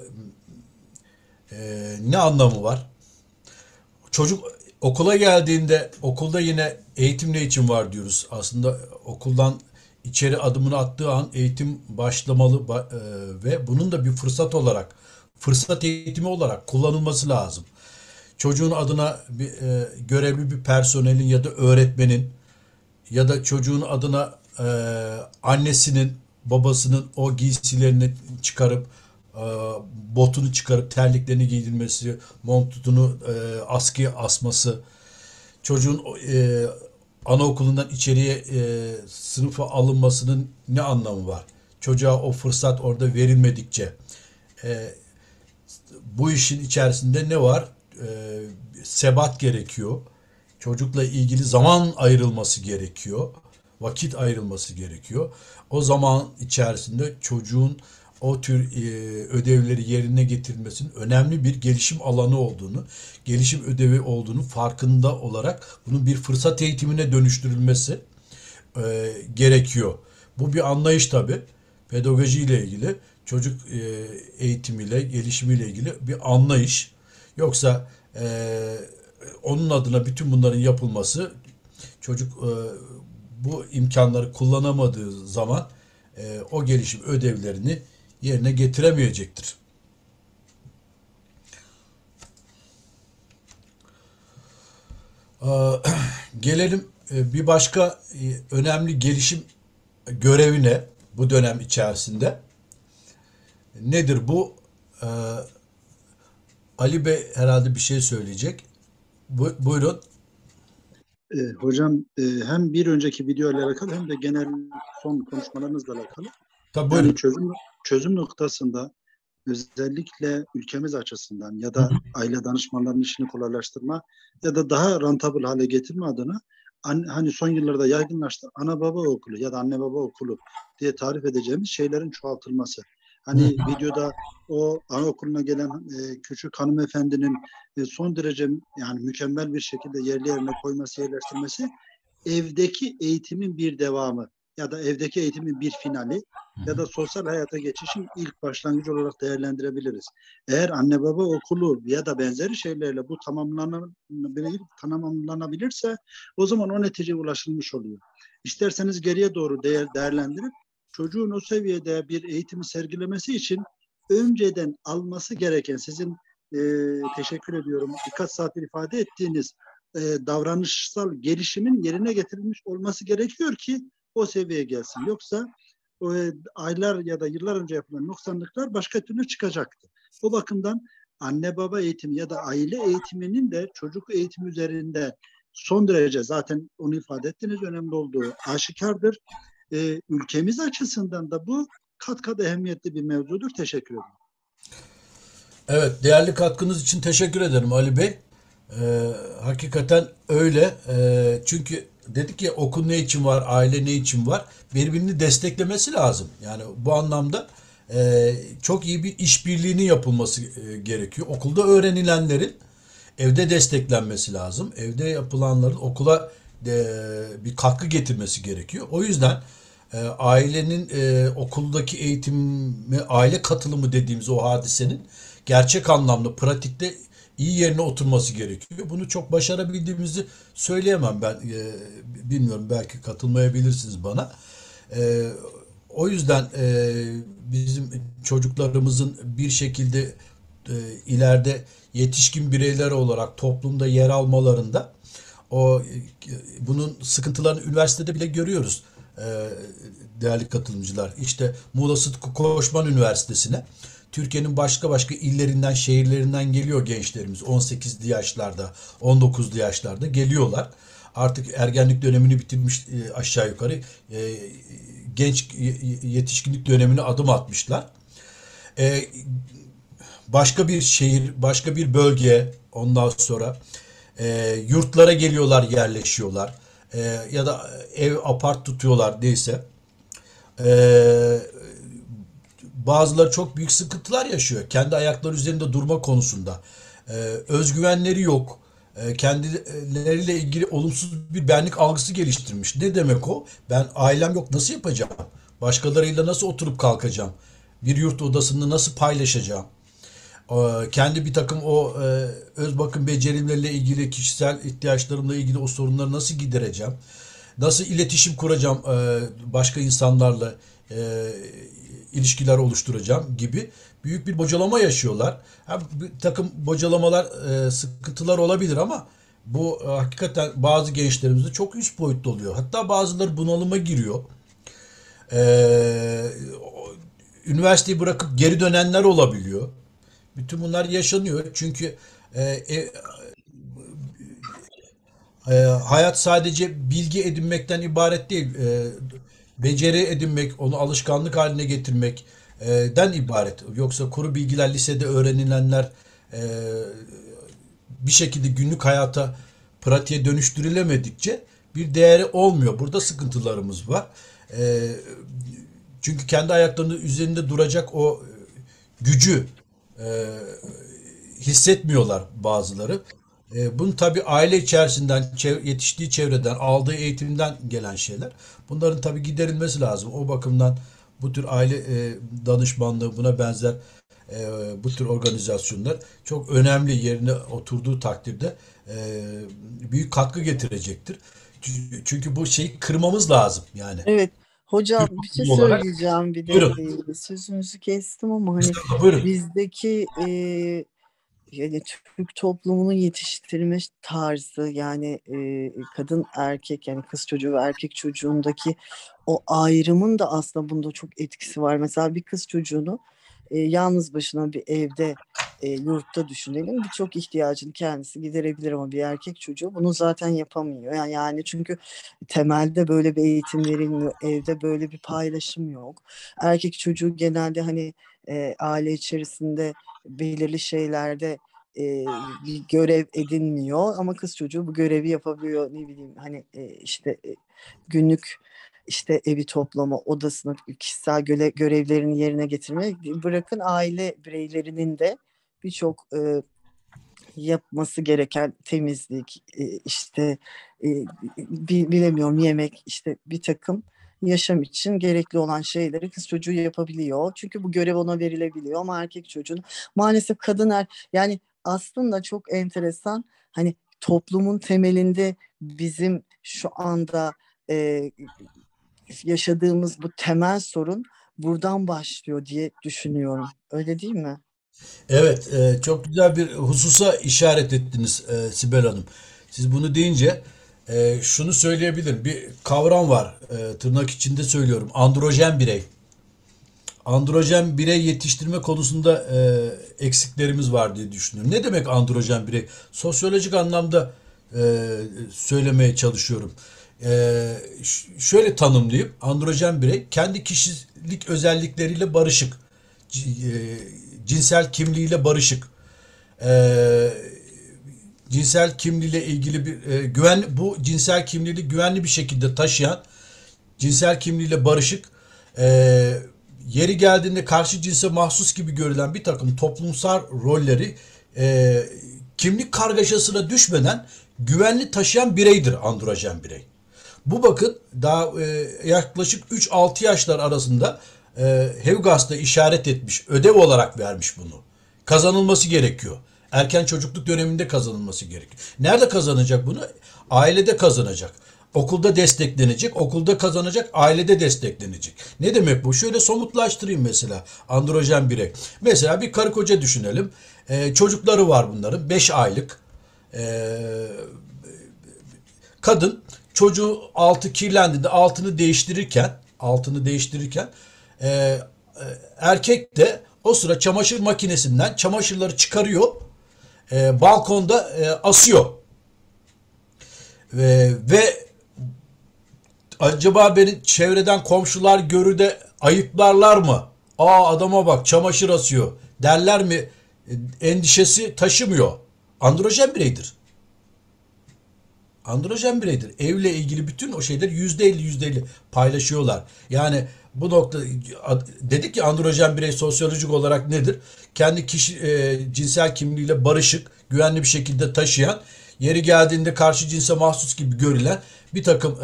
ne anlamı var? Çocuk okula geldiğinde okulda yine eğitim ne için var diyoruz. Aslında okuldan içeri adımını attığı an eğitim başlamalı ve bunun da bir fırsat eğitimi olarak kullanılması lazım. Çocuğun adına görevli bir personelin ya da öğretmenin ya da çocuğun adına annesinin, babasının o giysilerini çıkarıp, botunu çıkarıp terliklerini giydirmesi, montunu askıya asması, çocuğun anaokulundan içeriye sınıfa alınmasının ne anlamı var? Çocuğa o fırsat orada verilmedikçe bu işin içerisinde ne var? Sebat gerekiyor. Çocukla ilgili zaman ayrılması gerekiyor. Vakit ayrılması gerekiyor. O zaman içerisinde çocuğun o tür ödevleri yerine getirilmesinin önemli bir gelişim alanı olduğunu, gelişim ödevi olduğunu farkında olarak bunun bir fırsat eğitimine dönüştürülmesi gerekiyor. Bu bir anlayış tabii. Pedagoji ile ilgili, çocuk eğitimiyle, gelişimiyle ilgili bir anlayış. Yoksa onun adına bütün bunların yapılması, çocuk bu imkanları kullanamadığı zaman o gelişim ödevlerini yerine getiremeyecektir. Gelelim bir başka önemli gelişim görevine bu dönem içerisinde. Nedir bu? Ali Bey herhalde bir şey söyleyecek. Buyurun. Hocam hem bir önceki video ile alakalı hem de genel son konuşmalarınızla alakalı. Tabii buyurun. Yani çözüm noktasında özellikle ülkemiz açısından ya da aile danışmanlarının işini kolaylaştırma ya da daha rentable hale getirme adına hani son yıllarda yaygınlaştı ana baba okulu ya da anne baba okulu diye tarif edeceğimiz şeylerin çoğaltılması. Hani videoda o anaokuluna gelen küçük hanımefendinin son derece yani mükemmel bir şekilde yerli yerine koyması, yerleştirmesi evdeki eğitimin bir devamı ya da evdeki eğitimin bir finali ya da sosyal hayata geçişin ilk başlangıcı olarak değerlendirebiliriz. Eğer anne baba okulu ya da benzeri şeylerle bu tamamlanabilirse o zaman o neticeye ulaşılmış oluyor. İsterseniz geriye doğru değerlendirip çocuğun o seviyede bir eğitimi sergilemesi için önceden alması gereken sizin teşekkür ediyorum birkaç saattir ifade ettiğiniz davranışsal gelişimin yerine getirilmiş olması gerekiyor ki o seviyeye gelsin. Yoksa aylar ya da yıllar önce yapılan noksanlıklar başka türlü çıkacaktı. O bakımdan anne baba eğitimi ya da aile eğitiminin de çocuk eğitimi üzerinde son derece zaten onu ifade ettiniz önemli olduğu aşikardır. Ülkemiz açısından da bu kat ehemmiyetli bir mevzudur. Teşekkür ederim. Evet, değerli katkınız için teşekkür ederim Ali Bey. Hakikaten öyle. Çünkü dedik ya, okul ne için var, aile ne için var? Birbirini desteklemesi lazım. Yani bu anlamda çok iyi bir işbirliğinin yapılması gerekiyor. Okulda öğrenilenlerin evde desteklenmesi lazım. Evde yapılanların okula bir katkı getirmesi gerekiyor. O yüzden ailenin okuldaki eğitimi, aile katılımı dediğimiz o hadisenin gerçek anlamda pratikte iyi yerine oturması gerekiyor. Bunu çok başarabildiğimizi söyleyemem ben. Bilmiyorum, belki katılmayabilirsiniz bana. O yüzden bizim çocuklarımızın bir şekilde ileride yetişkin bireyler olarak toplumda yer almalarında bunun sıkıntılarını üniversitede bile görüyoruz. Değerli katılımcılar, işte Muğla Sıtkı Koçman Üniversitesi'ne Türkiye'nin başka illerinden, şehirlerinden geliyor gençlerimiz. 18'li yaşlarda, 19'lu yaşlarda geliyorlar. Artık ergenlik dönemini bitirmiş aşağı yukarı, genç yetişkinlik dönemine adım atmışlar. Başka bir şehir, başka bir bölge, ondan sonra yurtlara geliyorlar, yerleşiyorlar. Ya da ev, apart tutuyorlar, neyse. Bazıları çok büyük sıkıntılar yaşıyor. Kendi ayakları üzerinde durma konusunda. Özgüvenleri yok. Kendileriyle ilgili olumsuz bir benlik algısı geliştirmiş. Ne demek o? Ben, ailem yok, nasıl yapacağım? Başkalarıyla nasıl oturup kalkacağım? Bir yurt odasını nasıl paylaşacağım? Kendi bir takım öz bakım becerilerle ilgili, kişisel ihtiyaçlarımla ilgili o sorunları nasıl gidereceğim? Nasıl iletişim kuracağım başka insanlarla, ilişkiler oluşturacağım gibi büyük bir bocalama yaşıyorlar. Bir takım bocalamalar, sıkıntılar olabilir ama bu hakikaten bazı gençlerimizde çok üst boyutlu oluyor. Hatta bazıları bunalıma giriyor. Üniversiteyi bırakıp geri dönenler olabiliyor. Bütün bunlar yaşanıyor. Çünkü hayat sadece bilgi edinmekten ibaret değil. Beceri edinmek, onu alışkanlık haline getirmekten ibaret. Yoksa kuru bilgiler, lisede öğrenilenler bir şekilde günlük hayata, pratiğe dönüştürülemedikçe bir değeri olmuyor. Burada sıkıntılarımız var. Çünkü kendi ayaklarının üzerinde duracak o gücü hissetmiyorlar bazıları. Bunun tabii aile içerisinden, yetiştiği çevreden, aldığı eğitimden gelen şeyler. Bunların tabii giderilmesi lazım. O bakımdan bu tür aile danışmanlığı, buna benzer bu tür organizasyonlar çok önemli, yerine oturduğu takdirde büyük katkı getirecektir. Çünkü bu şeyi kırmamız lazım yani. Evet. Hocam Türk bir şey toplumu olarak. söyleyeceğim bir de Buyurun. sözünüzü kestim ama hani Buyurun. bizdeki yani Türk toplumunun yetiştirilme tarzı, yani kadın erkek, yani kız çocuğu ve erkek çocuğundaki o ayrımın da aslında bunda çok etkisi var. Mesela bir kız çocuğunu yalnız başına bir evde, yurtta düşünelim. Birçok ihtiyacını kendisi giderebilir ama bir erkek çocuğu bunu zaten yapamıyor. Yani çünkü temelde böyle bir eğitim verilmiyor. Evde böyle bir paylaşım yok. Erkek çocuğu genelde hani aile içerisinde belirli şeylerde bir görev edinmiyor ama kız çocuğu bu görevi yapabiliyor. Ne bileyim hani işte günlük işte evi toplama, odasını, kişisel görevlerini yerine getirmek, bırakın aile bireylerinin de birçok yapması gereken temizlik, işte bilemiyorum, yemek, işte bir takım yaşam için gerekli olan şeyleri kız çocuğu yapabiliyor. Çünkü bu görev ona verilebiliyor ama erkek çocuğun maalesef yani aslında çok enteresan, hani toplumun temelinde bizim şu anda yaşadığımız bu temel sorun buradan başlıyor diye düşünüyorum. Öyle değil mi? Evet, çok güzel bir hususa işaret ettiniz Sibel Hanım. Siz bunu deyince şunu söyleyebilirim. Bir kavram var, tırnak içinde söylüyorum. Androjen birey. Androjen birey yetiştirme konusunda eksiklerimiz var diye düşünüyorum. Ne demek androjen birey? Sosyolojik anlamda söylemeye çalışıyorum. Şöyle tanımlayayım. Androjen birey kendi kişilik özellikleriyle barışık. Cinsel kimliğiyle barışık. Cinsel kimliğiyle ilgili bir bu cinsel kimliği güvenli bir şekilde taşıyan, cinsel kimliğiyle barışık, yeri geldiğinde karşı cinse mahsus gibi görülen bir takım toplumsal rolleri kimlik kargaşasına düşmeden güvenli taşıyan bireydir androjen birey. Bu bakın daha yaklaşık 3-6 yaşlar arasında Heugas da işaret etmiş, ödev olarak vermiş bunu. Kazanılması gerekiyor. Erken çocukluk döneminde kazanılması gerekiyor. Nerede kazanacak bunu? Ailede kazanacak. Okulda desteklenecek, okulda kazanacak, ailede desteklenecek. Ne demek bu? Şöyle somutlaştırayım mesela androjen birey. Mesela bir karı koca düşünelim. Çocukları var bunların, 5 aylık. Kadın çocuğu altı kirlendiğinde altını değiştirirken erkek de o sıra çamaşır makinesinden çamaşırları çıkarıyor, balkonda asıyor. Ve acaba beni çevreden komşular görür de ayıplarlar mı? Adama bak çamaşır asıyor derler mi? Endişesi taşımıyor. Androjen bireydir. Androjen bireydir. Evle ilgili bütün o şeyleri %50 paylaşıyorlar. Yani bu nokta dedik ki androjen birey sosyolojik olarak nedir? Kendi cinsel kimliğiyle barışık, güvenli bir şekilde taşıyan, yeri geldiğinde karşı cinse mahsus gibi görülen bir takım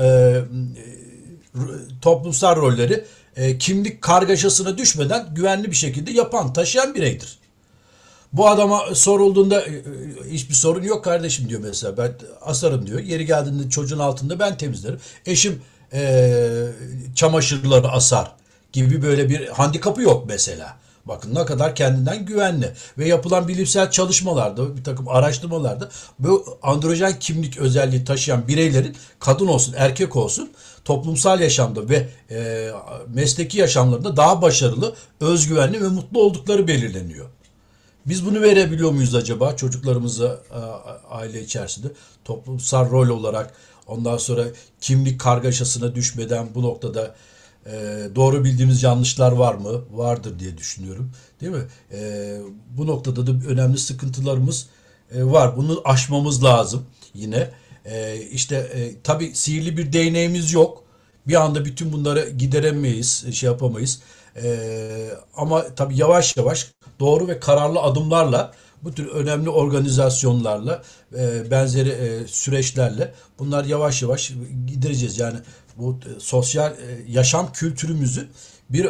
toplumsal rolleri kimlik kargaşasına düşmeden güvenli bir şekilde taşıyan bireydir. Bu adama sorulduğunda hiçbir sorun yok kardeşim diyor mesela, ben asarım diyor. Yeri geldiğinde çocuğun altında ben temizlerim. Eşim çamaşırları asar gibi böyle bir handikapı yok mesela. Bakın ne kadar kendinden güvenli. Ve yapılan bilimsel çalışmalarda, bir takım araştırmalarda bu androjen kimlik özelliği taşıyan bireylerin kadın olsun erkek olsun toplumsal yaşamda ve mesleki yaşamlarında daha başarılı, özgüvenli ve mutlu oldukları belirleniyor. Biz bunu verebiliyor muyuz acaba çocuklarımıza aile içerisinde toplumsal rol olarak, ondan sonra kimlik kargaşasına düşmeden bu noktada doğru bildiğimiz yanlışlar var mı? Vardır diye düşünüyorum. Değil mi? Bu noktada da önemli sıkıntılarımız var. Bunu aşmamız lazım yine. Tabii sihirli bir değneğimiz yok. Bir anda bütün bunları gideremeyiz, yapamayız. Ama tabii yavaş yavaş doğru ve kararlı adımlarla bu tür önemli organizasyonlarla benzeri süreçlerle bunlar yavaş yavaş gidereceğiz. Yani bu sosyal yaşam kültürümüzü bir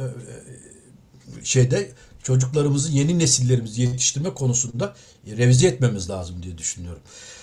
çocuklarımızı, yeni nesillerimizi yetiştirme konusunda revize etmemiz lazım diye düşünüyorum.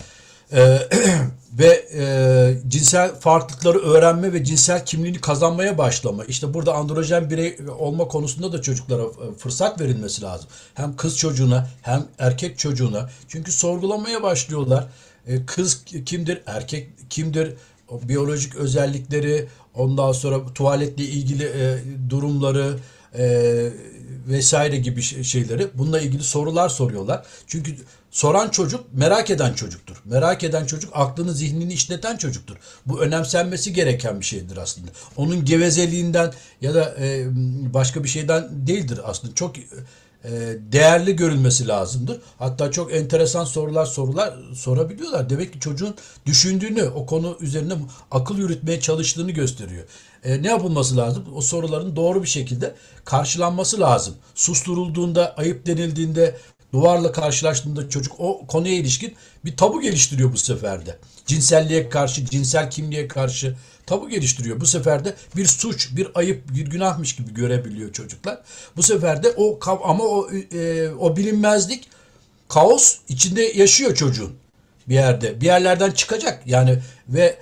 Ve cinsel farklılıkları öğrenme ve cinsel kimliğini kazanmaya başlama. İşte burada androjen birey olma konusunda da çocuklara fırsat verilmesi lazım. Hem kız çocuğuna hem erkek çocuğuna. Çünkü sorgulamaya başlıyorlar. Kız kimdir, erkek kimdir, o biyolojik özellikleri, ondan sonra tuvaletle ilgili durumları, vesaire gibi şeyleri, bununla ilgili sorular soruyorlar. Çünkü soran çocuk merak eden çocuktur. Merak eden çocuk aklını, zihnini işleten çocuktur. Bu önemsenmesi gereken bir şeydir aslında. Onun gevezeliğinden ya da başka bir şeyden değildir aslında. Çok değerli görülmesi lazımdır. Hatta çok enteresan sorular sorabiliyorlar. Demek ki çocuğun düşündüğünü, o konu üzerine akıl yürütmeye çalıştığını gösteriyor. Ne yapılması lazım? O soruların doğru bir şekilde karşılanması lazım. Susturulduğunda, ayıp denildiğinde, duvarla karşılaştığında çocuk o konuya ilişkin bir tabu geliştiriyor bu sefer de. Cinselliğe karşı, cinsel kimliğe karşı tabu geliştiriyor. Bu sefer de bir suç, bir ayıp, bir günahmış gibi görebiliyor çocuklar. Bu sefer de o bilinmezlik, kaos içinde yaşıyor çocuğun bir yerde. Bir yerlerden çıkacak yani ve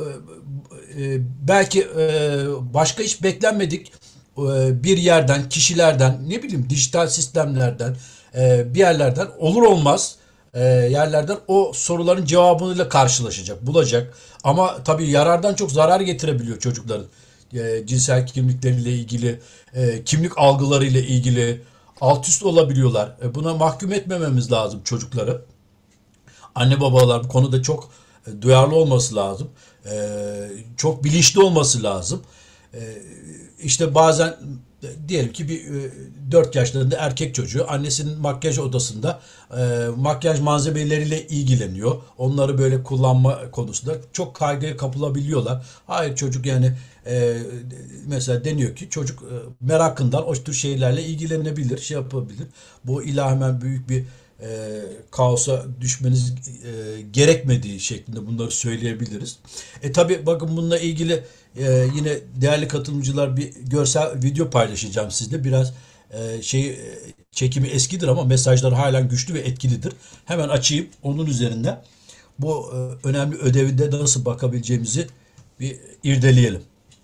belki başka hiç beklenmedik bir yerden, kişilerden, ne bileyim dijital sistemlerden, bir yerlerden olur olmaz yerlerden o soruların cevabıyla karşılaşacak, bulacak. Ama tabii yarardan çok zarar getirebiliyor çocukların. Cinsel kimlikleriyle ilgili, kimlik algılarıyla ilgili alt üst olabiliyorlar. Buna mahkum etmememiz lazım çocukları. Anne babalar bu konuda çok duyarlı olması lazım. Çok bilinçli olması lazım. İşte bazen diyelim ki bir 4 yaşlarında erkek çocuğu annesinin makyaj odasında makyaj malzemeleriyle ilgileniyor. Onları böyle kullanma konusunda çok kaygıya kapılabiliyorlar. Hayır, çocuk yani mesela deniyor ki çocuk merakından o tür şeylerle ilgilenebilir, şey yapabilir. Bu illa hemen büyük bir kaosa düşmeniz gerekmediği şeklinde bunları söyleyebiliriz. Tabii bakın bununla ilgili yine değerli katılımcılar bir görsel video paylaşacağım sizde. Biraz çekimi eskidir ama mesajlar halen güçlü ve etkilidir. Hemen açayım, onun üzerinden bu önemli ödevinde nasıl bakabileceğimizi bir irdeleyelim.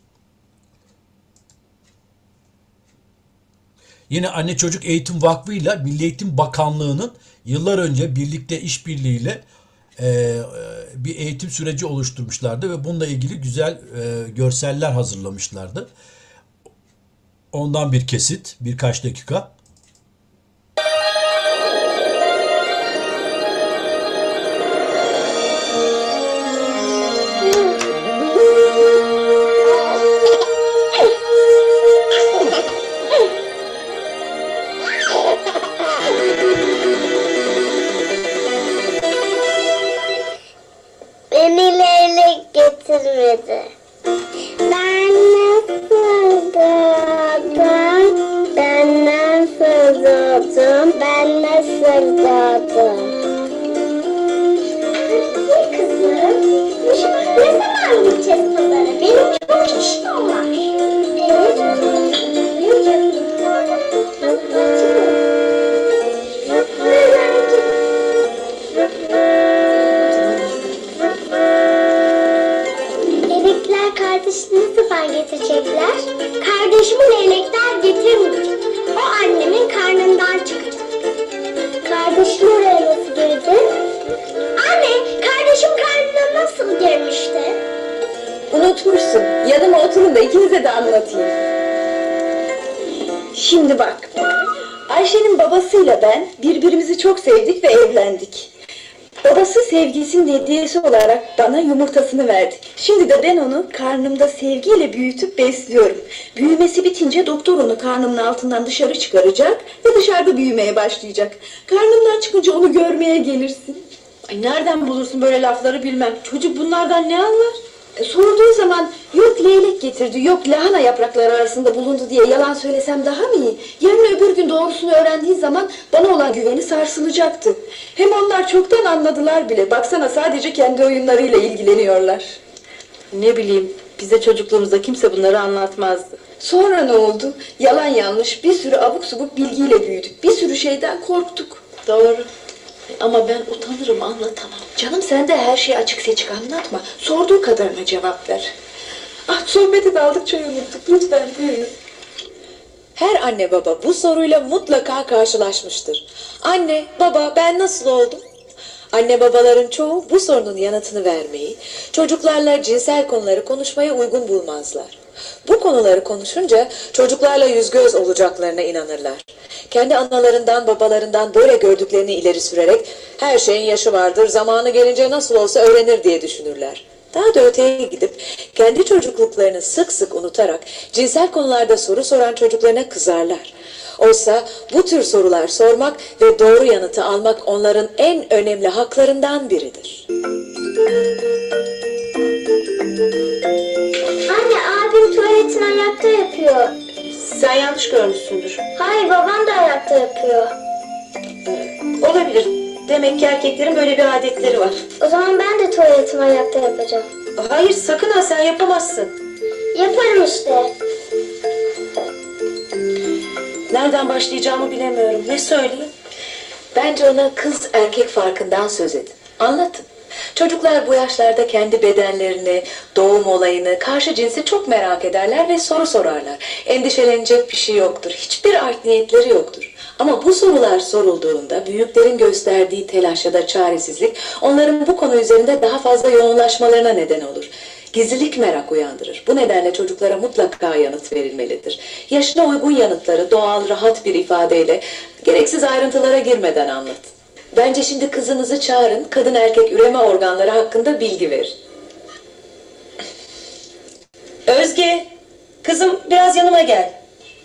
Yine Anne Çocuk Eğitim Vakfı ile Milli Eğitim Bakanlığı'nın yıllar önce birlikte işbirliğiyle bir eğitim süreci oluşturmuşlardı ve bununla ilgili güzel görseller hazırlamışlardı. Ondan bir kesit, birkaç dakika. Beni leylek getirmedi. Ben nasıl doğdum? Ben nasıl doğdum? Ben nasıl doğdum? Kızım, ne zaman gideceğiz pazara? Benim çok işim var. Kardeşini ne zaman getirecekler? Kardeşimi leylekler getirmeyecek. O annemin karnından çıkacak. Kardeşim oraya nasıl girdi? Anne, kardeşim karnına nasıl girmişti? Unutmuşsun. Yanıma oturun da ikinize de anlatayım. Şimdi bak. Ayşe'nin babasıyla ben birbirimizi çok sevdik ve evlendik. Babası sevgilisinin hediyesi olarak bana yumurtasını verdi. Şimdi de ben onu karnımda sevgiyle büyütüp besliyorum. Büyümesi bitince doktor onu karnımın altından dışarı çıkaracak ve dışarıda büyümeye başlayacak. Karnımdan çıkınca onu görmeye gelirsin. Ay nereden bulursun böyle lafları bilmem. Çocuk bunlardan ne anlar? Sorduğu zaman yok leylek getirdi, yok lahana yaprakları arasında bulundu diye yalan söylesem daha mı iyi? Yarın öbür gün doğrusunu öğrendiği zaman bana olan güveni sarsılacaktı. Hem onlar çoktan anladılar bile. Baksana sadece kendi oyunlarıyla ilgileniyorlar. Ne bileyim, bize çocukluğumuzda kimse bunları anlatmazdı. Sonra ne oldu? Yalan yanlış bir sürü abuk subuk bilgiyle büyüdük. Bir sürü şeyden korktuk. Doğru. Ama ben utanırım, anlatamam. Canım sen de her şeyi açık seçik anlatma. Sorduğu kadarına cevap ver. Ah, sohbeti daldıkça unuttuk. Lütfen buyurun. Her anne baba bu soruyla mutlaka karşılaşmıştır. Anne, baba ben nasıl oldum? Anne babaların çoğu bu sorunun yanıtını vermeyi, çocuklarla cinsel konuları konuşmaya uygun bulmazlar. Bu konuları konuşunca çocuklarla yüz göz olacaklarına inanırlar. Kendi analarından babalarından böyle gördüklerini ileri sürerek her şeyin yaşı vardır, zamanı gelince nasıl olsa öğrenir diye düşünürler. Daha da öteye gidip kendi çocukluklarını sık sık unutarak cinsel konularda soru soran çocuklarına kızarlar. Oysa bu tür sorular sormak ve doğru yanıtı almak onların en önemli haklarından biridir. Anne, abim tuvaletini ayakta yapıyor. Sen yanlış görmüşsündür. Hayır, babam da ayakta yapıyor. Olabilir. Demek ki erkeklerin böyle bir adetleri var. O zaman ben de tuvaletimi ayakta yapacağım. Hayır, sakın ha, sen yapamazsın. Yaparım işte. Nereden başlayacağımı bilemiyorum. Ne söyleyeyim? Bence ona kız erkek farkından söz edin. Anlatın. Çocuklar bu yaşlarda kendi bedenlerini, doğum olayını, karşı cinsi çok merak ederler ve soru sorarlar. Endişelenecek bir şey yoktur. Hiçbir art niyetleri yoktur. Ama bu sorular sorulduğunda büyüklerin gösterdiği telaş ya da çaresizlik onların bu konu üzerinde daha fazla yoğunlaşmalarına neden olur. Gizlilik merak uyandırır. Bu nedenle çocuklara mutlaka yanıt verilmelidir. Yaşına uygun yanıtları doğal, rahat bir ifadeyle, gereksiz ayrıntılara girmeden anlatın. Bence şimdi kızınızı çağırın, kadın erkek üreme organları hakkında bilgi verin. Özge, kızım biraz yanıma gel.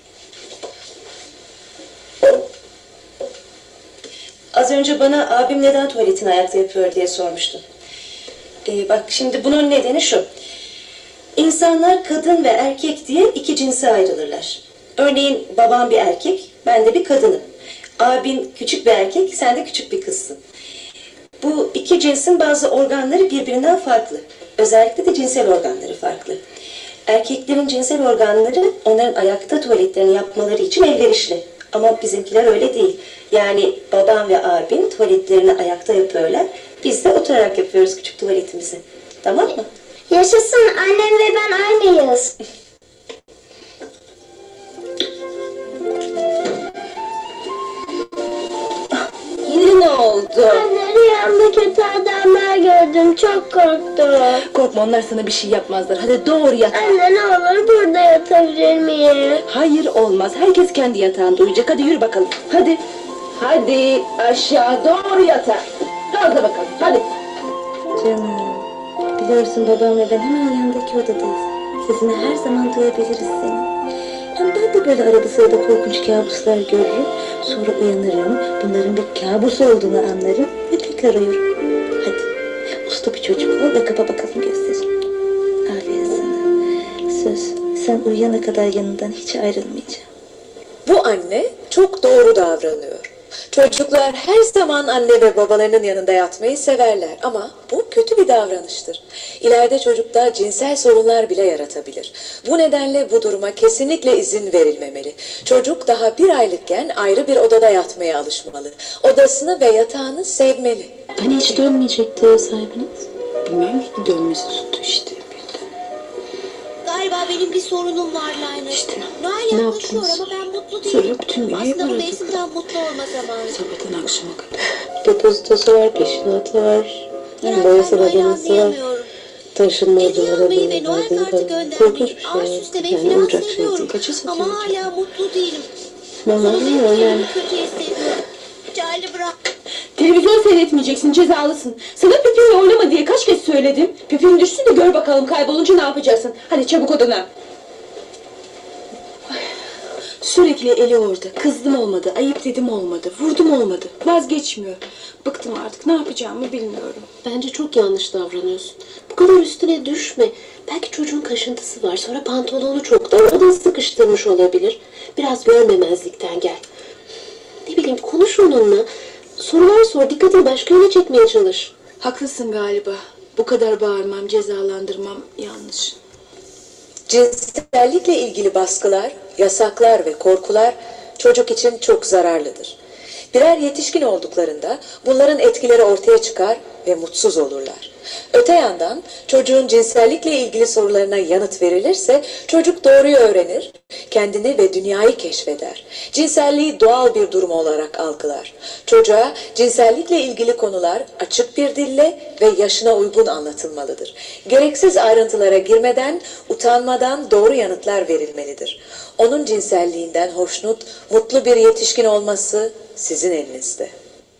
Az önce bana abim neden tuvaletini ayakta yapıyor diye sormuştun. Bak şimdi bunun nedeni şu. İnsanlar kadın ve erkek diye iki cinse ayrılırlar. Örneğin babam bir erkek, ben de bir kadınım. Abin küçük bir erkek, sen de küçük bir kızsın. Bu iki cinsin bazı organları birbirinden farklı. Özellikle de cinsel organları farklı. Erkeklerin cinsel organları onların ayakta tuvaletlerini yapmaları için elverişli. Ama bizimkiler öyle değil. Yani babam ve abim tuvaletlerini ayakta yapıyorlar. Biz de oturarak yapıyoruz küçük tuvaletimizi. Tamam mı? Yaşasın, annem ve ben aynıyız. Yine ne oldu? Anne, rüyamda kötü adamlar gördüm, çok korktum. Korkma, onlar sana bir şey yapmazlar. Hadi doğru yat. Anne, ne olur burada yatabilir miyim? Hayır, olmaz. Herkes kendi yatağında uyuyacak. Hadi yürü bakalım. Hadi. Hadi aşağı doğru yatağa. Gazla bakalım. Hadi. Canım. Biliyorsun babam ve ben hemen yanındaki odadayız. Sesini her zaman duyabiliriz senin. Hem ben de böyle arada sırada korkunç kabuslar görürüm. Sonra uyanırım. Bunların bir kabus olduğunu anlarım ve tekrar uyurum. Hadi. Uslu bir çocuk ol ve kapa bakalım gözlerini. Aferin sana. Söz. Sen uyuyana kadar yanından hiç ayrılmayacağım. Bu anne çok doğru davranıyor. Çocuklar her zaman anne ve babalarının yanında yatmayı severler ama bu kötü bir davranıştır. İleride çocukta cinsel sorunlar bile yaratabilir. Bu nedenle bu duruma kesinlikle izin verilmemeli. Çocuk daha 1 aylıkken ayrı bir odada yatmaya alışmalı. Odasını ve yatağını sevmeli. Hani hiç dönmeyecekti ev sahibiniz? Bilmem ki, dönmesi tuttu işte. Galiba benim bir sorunum var Layla. İşte, Noel ne yaklaşıyor yaptınız? ama ben mutlu değilim. Söyle, bütün bir Aslında bu aradık. mevsimden mutlu olma zamanı. Sabahtan akşama kadar. Depozitosu var, peşinatı var. Herhalde Boyası ben Noel'i bademesi var. anlayamıyorum. Taşınmacılara Hediye almayı ve Noel verdiğim kartı para. Korkunç göndermeyi, bir ağaç şey. süslemeyi Yani falan olacak şey seviyorum. değil. Kaça Ama satıyorsun? hala mutlu değilim. Normal Sonunda değil mi? kendimi Yani. kötü hissediyorum. Charlie bırak. Televizyon seyretmeyeceksin, cezalısın. Sana Pipin'le oynama diye kaç kez söyledim. Pipin düşsün de gör bakalım kaybolunca ne yapacaksın. Hadi çabuk odana. Sürekli eli orada. Kızdım olmadı, ayıp dedim olmadı, vurdum olmadı. Vazgeçmiyor. Bıktım artık, ne yapacağımı bilmiyorum. Bence çok yanlış davranıyorsun. Bu kadar üstüne düşme. Belki çocuğun kaşıntısı var. Sonra pantolonu çok dar. O da sıkıştırmış olabilir. Biraz görmemezlikten gel. Ne bileyim, konuş onunla. Sorular sor. Dikkatini başka yöne çekmeye çalış. Haklısın galiba. Bu kadar bağırmam, cezalandırmam yanlış. Cinsellikle ilgili baskılar, yasaklar ve korkular çocuk için çok zararlıdır. Birer yetişkin olduklarında bunların etkileri ortaya çıkar ve mutsuz olurlar. Öte yandan çocuğun cinsellikle ilgili sorularına yanıt verilirse çocuk doğruyu öğrenir, kendini ve dünyayı keşfeder. Cinselliği doğal bir durum olarak algılar. Çocuğa cinsellikle ilgili konular açık bir dille ve yaşına uygun anlatılmalıdır. Gereksiz ayrıntılara girmeden, utanmadan doğru yanıtlar verilmelidir. Onun cinselliğinden hoşnut, mutlu bir yetişkin olması sizin elinizde.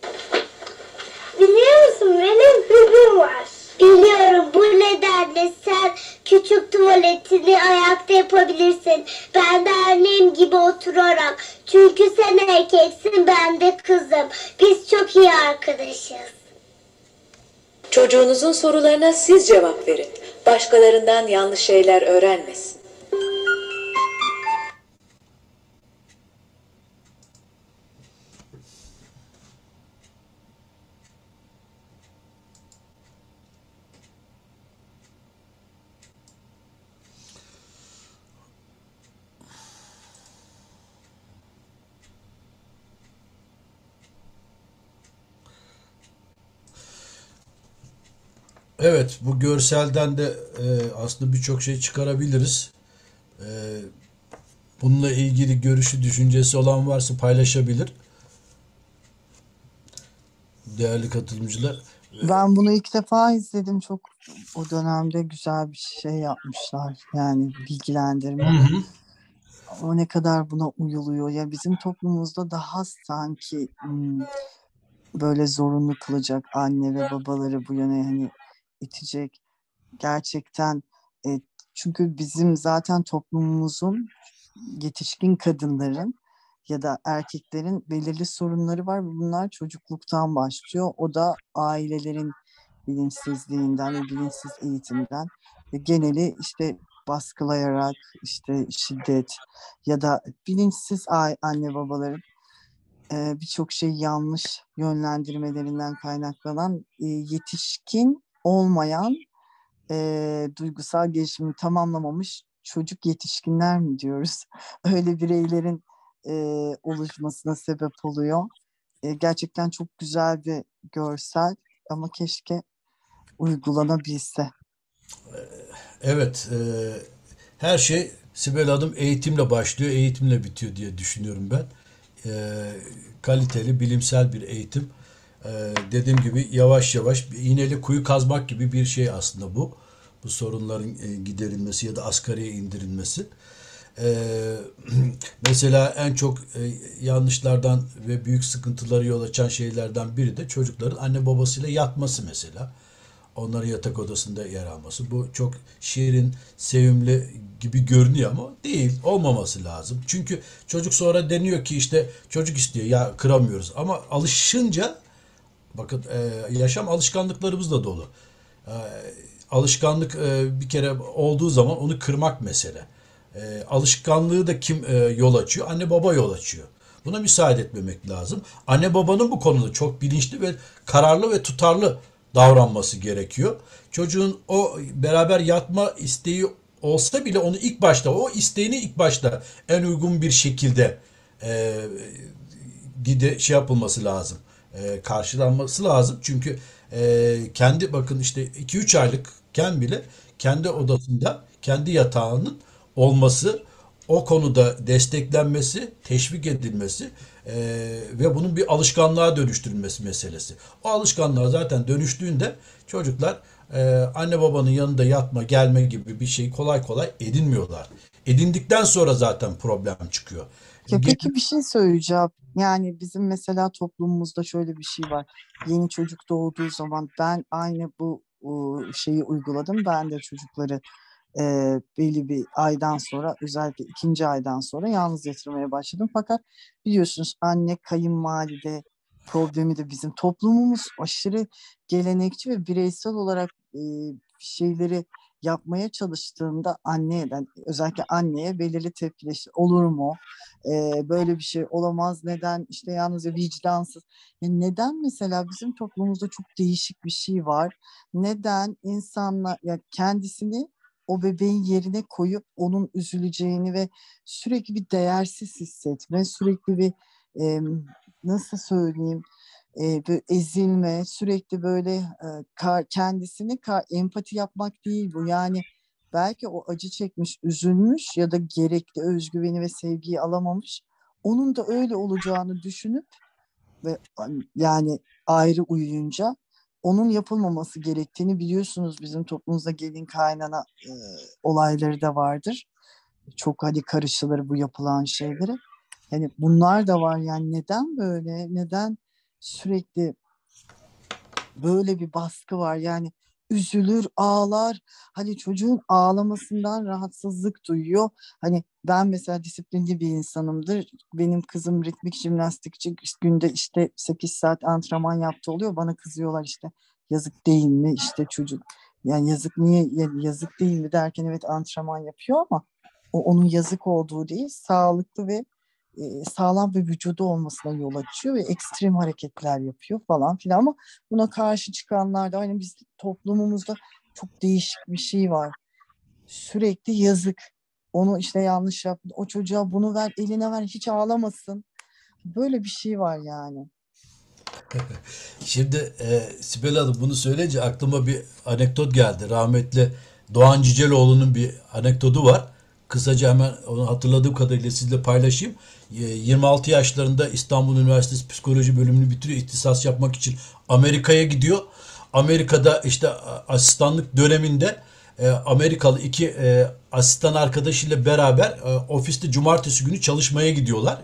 Biliyor musun, benim bebim var. Biliyorum, bu nedenle sen küçük tuvaletini ayakta yapabilirsin. Ben de annem gibi oturarak. Çünkü sen erkeksin, ben de kızım. Biz çok iyi arkadaşız. Çocuğunuzun sorularına siz cevap verin. Başkalarından yanlış şeyler öğrenmesin. Evet, bu görselden de aslında birçok şey çıkarabiliriz. Bununla ilgili görüşü, düşüncesi olan varsa paylaşabilir. Değerli katılımcılar. Ben bunu ilk defa izledim. Çok o dönemde güzel bir şey yapmışlar. Yani bilgilendirme. Hı hı. O ne kadar buna uyuluyor. Ya bizim toplumumuzda daha sanki böyle zorunlu kılacak, anne ve babaları bu yöne hani itecek. Gerçekten çünkü bizim zaten toplumumuzun, yetişkin kadınların ya da erkeklerin belirli sorunları var ve bunlar çocukluktan başlıyor. O da ailelerin bilinçsizliğinden ve bilinçsiz eğitimden ve geneli işte baskılayarak, işte şiddet ya da bilinçsiz anne babaların birçok şey yanlış yönlendirmelerinden kaynaklanan yetişkin olmayan, duygusal gelişimini tamamlamamış çocuk yetişkinler mi diyoruz? Öyle bireylerin oluşmasına sebep oluyor. Gerçekten çok güzel bir görsel ama keşke uygulanabilse. Evet, her şey Sibel Hanım eğitimle başlıyor, eğitimle bitiyor diye düşünüyorum ben. Kaliteli, bilimsel bir eğitim. Dediğim gibi yavaş yavaş bir iğneli kuyu kazmak gibi bir şey aslında bu. Bu sorunların giderilmesi ya da asgariye indirilmesi. Mesela en çok yanlışlardan ve büyük sıkıntıları yol açan şeylerden biri de çocukların anne babasıyla yatması mesela. Onların yatak odasında yer alması. Bu çok şirin, sevimli gibi görünüyor ama değil. Olmaması lazım. Çünkü çocuk sonra deniyor ki işte çocuk istiyor ya kıramıyoruz. Ama alışınca bakın yaşam alışkanlıklarımızla dolu. Alışkanlık bir kere olduğu zaman onu kırmak mesele. Alışkanlığı da kim yol açıyor? Anne baba yol açıyor. Buna müsaade etmemek lazım. Anne babanın bu konuda çok bilinçli ve kararlı ve tutarlı davranması gerekiyor. Çocuğun o beraber yatma isteği olsa bile onu ilk başta, o isteğini ilk başta en uygun bir şekilde yapılması lazım. Karşılanması lazım. Çünkü kendi bakın işte 2-3 aylıkken bile kendi odasında, kendi yatağının olması, o konuda desteklenmesi, teşvik edilmesi ve bunun bir alışkanlığa dönüştürülmesi meselesi. O alışkanlığa zaten dönüştüğünde çocuklar anne babanın yanında yatma, gelme gibi bir şey kolay kolay edinmiyorlar. Edindikten sonra zaten problem çıkıyor. Ya peki bir şey söyleyeceğim. Yani bizim mesela toplumumuzda şöyle bir şey var. Yeni çocuk doğduğu zaman ben aynı bu şeyi uyguladım. Ben de çocukları belli bir aydan sonra, özellikle 2. aydan sonra yalnız yatırmaya başladım. Fakat biliyorsunuz anne kayınvalide problemi de bizim toplumumuz aşırı gelenekçi ve bireysel olarak şeyleri yapmaya çalıştığında anneden, özellikle anneye belirli tepkiler, işte olur mu? Böyle bir şey olamaz. Neden? İşte yalnızca vicdansız. Yani neden mesela bizim toplumumuzda çok değişik bir şey var. Neden insanlar ya kendisini o bebeğin yerine koyup onun üzüleceğini ve sürekli bir değersiz hissetme, sürekli bir nasıl söyleyeyim, böyle ezilme, sürekli böyle kendisini empati yapmak değil bu. Yani belki o acı çekmiş, üzülmüş ya da gerekli özgüveni ve sevgiyi alamamış. Onun da öyle olacağını düşünüp ve yani ayrı uyuyunca onun yapılmaması gerektiğini biliyorsunuz. Bizim toplumumuzda gelin kaynana olayları da vardır. Çok hadi karışılır bu yapılan şeyleri. Yani bunlar da var. Yani neden böyle? Neden sürekli böyle bir baskı var? Yani üzülür, ağlar. Hani çocuğun ağlamasından rahatsızlık duyuyor. Hani ben mesela disiplinli bir insanımdır. Benim kızım ritmik jimnastikçi, günde işte 8 saat antrenman yaptı oluyor. Bana kızıyorlar işte. Yazık değil mi işte çocuk? Yani yazık niye yazık değil mi derken evet antrenman yapıyor ama o onun yazık olduğu değil, sağlıklı ve sağlam bir vücudu olmasına yol açıyor ve ekstrem hareketler yapıyor falan filan ama buna karşı çıkanlar da aynı biz toplumumuzda çok değişik bir şey var. Sürekli yazık. Onu işte yanlış yaptı. O çocuğa bunu ver, eline ver, hiç ağlamasın. Böyle bir şey var yani. Şimdi Sibel Hanım bunu söyleyince aklıma bir anekdot geldi. Rahmetli Doğan Cüceloğlu'nun bir anekdotu var. Kısaca hemen onu hatırladığım kadarıyla sizle paylaşayım. 26 yaşlarında İstanbul Üniversitesi Psikoloji bölümünü bitiriyor. İhtisas yapmak için Amerika'ya gidiyor. Amerika'da işte asistanlık döneminde Amerikalı 2 asistan arkadaşıyla beraber ofiste cumartesi günü çalışmaya gidiyorlar.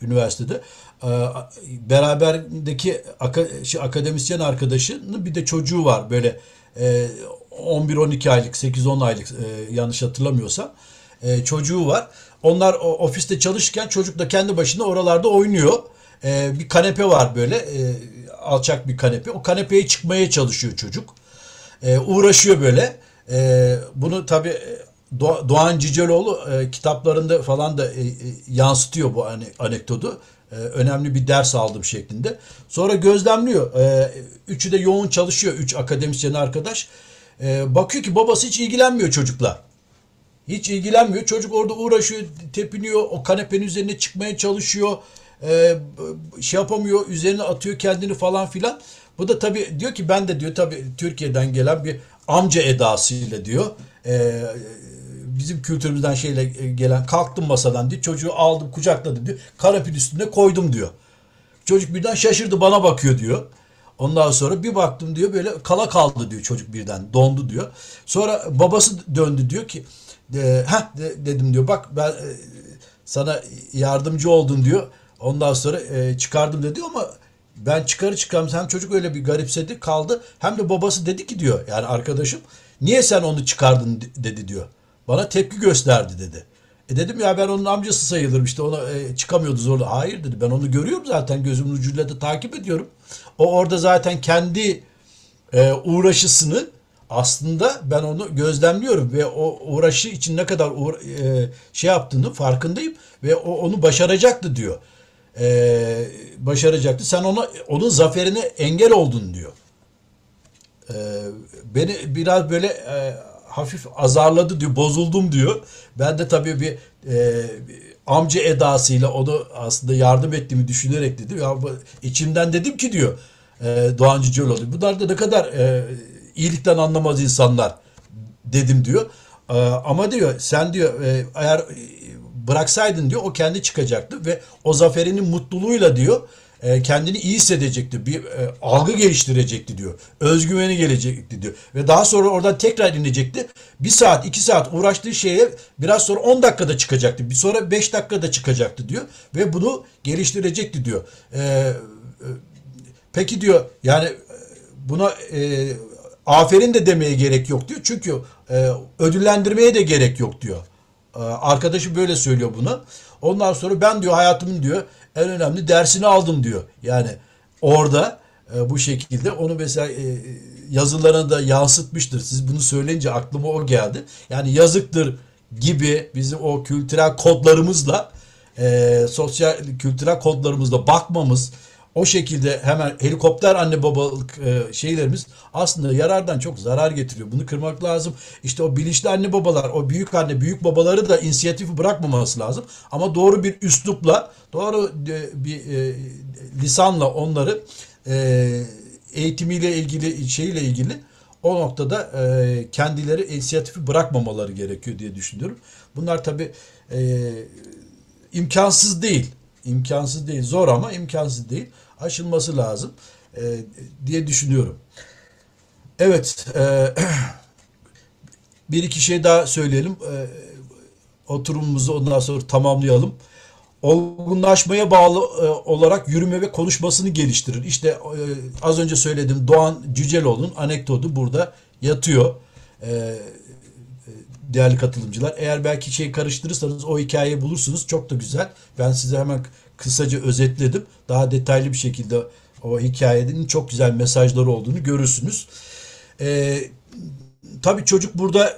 üniversitede. Beraberdeki akademisyen arkadaşının bir de çocuğu var böyle 11-12 aylık, 8-10 aylık yanlış hatırlamıyorsam çocuğu var. Onlar ofiste çalışırken çocuk da kendi başına oralarda oynuyor. Bir kanepe var böyle alçak bir kanepe. O kanepeye çıkmaya çalışıyor çocuk. Uğraşıyor böyle. Bunu tabii Doğan Cüceloğlu kitaplarında falan da yansıtıyor bu anekdotu. Önemli bir ders aldım şeklinde. Sonra gözlemliyor. Üçü de yoğun çalışıyor. 3 akademisyen arkadaş. Bakıyor ki babası hiç ilgilenmiyor çocukla. Hiç ilgilenmiyor. Çocuk orada uğraşıyor, tepiniyor. O kanepenin üzerine çıkmaya çalışıyor. Şey yapamıyor. Üzerine atıyor kendini falan filan. Bu da tabii diyor ki ben de diyor tabii Türkiye'den gelen bir amca edasıyla diyor. Bizim kültürümüzden şeyle gelen kalktım masadan diyor. Çocuğu aldım kucakladım diyor. Kanepenin üstüne koydum diyor. Çocuk birden şaşırdı bana bakıyor diyor. Ondan sonra bir baktım diyor böyle kala kaldı diyor çocuk birden dondu diyor. Sonra babası döndü diyor ki dedim diyor bak ben sana yardımcı oldum diyor. Ondan sonra çıkardım dedi ama ben çıkarım hem çocuk öyle bir garipsedi kaldı hem de babası dedi ki diyor yani arkadaşım niye sen onu çıkardın dedi diyor. Bana tepki gösterdi dedi. Dedim ya ben onun amcası sayılırım işte ona çıkamıyordu zorla. Hayır dedi ben onu görüyorum zaten gözümün ucuyla da takip ediyorum. O orada zaten kendi uğraşısını aslında ben onu gözlemliyorum ve o uğraşı için ne kadar şey yaptığını farkındayım ve o onu başaracaktı diyor. Başaracaktı. Sen onun zaferine engel oldun diyor. Beni biraz böyle hafif azarladı diyor, bozuldum diyor. Ben de tabii bir amca edasıyla onu aslında yardım ettiğimi düşünerek dedim. Ya içimden dedim ki diyor Doğan Cüceloğlu. Bunlar da ne kadar iyilikten anlamaz insanlar dedim diyor. Ama diyor sen diyor eğer bıraksaydın diyor o kendi çıkacaktı ve o zaferinin mutluluğuyla diyor kendini iyi hissedecekti. Bir algı geliştirecekti diyor. Özgüveni gelecekti diyor. Ve daha sonra oradan tekrar inecekti. 1 saat 2 saat uğraştığı şeye biraz sonra 10 dakikada çıkacaktı. Bir sonra 5 dakikada çıkacaktı diyor. Ve bunu geliştirecekti diyor. Peki diyor yani buna aferin de demeye gerek yok diyor. Çünkü ödüllendirmeye de gerek yok diyor. Arkadaşı böyle söylüyor bunu. Ondan sonra ben diyor hayatımın diyor en önemli dersini aldım diyor. Yani orada bu şekilde onu mesela yazılarına da yansıtmıştır. Siz bunu söyleyince aklıma o geldi. Yani yazıktır gibi bizim o kültürel kodlarımızla sosyal kültürel kodlarımızla bakmamız o şekilde hemen helikopter anne babalık şeylerimiz aslında yarardan çok zarar getiriyor. Bunu kırmak lazım. İşte o bilinçli anne babalar, o büyük anne, büyük babaları da inisiyatifi bırakmaması lazım. Ama doğru bir üslupla, doğru bir lisanla onları eğitimiyle ilgili, şeyle ilgili o noktada kendileri inisiyatifi bırakmamaları gerekiyor diye düşünüyorum. Bunlar tabii imkansız değil. İmkansız değil. Zor ama imkansız değil. Aşılması lazım diye düşünüyorum. Evet. Bir iki şey daha söyleyelim. Oturumumuzu ondan sonra tamamlayalım. Olgunlaşmaya bağlı olarak yürüme ve konuşmasını geliştirir. İşte az önce söylediğim Doğan Cüceloğlu'nun anekdotu burada yatıyor. Değerli katılımcılar. Eğer belki şey karıştırırsanız o hikayeyi bulursunuz. Çok da güzel. Ben size hemen kısaca özetledim. Daha detaylı bir şekilde o hikayenin çok güzel mesajları olduğunu görürsünüz. Tabii çocuk burada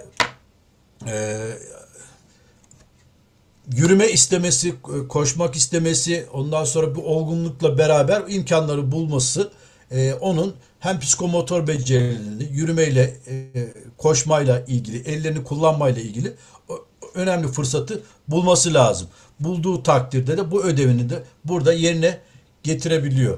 yürüme istemesi, koşmak istemesi, ondan sonra bu olgunlukla beraber imkanları bulması onun hem psikomotor becerilerini, yürümeyle, koşmayla ilgili, ellerini kullanmayla ilgili önemli fırsatı bulması lazım. Bulduğu takdirde de bu ödevini de burada yerine getirebiliyor.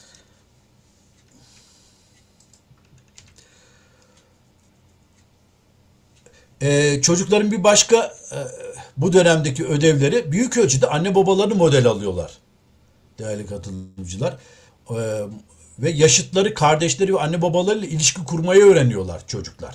Çocukların bir başka bu dönemdeki ödevleri büyük ölçüde anne babalarını model alıyorlar. Değerli katılımcılar. Ve yaşıtları, kardeşleri ve anne babalarıyla ilişki kurmayı öğreniyorlar çocuklar.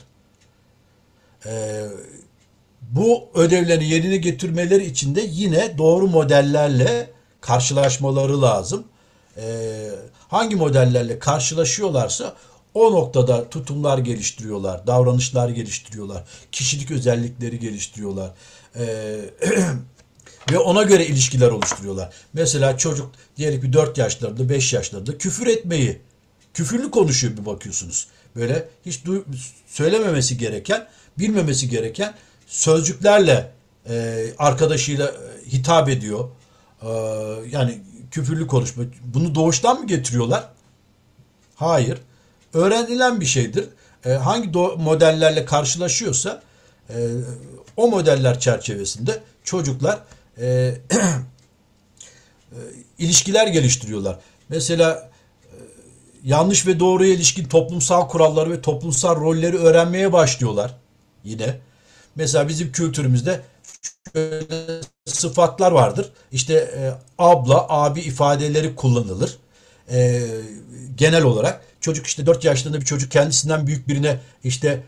Bu ödevlerini yerine getirmeleri için de yine doğru modellerle karşılaşmaları lazım. Hangi modellerle karşılaşıyorlarsa o noktada tutumlar geliştiriyorlar, davranışlar geliştiriyorlar, kişilik özellikleri geliştiriyorlar. Ve ona göre ilişkiler oluşturuyorlar. Mesela çocuk diyelim ki 4 yaşlarında, 5 yaşlarında küfür etmeyi, küfürlü konuşuyor bir bakıyorsunuz. Böyle hiç söylememesi gereken, bilmemesi gereken sözcüklerle arkadaşıyla hitap ediyor. Yani küfürlü konuşma. Bunu doğuştan mı getiriyorlar? Hayır. Öğrenilen bir şeydir. Hangi modellerle karşılaşıyorsa o modeller çerçevesinde çocuklar ilişkiler geliştiriyorlar. Mesela yanlış ve doğruya ilişkin toplumsal kuralları ve toplumsal rolleri öğrenmeye başlıyorlar yine. Mesela bizim kültürümüzde şöyle sıfatlar vardır. İşte abla, abi ifadeleri kullanılır. Genel olarak çocuk işte 4 yaşlarında bir çocuk kendisinden büyük birine işte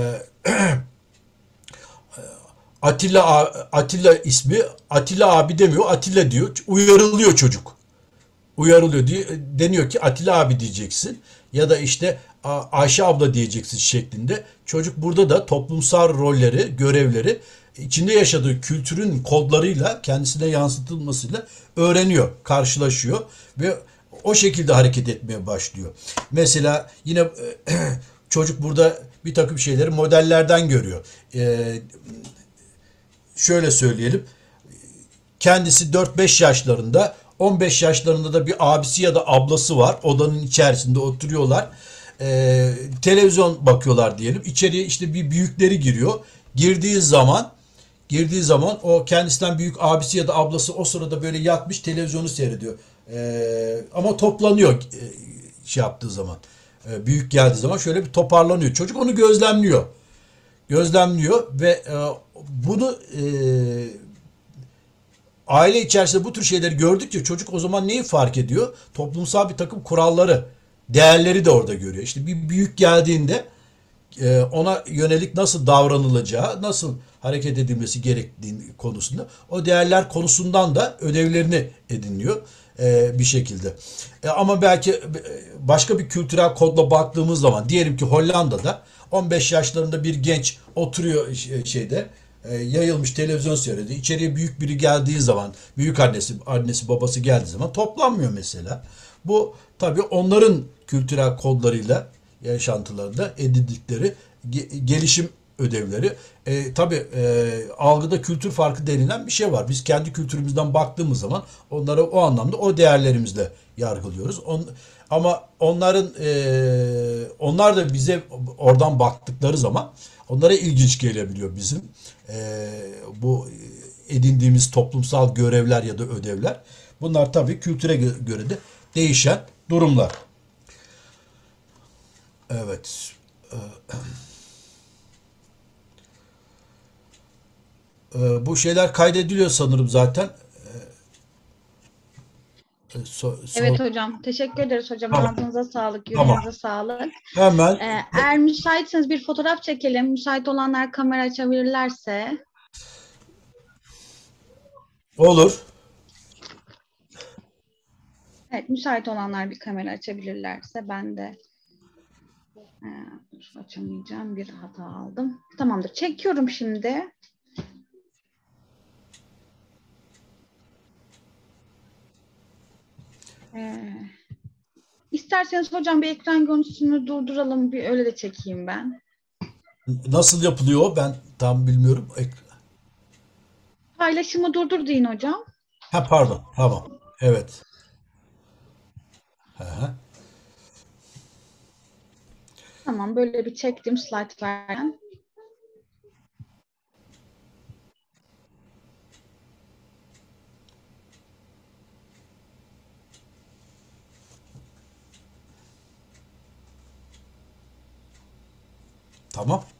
Atilla ismi Atilla abi demiyor, Atilla diyor. Uyarılıyor çocuk. Uyarılıyor diye deniyor ki Atilla abi diyeceksin ya da işte Ayşe abla diyeceksin şeklinde. Çocuk burada da toplumsal rolleri, görevleri içinde yaşadığı kültürün kodlarıyla kendisine yansıtılmasıyla öğreniyor, karşılaşıyor ve o şekilde hareket etmeye başlıyor. Mesela yine çocuk burada bir takım şeyleri modellerden görüyor. Şöyle söyleyelim. Kendisi 4-5 yaşlarında, 15 yaşlarında da bir abisi ya da ablası var. Odanın içerisinde oturuyorlar. Televizyon bakıyorlar diyelim. İçeriye işte bir büyükleri giriyor. Girdiği zaman o kendisinden büyük abisi ya da ablası o sırada böyle yatmış televizyonu seyrediyor. Ama toplanıyor şey yaptığı zaman. Büyük geldiği zaman şöyle bir toparlanıyor. Çocuk onu gözlemliyor. Ve bunu aile içerisinde bu tür şeyleri gördükçe çocuk o zaman neyi fark ediyor? Toplumsal bir takım kuralları, değerleri de orada görüyor. İşte bir büyük geldiğinde ona yönelik nasıl davranılacağı, nasıl hareket edilmesi gerektiği konusunda o değerler konusundan da ödevlerini ediniyor bir şekilde. Ama belki başka bir kültürel kodla baktığımız zaman diyelim ki Hollanda'da 15 yaşlarında bir genç oturuyor yayılmış televizyon seyrediyor. İçeriye büyük biri geldiği zaman, büyük annesi babası geldiği zaman toplanmıyor mesela. Bu tabii onların kültürel kodlarıyla yaşantılarında edindikleri gelişim ödevleri. Tabii algıda kültür farkı denilen bir şey var. Biz kendi kültürümüzden baktığımız zaman onları o anlamda o değerlerimizle yargılıyoruz. Ama onlar da bize oradan baktıkları zaman onlara ilginç gelebiliyor bizim bu edindiğimiz toplumsal görevler ya da ödevler. Bunlar tabii kültüre göre de değişen durumlar. Evet. Bu şeyler kaydediliyor sanırım zaten. Evet hocam. Teşekkür ederiz hocam. Tamam. Ağzınıza sağlık, Tamam. yüreğinize sağlık. Hemen. Eğer müsaitseniz bir fotoğraf çekelim. Müsait olanlar kamera açabilirlerse. Olur. Evet, müsait olanlar bir kamera açabilirlerse ben de açamayacağım, bir hata aldım. Tamamdır. Çekiyorum şimdi. İsterseniz hocam bir ekran görüntüsünü durduralım. Bir öyle de çekeyim ben. Nasıl yapılıyor o? Ben tam bilmiyorum. Paylaşımı durdur deyin hocam. Ha pardon. Tamam. Evet. Aha. Tamam, böyle bir çektim slaytlardan. Tamam.